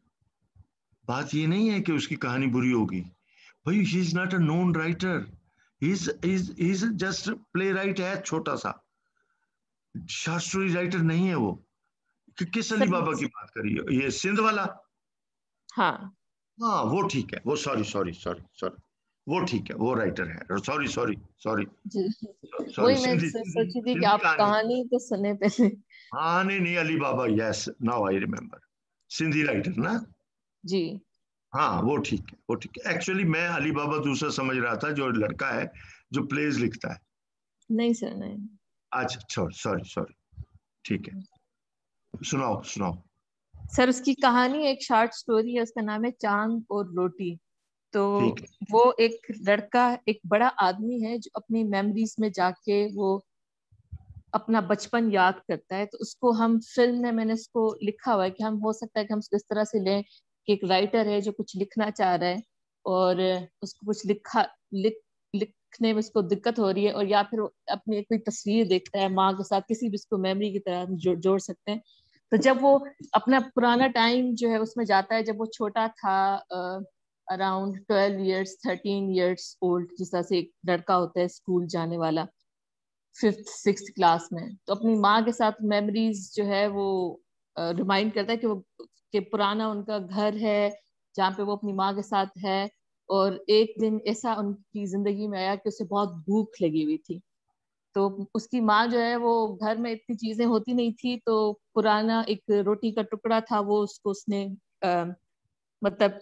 बात ये नहीं है कि उसकी कहानी बुरी होगी। भाई he is not a known writer, he is he is just playwright है, छोटा सा शॉर्ट स्टोरी राइटर नहीं है वो। कि, किस अली सर बाबा की बात करी है? ये सिंध वाला? हाँ हाँ वो ठीक है, वो सॉरी सॉरी सॉरी सॉरी वो ठीक है, वो राइटर है। सॉरी सॉरी सॉरी जी, सॉरी वही मैं सिंधी सो- सिंधी सोची थी कि सिंधी आप कहानी। कहानी तो सुने पहले। हाँ नहीं नहीं, Ali Baba, yes now I remember, Sindhi writer ना। जी हाँ वो ठीक है, वो ठीक है। एक्चुअली मैं अली बाबा दूसरा समझ रहा था, जो लड़का है जो प्लेज लिखता है। नहीं सर, नहीं। अच्छा सॉरी सॉरी सॉरी, ठीक है, सुनाओ सुनाओ। सर उसकी कहानी एक शॉर्ट स्टोरी है, उसका नाम है चांद और रोटी। तो ठीक है। वो एक लड़का, एक बड़ा आदमी है जो अपनी मेमोरीज में जाके वो अपना बचपन याद करता है। तो उसको हम फिल्म में, मैंने उसको लिखा हुआ है कि हम, हो सकता है कि हम उसको इस तरह से लें कि एक राइटर है जो कुछ लिखना चाह रहा है, और उसको कुछ लिखा लिख लिखने में उसको दिक्कत हो रही है, और या फिर वो अपनी कोई तस्वीर देखता है माँ के साथ, किसी भी उसको मेमोरी की तरह हम जो, जोड़ सकते हैं। तो जब वो अपना पुराना टाइम जो है उसमें जाता है, जब वो छोटा था, around twelve years, thirteen years old, जिस तरह से एक लड़का होता है स्कूल जाने वाला, फिफ्थ सिक्स क्लास में, तो अपनी माँ के साथ मेमोरीज जो है वो रिमाइंड करता है कि वो, कि पुराना उनका घर है जहाँ पे वो अपनी माँ के साथ है। और एक दिन ऐसा उनकी जिंदगी में आया कि उसे बहुत भूख लगी हुई थी। तो उसकी माँ जो है, वो घर में इतनी चीजें होती नहीं थी, तो पुराना एक रोटी का टुकड़ा था, वो उसको उसने आ, मतलब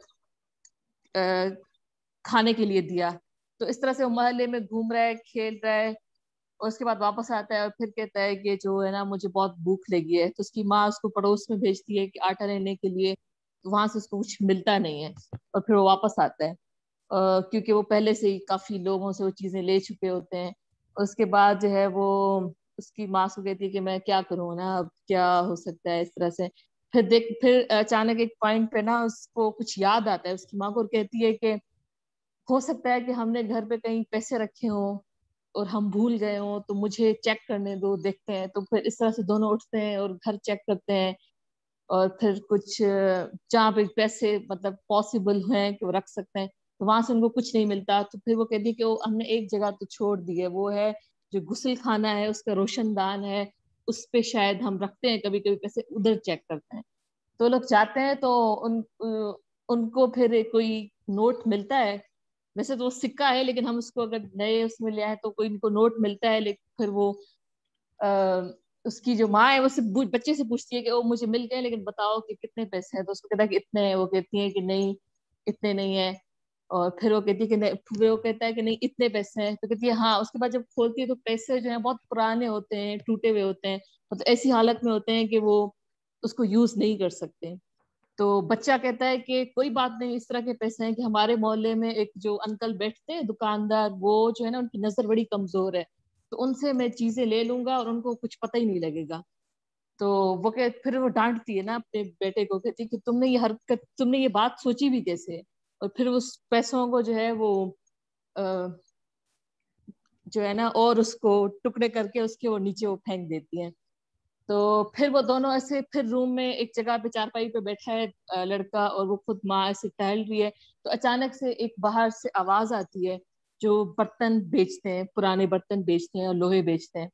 आ, खाने के लिए दिया। तो इस तरह से वो मोहल्ले में घूम रहा है, खेल रहा है, और उसके बाद वापस आता है और फिर कहता है कि जो है ना, मुझे बहुत भूख लगी है। तो उसकी माँ उसको पड़ोस में भेजती है कि आटा लेने के लिए, तो वहां से उसको कुछ मिलता नहीं है, और फिर वो वापस आता है, अ, क्योंकि वो पहले से ही काफी लोगों से वो चीजें ले चुके होते हैं। उसके बाद जो है वो उसकी माँ को कहती है कि मैं क्या करूँ ना, अब क्या हो सकता है इस तरह से। फिर देख फिर अचानक एक पॉइंट पे ना उसको कुछ याद आता है उसकी माँ को, और कहती है कि हो सकता है कि हमने घर पे कहीं पैसे रखे हों और हम भूल गए हों, तो मुझे चेक करने दो, देखते हैं। तो फिर इस तरह से दोनों उठते हैं और घर चेक करते हैं, और फिर कुछ अ, जहाँ पे पैसे मतलब पॉसिबल हैं कि वो रख सकते हैं, तो वहां से उनको कुछ नहीं मिलता। तो फिर वो कहती है कि वो हमने एक जगह तो छोड़ दी है, वो है जो गुस्ल खाना है, उसका रोशनदान है, उस पे शायद हम रखते हैं कभी कभी पैसे, उधर चेक करते हैं। तो लोग जाते हैं, तो उन अ, उनको फिर कोई नोट मिलता है। वैसे तो वो सिक्का है, लेकिन हम उसको अगर नए उसमें ले आए तो कोई इनको नोट मिलता है। लेकिन फिर वो आ, उसकी जो माँ है वो सिर्फ बू- बच्चे से पूछती है कि वो मुझे मिल गए, लेकिन बताओ कि कितने पैसे हैं। तो उसको कहता है कि इतने हैं। वो कहती है कि नहीं, इतने नहीं है। और फिर वो कहती है कि नहीं, फिर वो कहता है कि नहीं, इतने पैसे हैं। तो कहती है हाँ। उसके बाद जब खोलती है तो पैसे जो है बहुत पुराने होते हैं, टूटे हुए होते हैं, मतलब ऐसी हालत में होते हैं कि वो उसको यूज नहीं कर सकते। तो बच्चा कहता है कि कोई बात नहीं, इस तरह के पैसे हैं कि हमारे मोहल्ले में एक जो अंकल बैठते हैं दुकानदार, वो जो है ना, उनकी नजर बड़ी कमजोर है, तो उनसे मैं चीजें ले लूंगा और उनको कुछ पता ही नहीं लगेगा। तो वो कह फिर वो डांटती है ना अपने बेटे को, कहती है कि तुमने ये हरकत, तुमने ये बात सोची भी कैसे। और फिर उस पैसों को जो है वो आ, जो है ना और उसको टुकड़े करके उसके वो नीचे वो फेंक देती हैं। तो फिर वो दोनों ऐसे फिर रूम में एक जगह पे चारपाई पे बैठा है लड़का और वो खुद माँ ऐसे टहल रही है। तो अचानक से एक बाहर से आवाज आती है, जो बर्तन बेचते हैं, पुराने बर्तन बेचते हैं और लोहे बेचते हैं।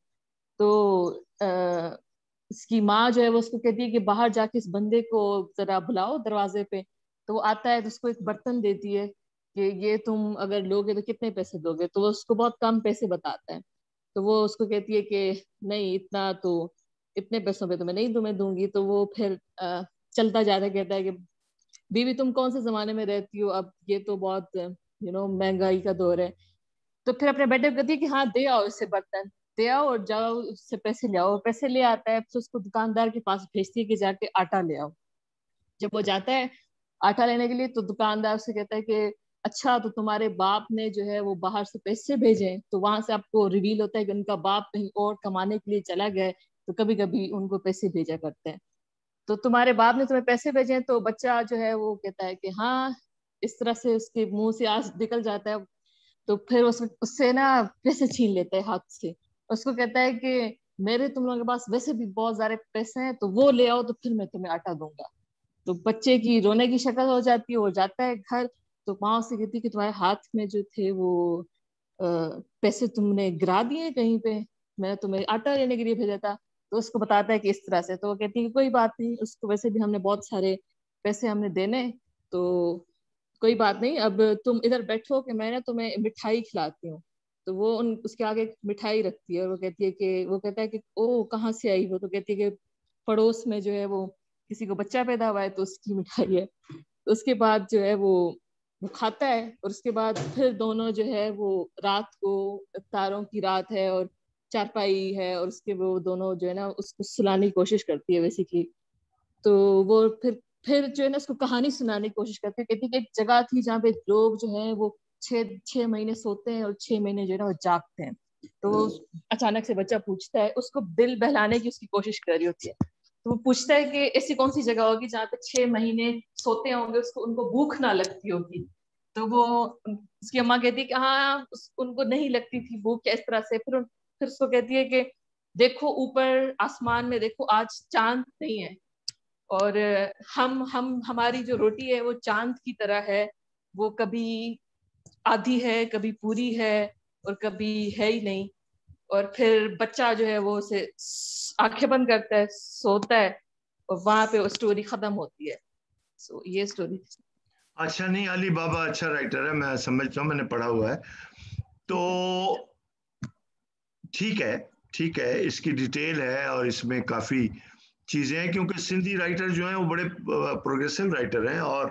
तो आ, इसकी माँ जो है वो उसको कहती है कि बाहर जाके इस बंदे को जरा बुलाओ दरवाजे पे। तो वो आता है तो उसको एक बर्तन देती है कि ये तुम अगर लोगे तो कितने पैसे दोगे। तो वो उसको बहुत कम पैसे बताता है। तो वो उसको कहती है कि नहीं इतना तो, इतने पैसों पे तो मैं नहीं तुम्हें दूंगी। तो वो फिर आ, चलता जाता कहता है कि बीवी तुम कौन से जमाने में रहती हो, अब ये तो बहुत यू नो महंगाई का दौर है। तो फिर अपने बेटे को कहती है कि हाँ दे आओ इससे बर्तन, दे आओ और जाओ उससे पैसे ले आओ। पैसे ले आता है तो उसको दुकानदार के पास भेजती है कि जाके आटा ले आओ। जब वो जाता है आटा लेने के लिए तो दुकानदार से कहता है कि अच्छा तो तुम्हारे बाप ने जो है वो बाहर से पैसे भेजे। तो वहां से आपको रिवील होता है कि उनका बाप कहीं और कमाने के लिए चला गया है, तो कभी कभी उनको पैसे भेजा करते हैं। तो तुम्हारे बाप ने तुम्हें पैसे भेजे हैं। तो बच्चा जो है वो कहता है कि हाँ, इस तरह से उसके मुंह से आज निकल जाता है। तो फिर उस उससे ना पैसे छीन लेता है हाथ से। उसको कहता है कि मेरे तुम लोगों के पास वैसे भी बहुत सारे पैसे हैं, तो वो ले आओ तो फिर मैं तुम्हें आटा दूंगा। तो बच्चे की रोने की शक्ल हो जाती है, वो जाता है घर। तो माँ उससे कहती है कि तुम्हारे हाथ में जो थे वो आ, पैसे तुमने गिरा दिए कहीं पे, मैं तुम्हें आटा लेने के लिए भेजा था। तो उसको बताता है कि इस तरह से। तो वो कहती है कि कोई बात नहीं, उसको वैसे भी हमने बहुत सारे पैसे हमने देने, तो कोई बात नहीं, अब तुम इधर बैठो कि मैं ना तुम्हें मिठाई खिलाती हूँ। तो वो उन उसके आगे एक मिठाई रखती है और वो कहती है कि वो कहता है कि ओ कहाँ से आई वो। तो कहती है कि पड़ोस में जो है वो किसी को बच्चा पैदा हुआ है तो उसकी मिठाई है। तो उसके बाद जो है वो वो खाता है और उसके बाद फिर दोनों जो है वो रात को, तारों की रात है और चारपाई है और उसके वो दोनों जो है ना उसको सुलाने की कोशिश करती है वैसे की। तो वो फिर फिर जो है ना उसको कहानी सुनाने की कोशिश करती है। कहती है कि एक जगह थी जहाँ पे लोग जो है वो छह छह महीने सोते हैं और छह महीने जो है ना वो जागते हैं। तो वो अचानक से बच्चा पूछता है, उसको दिल बहलाने की उसकी कोशिश कर रही होती है। तो वो पूछता है कि ऐसी कौन सी जगह होगी जहाँ पे छह महीने सोते होंगे, उसको उनको भूख ना लगती होगी। तो वो उसकी अम्मा कहती है कि हाँ उस, उनको नहीं लगती थी भूख इस तरह से। फिर फिर उसको कहती है कि देखो ऊपर आसमान में देखो, आज चांद नहीं है और हम हम हमारी जो रोटी है वो चांद की तरह है, वो कभी आधी है कभी पूरी है और कभी है ही नहीं। और फिर बच्चा जो है वो उसे आंखें बंद करता है, सोता है और वहां पे वो स्टोरी खत्म होती है। सो ये स्टोरी। अच्छा, नहीं अली बाबा अच्छा राइटर है, मैं समझता हूँ, मैंने पढ़ा हुआ है। तो ठीक है ठीक है, इसकी डिटेल है और इसमें काफी चीजें हैं, क्योंकि सिंधी राइटर जो हैं वो बड़े प्रोग्रेसिव राइटर हैं। और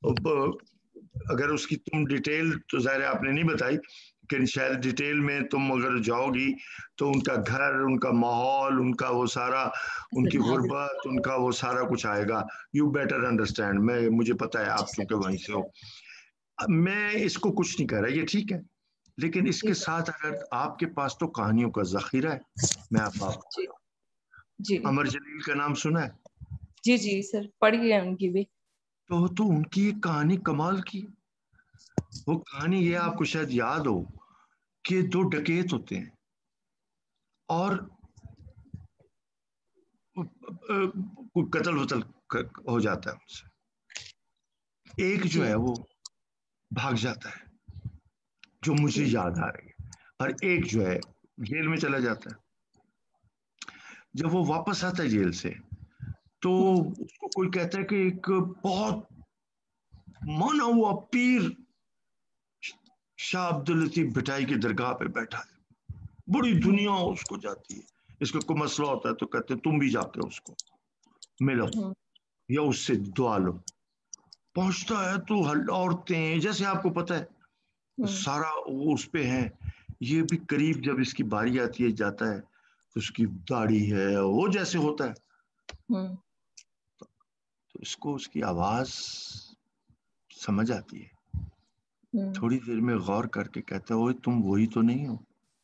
अगर उसकी तुम डिटेल तो ज़ाहिर है आपने नहीं बताई, लेकिन शायद डिटेल में तुम अगर जाओगी तो उनका घर, उनका माहौल, उनका वो सारा, उनकी गुर्बत, उनका वो सारा कुछ आएगा। You better understand. मैं मुझे पता है आप क्योंकि वहीं से हो। मैं इसको कुछ नहीं कह रहा, ये ठीक है, लेकिन इसके साथ अगर आपके पास तो कहानियों का जखीरा है। मैं आप आपको जी अमर जलील का नाम सुना है? जी जी सर, पढ़ी है उनकी भी। तो तो उनकी एक कहानी कमाल की। वो कहानी ये आपको शायद याद हो कि दो डकैत होते हैं और कोई कत्ल वतल हो जाता है उनसे। एक जो है वो भाग जाता है, जो मुझे याद आ रही है, और एक जो है जेल में चला जाता है। जब वो वापस आता है जेल से तो उसको कोई कहता है कि एक बहुत माना हुआ पीर शाह अब्दुल लतीफ भटाई की दरगाह पे बैठा है, बड़ी दुनिया उसको जाती है। इसका कोई मसला होता है तो कहते हैं तुम भी जाके उसको मिलो या उससे दुआ लो। पहुंचता है तो औरतें, जैसे आपको पता है सारा वो उस पे है। ये भी करीब जब इसकी बारी आती है जाता है तो उसकी दाढ़ी है वो जैसे होता है, तो इसको उसकी आवाज समझ आती है। थोड़ी देर में गौर करके कहता है, ओए तुम वही तो नहीं हो?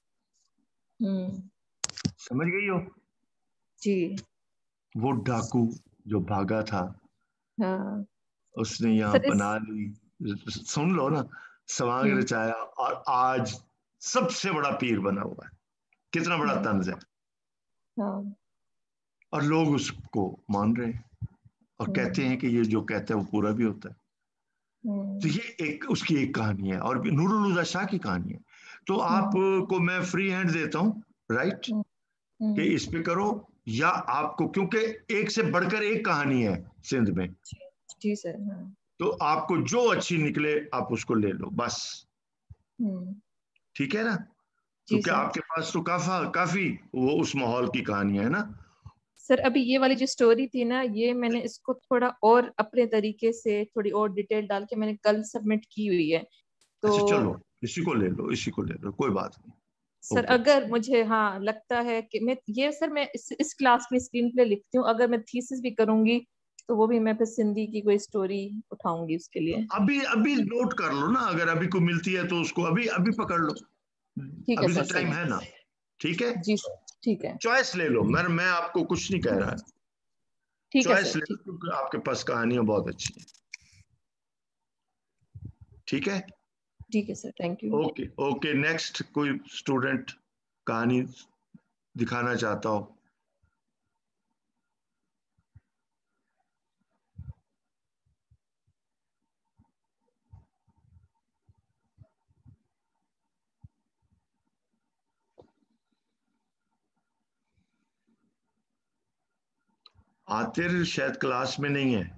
समझ गई हो? जी। वो डाकू जो भागा था, हाँ। उसने यहाँ बना ली, सुन लो ना, समाज रचाया और आज सबसे बड़ा पीर बना हुआ है। कितना बड़ा तंज है। हाँ। और लोग उसको मान रहे हैं और कहते हैं कि ये जो कहता है वो पूरा भी होता है। तो ये एक उसकी एक कहानी है और नूरुल हुदा शाह की कहानी है। तो आपको मैं फ्री हैंड देता हूँ, राइट, कि इस पे करो, या आपको, क्योंकि एक से बढ़कर एक कहानी है सिंध में, जी सर। हाँ। तो आपको जो अच्छी निकले आप उसको ले लो बस। ठीक है ना? क्योंकि आपके पास तो काफा काफी वो उस माहौल की कहानी है ना सर। अभी ये वाली जो स्टोरी थी ना, ये मैंने इसको थोड़ा और अपने तरीके से थोड़ी और डिटेल डाल के मैंने कल सबमिट की हुई है। तो अच्छा चलो इसी को ले लो, इसी को ले लो, कोई बात नहीं सर। अगर मुझे हाँ लगता है कि मैं ये सर मैं इस, इस क्लास में स्क्रीन प्ले लिखती हूँ, अगर मैं थीसिस भी करूंगी तो वो भी मैं फिर सिंधी की कोई स्टोरी उठाऊंगी उसके लिए। अभी अभी नोट कर लो ना, अगर अभी कोई मिलती है तो उसको अभी अभी पकड़ लो, ठीक है अभी सर। तो टाइम है ना। ठीक है जी सर, ठीक है। चॉइस ले लो, मैं मैं आपको कुछ नहीं कह रहा, ठीक है चॉइस सर। ले लो क्योंकि आपके पास कहानियां बहुत अच्छी है। ठीक है ठीक है sir, thank you. Okay okay next कोई स्टूडेंट कहानी दिखाना चाहता हो? आतिर शायद क्लास में नहीं है।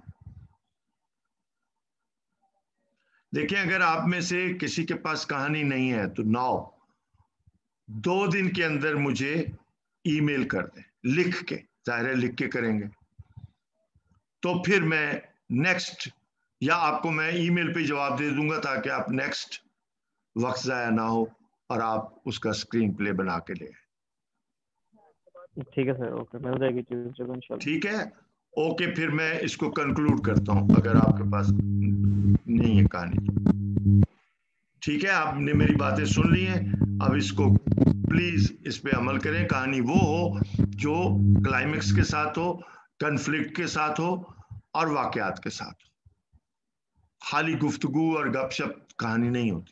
देखिए अगर आप में से किसी के पास कहानी नहीं है तो नाउ दो दिन के अंदर मुझे ईमेल कर दें लिख के, जाहिर है लिख के करेंगे, तो फिर मैं नेक्स्ट, या आपको मैं ईमेल पे जवाब दे दूंगा ताकि आप नेक्स्ट वक्त जाया ना हो और आप उसका स्क्रीन प्ले बना के ले। ठीक है सर, ओके, मिल जाएगी ट्यूसडे को इंशाल्लाह। ठीक है ओके, फिर मैं इसको कंक्लूड करता हूं अगर आपके पास नहीं है कहानी तो। ठीक है, आपने मेरी बातें सुन ली हैं, अब इसको प्लीज इस पे अमल करें। कहानी वो हो जो क्लाइमेक्स के साथ हो, कन्फ्लिक्ट के साथ हो और वाकयात के साथ हो। खाली गुफ्तगू और गपशप कहानी नहीं होती।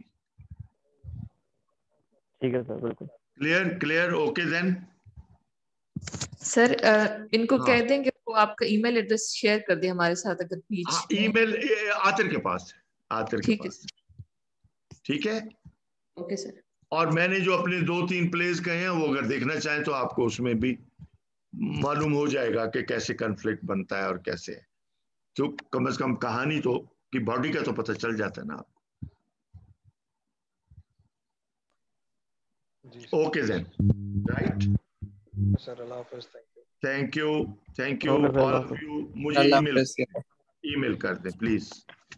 ठीक है सर, बिल्कुल clear clear okay then sir इनको हाँ कह देंगे वो आपका ईमेल एड्रेस शेयर कर दे हमारे साथ अगर हाँ बीच में। ईमेल आतिर के पास है, आतिर के ठीक है पास। सर। ठीक है ओके सर। और मैंने जो अपने दो तीन प्लेस कहे हैं वो अगर देखना चाहें तो आपको उसमें भी मालूम हो जाएगा कि कैसे कन्फ्लिक्ट बनता है और कैसे है। तो कम से कम कहानी तो की बॉडी का तो पता चल जाता है ना आपको। ओके देन राइट सर अल्लाह हाफिज़, thank you thank you okay sir, all अल्लाह ऑफ हाफिज़। यू। मुझे अल्लाह ईमेल हाफिज़। ईमेल कर दें प्लीज।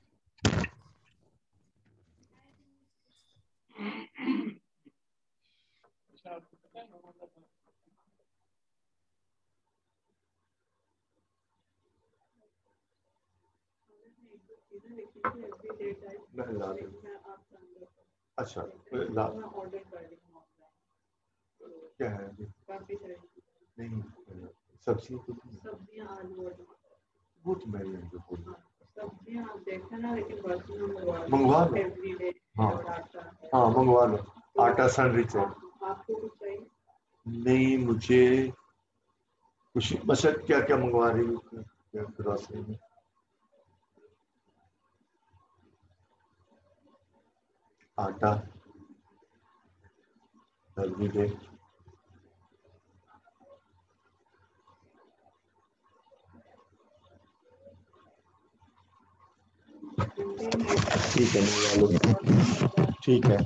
अच्छा क्या है नहीं सब्जी वो तो मैं मंगवा लो। हाँ हाँ मंगवा लो, आटा सैंडविच है। नहीं मुझे कुछ बस क्या क्या मंगवा रही हूँ ग्रोसरी में। आटा हल्दी दे, ठीक है मंगवा लो। ठीक है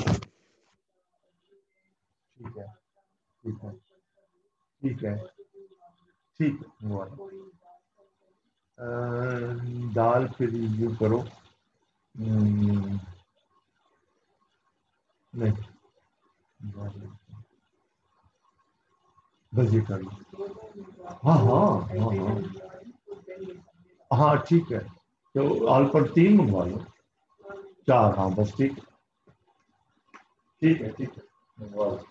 ठीक है ठीक है ठीक है ठीक है मंगवा लो। दाल फिर रिव्यू करो। हम्म, नहीं बस ये कर लो। हाँ हाँ हाँ हाँ हाँ ठीक है, तो आल पर तीन मंगवा लो, चार हाँ बस ठीक है ठीक है ठीक है मंगवा लो।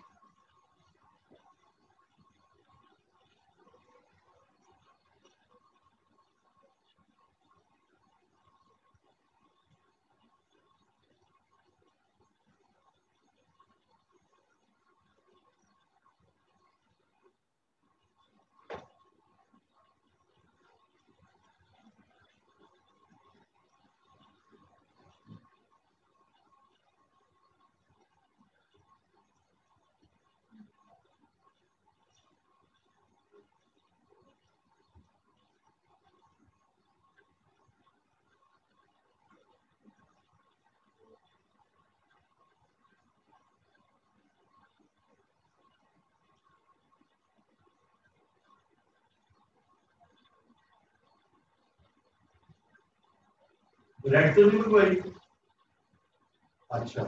रेड तो नहीं कोई। अच्छा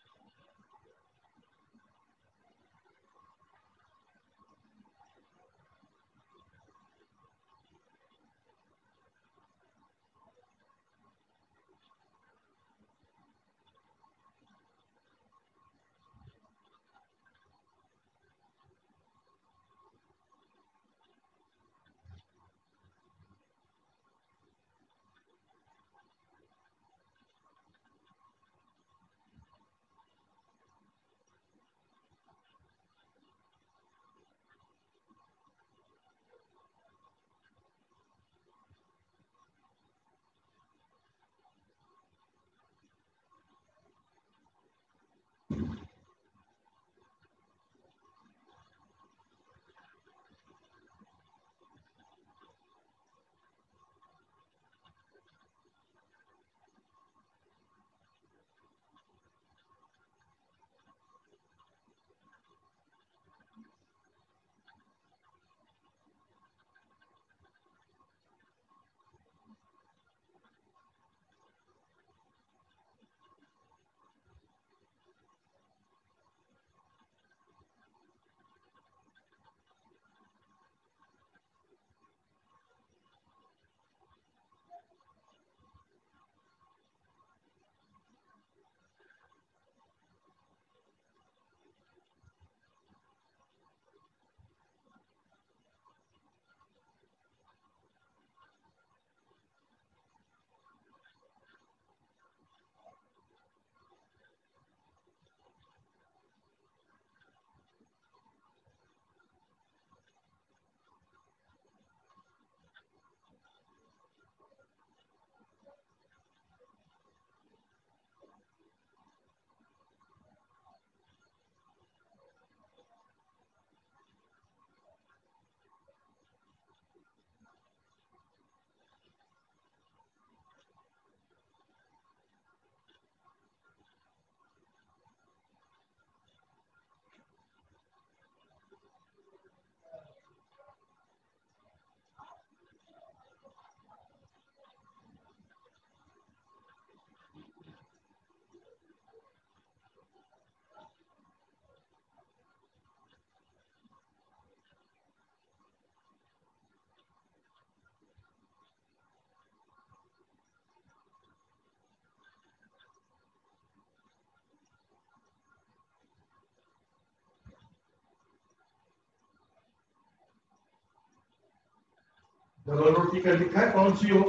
डबल रोटी का लिखा है कौन सी हो?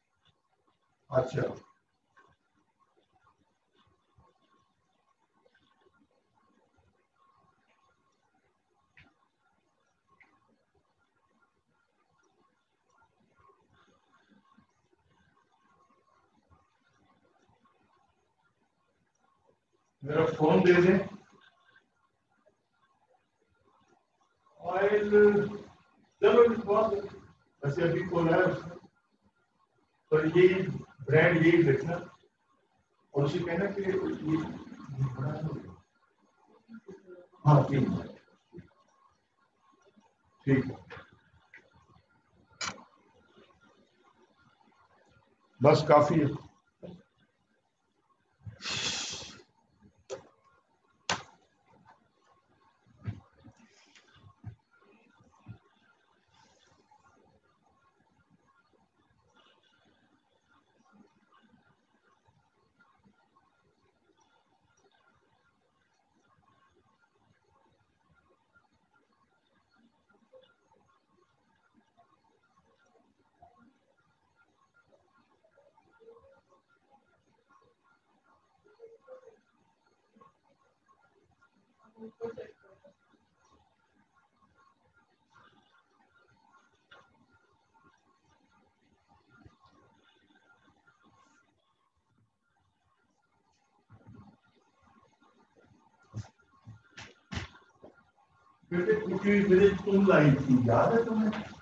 अच्छा मेरा फोन दे दें। ऑयल चलो वैसे अभी खोला है उसने, तो ये ब्रांड यही देखना और उसे कहना कि ये हाँ ठीक है ठीक है बस काफी है। बेटे कुछ तुम लाई थी याद है तुम्हें?